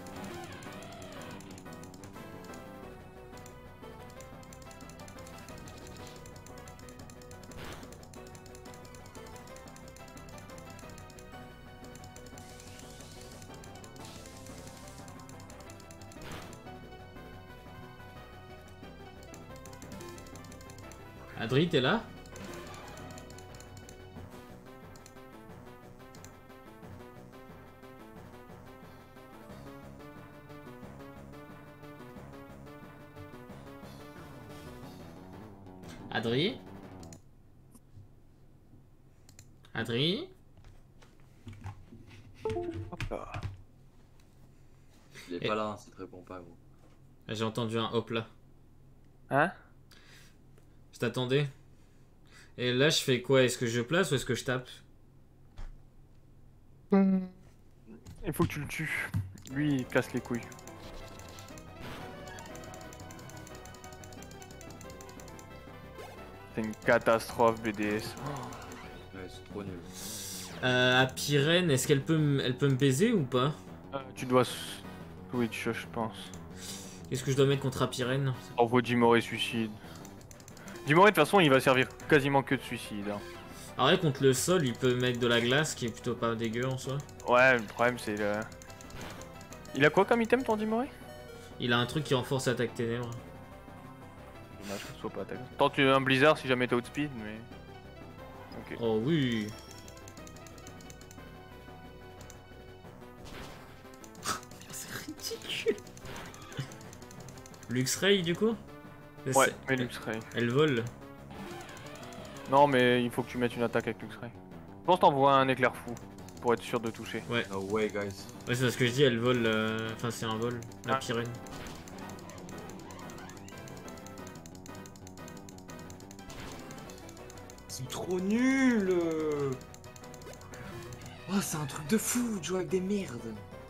Adri, t'es là? Adri? Adri? Hop là. Il est pas là, hein, ça te répond pas, gros. J'ai entendu un hop là. Hein? Je t'attendais. Et là, je fais quoi? Est-ce que je place ou est-ce que je tape? Il faut que tu le tues. Lui, il casse les couilles. C'est une catastrophe, BDS. Ouais, c'est trop nul. À Pyrène, est-ce qu'elle peut, elle peut me baiser ou pas? Tu dois switch, je pense. Qu'est-ce que je dois mettre contre Apirène? Envoie Dimoré suicide. Dimoré, de toute façon, il va servir quasiment que de suicide. Hein. Ah ouais, contre le sol, il peut mettre de la glace, qui est plutôt pas dégueu en soi. Ouais, le problème, c'est le... Il a quoi comme item, ton Dimoré? Il a un truc qui renforce l'attaque ténèbres. Dommage que ce soit pas attaque. Tente un blizzard si jamais t'as outspeed, mais... Ok. Oh oui. C'est ridicule. Luxray du coup? Ouais, mais Luxray. Elle vole. Non, mais il faut que tu mettes une attaque avec Luxray. Je pense que t'envoies un éclair fou, pour être sûr de toucher. Ouais. No way, guys. Ouais, c'est ce que je dis, elle vole. Enfin, c'est un vol, la Ah. Pyrène. C'est trop nul. Oh, c'est un truc de fou de jouer avec des merdes.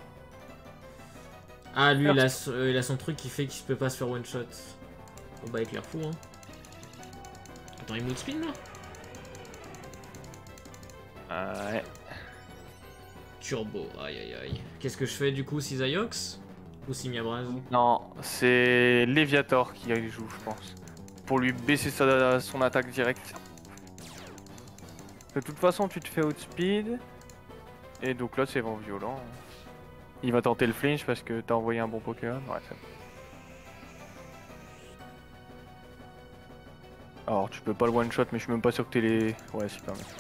Ah, lui, il a son truc qui fait qu'il peut pas se faire one shot. Oh bah, éclair fou, hein. Attends, il mode spin là? Ouais. Turbo, aïe aïe aïe. Qu'est-ce que je fais du coup, Cisaiox? Ou Simiabraz? Non, c'est Léviator qui y joue, je pense. Pour lui baisser son attaque directe. De toute façon, tu te fais outspeed. Et donc là, c'est vent violent. Il va tenter le flinch parce que t'as envoyé un bon Pokémon. Ouais, c'est bon. Alors, tu peux pas le one shot, mais je suis même pas sûr que t'es les. Ouais, si, quand même.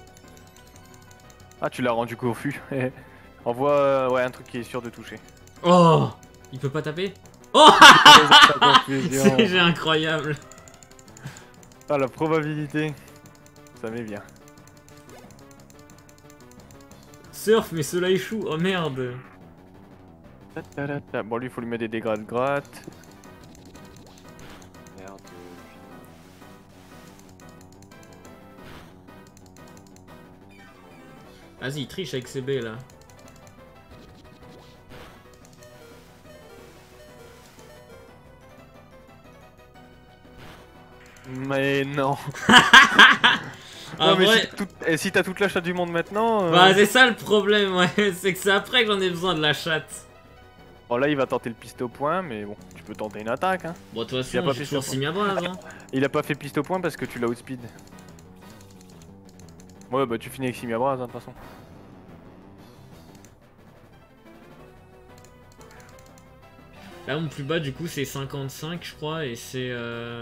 Ah, tu l'as rendu confus. Envoie ouais, un truc qui est sûr de toucher. Oh! Il peut pas taper? Oh! C'est incroyable. Ah, la probabilité. Ça m'est bien. Surf, mais cela échoue. Oh merde. Bon, lui, il faut lui mettre des dégâts de gratte. Merde. Vas-y, il triche avec ses baies là. Mais non. Ah, mais vrai... si t'as toute la chatte du monde maintenant. Bah, c'est ça le problème, ouais. C'est que c'est après que j'en ai besoin de la chatte. Bon, là, il va tenter le piste au point, mais bon, tu peux tenter une attaque. Hein. Bon, de toute Il a façon, pas j'ai fait toujours ça. Simiabraz, hein. Il a pas fait piste au point parce que tu l'as outspeed. Ouais, bah tu finis avec Simiabraz, hein, de toute façon. Là, mon plus bas, du coup, c'est 55, je crois, et c'est...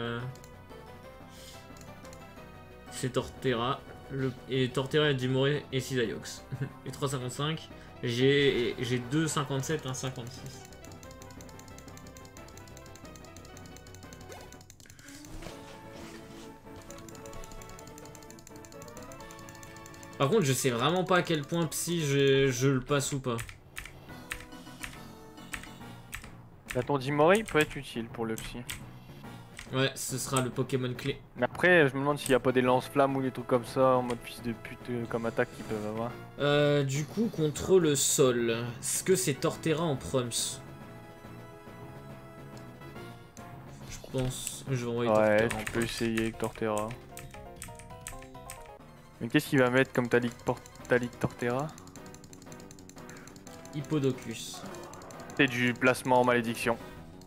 C'est Torterra. Et Torterra, Dimoré et Cisaiox. Et 3,55. J'ai 2,57, 1,56. Par contre, je sais vraiment pas à quel point Psy je le passe ou pas. Là, ton Dimoré peut être utile pour le psy. Ouais, ce sera le Pokémon clé. Mais Après, je me demande s'il n'y a pas des lance-flammes ou des trucs comme ça en mode fils de pute comme attaque qu'ils peuvent avoir. Du coup, contre le sol, est-ce que c'est Torterra en Prums? Je pense. Je vais envoyer Ouais, Torterra en tu peux Prums. essayer avec Torterra. Mais qu'est-ce qu'il va mettre comme Talic Torterra? Hippodocus. C'est du placement en malédiction.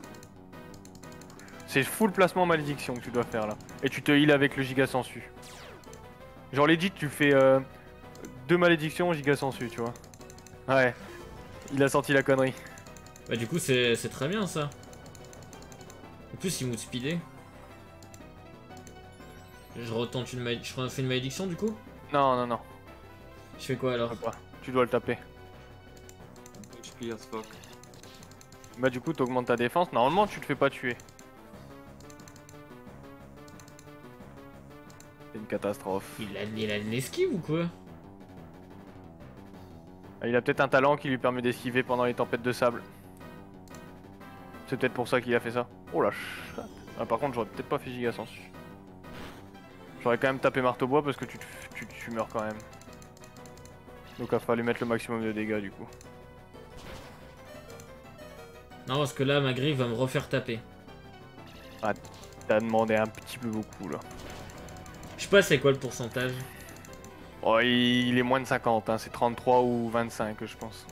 C'est full placement en malédiction que tu dois faire là. Et tu te heal avec le giga sensu. Genre legit tu fais 2 malédictions giga sensu, tu vois. Ouais. Il a senti la connerie. Bah du coup c'est très bien ça. En plus il mood speedé. Je retente une malédiction. Je fais une malédiction du coup? Non, non, non. Je fais quoi alors? Tu peux pas. Tu dois le taper. Je clear ce fuck. Bah du coup t'augmentes ta défense. Normalement tu te fais pas tuer. C'est une catastrophe. Il a de l'esquive ou quoi? Ah, il a peut-être un talent qui lui permet d'esquiver pendant les tempêtes de sable. C'est peut-être pour ça qu'il a fait ça. Oh la chatte. Ah, par contre j'aurais peut-être pas fait giga sensu. J'aurais quand même tapé marteau bois parce que tu meurs quand même. Donc il a fallu mettre le maximum de dégâts du coup. Non parce que là ma griffe va me refaire taper. T'as demandé un petit peu beaucoup là. Je sais pas c'est quoi le pourcentage. Oh il est moins de 50, hein. C'est 33 ou 25 je pense.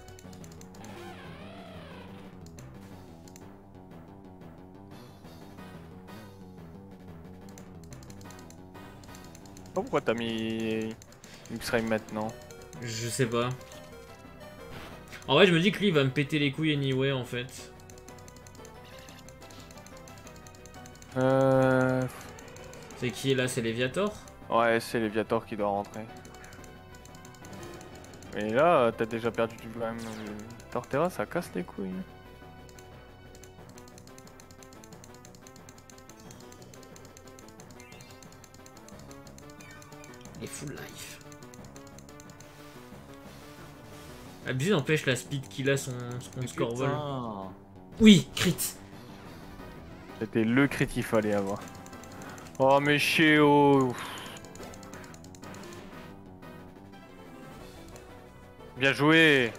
Pourquoi t'as mis X-Ray maintenant? Je sais pas. En vrai je me dis que lui il va me péter les couilles anyway en fait. C'est qui est là? C'est Léviator? Ouais, c'est Léviator qui doit rentrer. Mais là, t'as déjà perdu du quand même. Torterra, ça casse les couilles. Il est full life. Abusé n'empêche la speed qu'il a son score vol. Putain. Oui, crit. C'était le crit qu'il fallait avoir. Oh mais Chéo. Bien joué.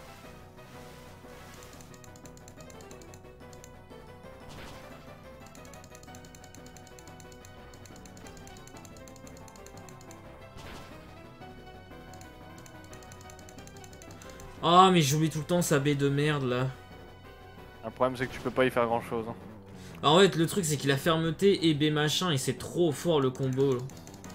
Ah mais j'oublie tout le temps sa baie de merde là. Le problème c'est que tu peux pas y faire grand chose. Alors, en fait le truc c'est qu'il a fermeté et B machin et c'est trop fort le combo là.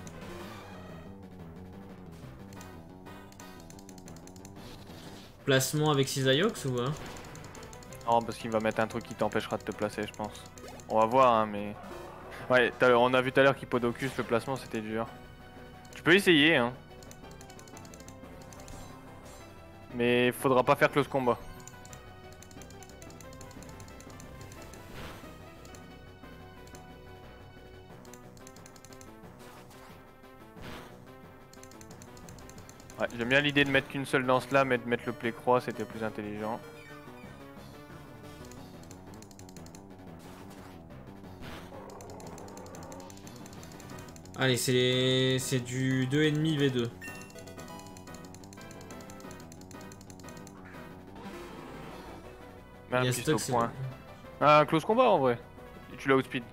Placement avec Cisaiox ou hein? Non parce qu'il va mettre un truc qui t'empêchera de te placer je pense. On va voir hein mais... Ouais, on a vu tout à l'heure qu'Hippodocus le placement c'était dur. Tu peux essayer hein. Mais faudra pas faire close combat. Ouais, j'aime bien l'idée de mettre qu'une seule danse là, mais de mettre le play croix c'était plus intelligent. Allez c'est du 2,5 V2. Un Il y a piste stock, au c'est point. Ah, un close combat en vrai. Et tu l'as outspeed.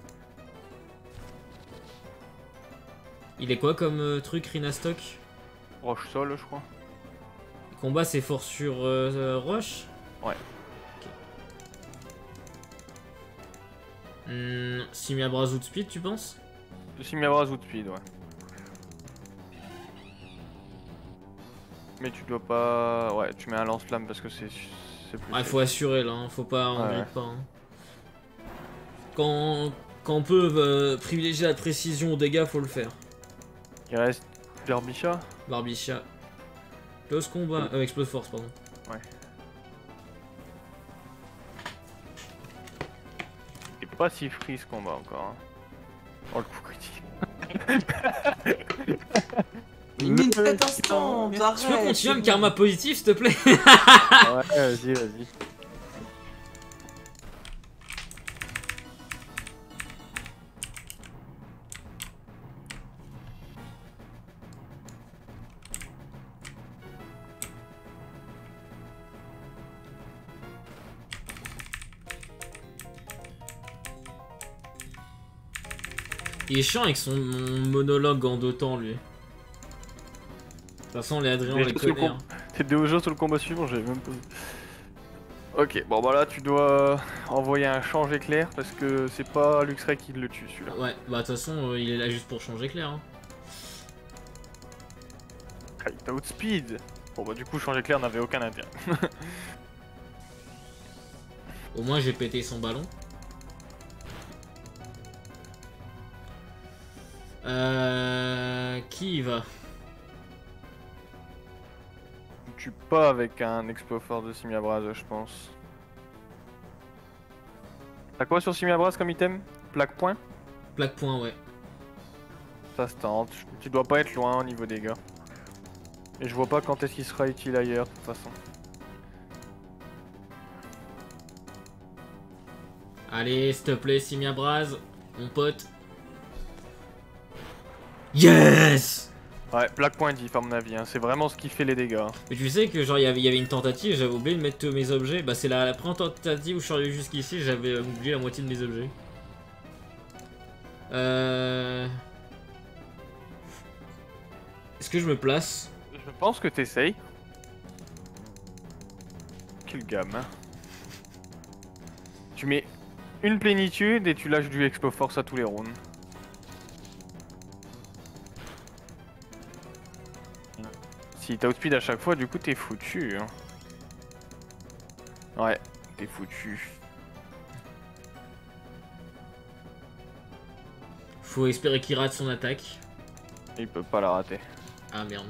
Il est quoi comme truc Rinastock? Roche sol je crois. Combat c'est fort sur Roche? Ouais. Ok. Simia Brazou de speed tu penses? Simia outspeed ouais. Mais tu dois pas... Ouais, tu mets un lance-flamme parce que c'est plus... Ouais, faut assurer là, hein. Faut pas, on Ouais. grille pas. Hein. Quand on peut privilégier la précision aux dégâts, faut le faire. Il reste Derbyshire. Barbichat. Close combat, explose force, pardon. Ouais. Et pas si free ce combat encore. Hein. Oh le coup critique. Mine cet instant, Tu peux continuer à me karma positif, s'il te plaît? Ouais, vas-y, vas-y. Il est chiant avec son monologue en deux temps, lui. De toute façon, les Adrien, on les connaît. Hein. T'es Dojo sur le combat suivant, j'avais même pas vu. Ok, bon bah là tu dois envoyer un change éclair parce que c'est pas Luxray qui le tue celui-là. Ouais, bah de toute façon, il est là juste pour changer clair. Hein. Ah, il outspeed. Bon bah du coup change éclair n'avait aucun intérêt. Au moins j'ai pété son ballon. Qui y va? Tu tues pas avec un expo-force de Simiabras, je pense. T'as quoi sur Simiabras comme item? Plaque point? Plaque point, ouais. Ça se tente. Tu dois pas être loin au niveau dégâts. Et je vois pas quand est-ce qu'il sera utile ailleurs de toute façon. Allez, s'il te plaît, Simiabras, mon pote. Yes! Ouais, plaque point diff à mon avis, hein. C'est vraiment ce qui fait les dégâts. Mais tu sais que genre il y avait une tentative, j'avais oublié de mettre tous mes objets. Bah c'est la première tentative où je suis arrivé jusqu'ici, j'avais oublié la moitié de mes objets. Est-ce que je me place? Je pense que t'essayes. Quel gamin. Tu mets une plénitude et tu lâches du expo force à tous les rounds. Si t'as outspeed à chaque fois, du coup t'es foutu. Hein. Ouais, t'es foutu. Faut espérer qu'il rate son attaque. Il peut pas la rater. Ah merde.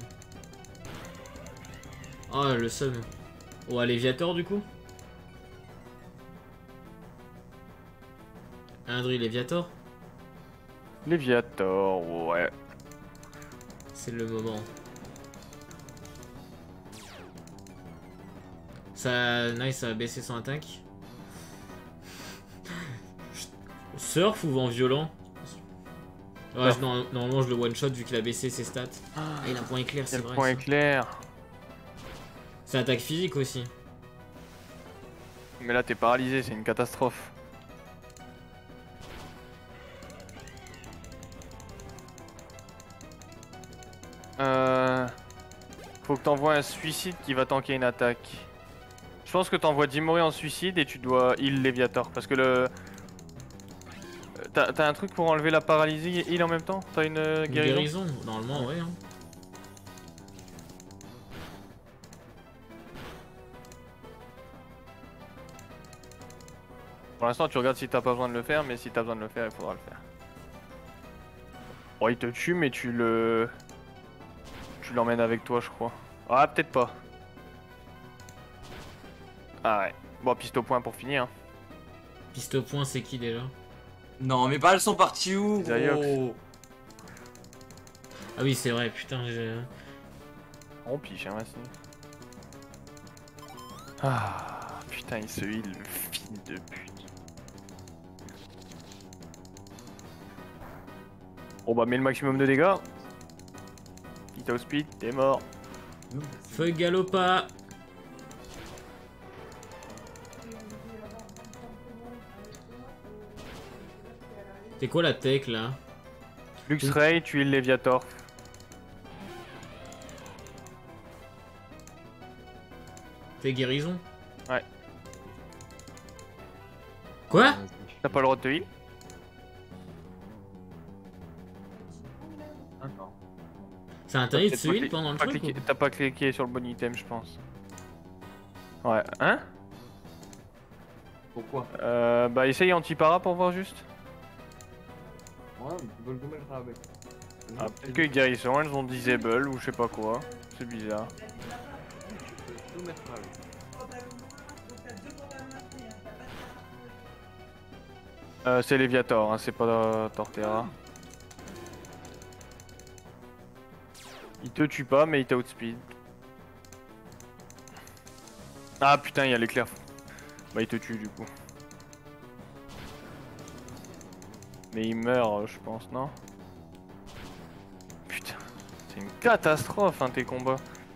Oh le seum. Oh, à Léviator du coup? Indri Léviator? Léviator, ouais. C'est le moment. Ça, nice, ça a baissé son attaque. Surf ou vent violent? Ouais, normalement je le one shot vu qu'il a baissé ses stats. Ah, il a un point éclair, c'est vrai. Point éclair. C'est attaque physique aussi. Mais là t'es paralysé, c'est une catastrophe. Faut que t'envoies un suicide qui va tanker une attaque. Je pense que t'envoies Dimori en suicide et tu dois heal Léviator parce que le... T'as un truc pour enlever la paralysie et heal en même temps? T'as une guérison? Normalement, ouais. Hein. Pour l'instant, tu regardes si t'as pas besoin de le faire, mais si t'as besoin de le faire, il faudra le faire. Bon, il te tue, mais tu le... Tu l'emmènes avec toi, je crois. Ah, peut-être pas. Ah ouais. Bon, piste au point pour finir. Hein. Piste au point, c'est qui déjà? Non, mes balles sont parties où, gros? Ah oui, c'est vrai, putain, j'ai... On piche, hein, Massy. Ah, putain, il se heal, le fils de pute. Bon bah, mets le maximum de dégâts. Il t'a au speed, t'es mort. Feu Galopa. C'est quoi la tech là? Luxray, tu es le Léviator. T'es guérison? Ouais. Quoi? T'as pas le droit de te heal? C'est interdit de se heal pendant le truc? T'as pas cliqué sur le bon item, je pense. Ouais, hein? Pourquoi? Bah essaye anti-para pour voir juste. Ouais, tu peux le mettre avec. Ah, peut-être que les guérissons, elles ont disable ou je sais pas quoi. C'est bizarre. Tu peux le mettre avec. C'est Léviator, hein, c'est pas Torterra. Il te tue pas, mais il t'a outspeed. Ah putain, il y a l'éclair. Bah, il te tue du coup. Mais il meurt, je pense, non? Putain, c'est une catastrophe, hein, tes combats.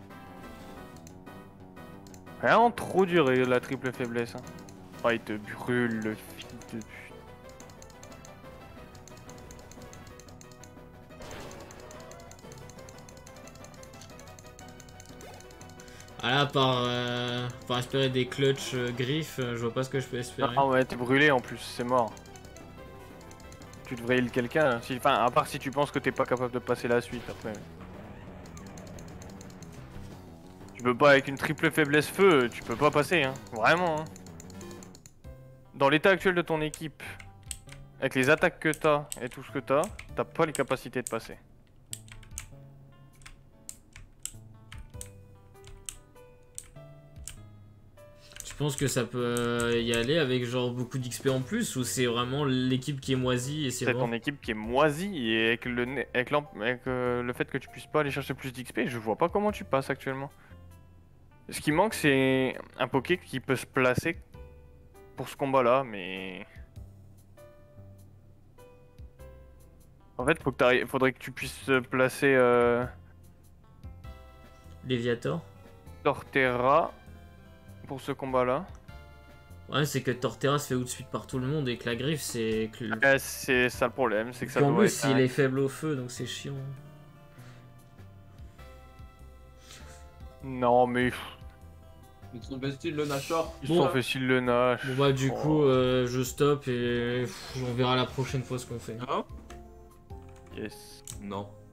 Vraiment trop dur, la triple faiblesse. Hein. Oh, il te brûle, le fils de pute. Ah là, par espérer des clutch griffes, je vois pas ce que je peux espérer. Ah ouais, t'es brûlé en plus, c'est mort. Tu devrais heal quelqu'un, si... enfin à part si tu penses que t'es pas capable de passer la suite après. Tu peux pas avec une triple faiblesse feu, tu peux pas passer, hein, vraiment. Hein. Dans l'état actuel de ton équipe, avec les attaques que t'as et tout ce que t'as pas les capacités de passer. Tu penses que ça peut y aller avec genre beaucoup d'XP en plus ou c'est vraiment l'équipe qui est moisie et c'est C'est bon? ton équipe qui est moisie et avec le fait que tu puisses pas aller chercher plus d'XP, je vois pas comment tu passes actuellement. Ce qui manque c'est un Poké qui peut se placer pour ce combat là, mais... En fait faudrait que tu puisses placer Léviator? Torterra pour ce combat là. Ouais, c'est que Torterra se fait out de suite par tout le monde et que la griffe c'est... C'est ça le problème, c'est que ça Puis en doit plus être il est faible au feu donc c'est chiant. Non mais... Ils sont vestis le Nashor. Ils Bon, sont faciles le Nash. Bon bah du Oh. coup je stoppe et on verra la prochaine fois ce qu'on fait. Non. Yes. Non.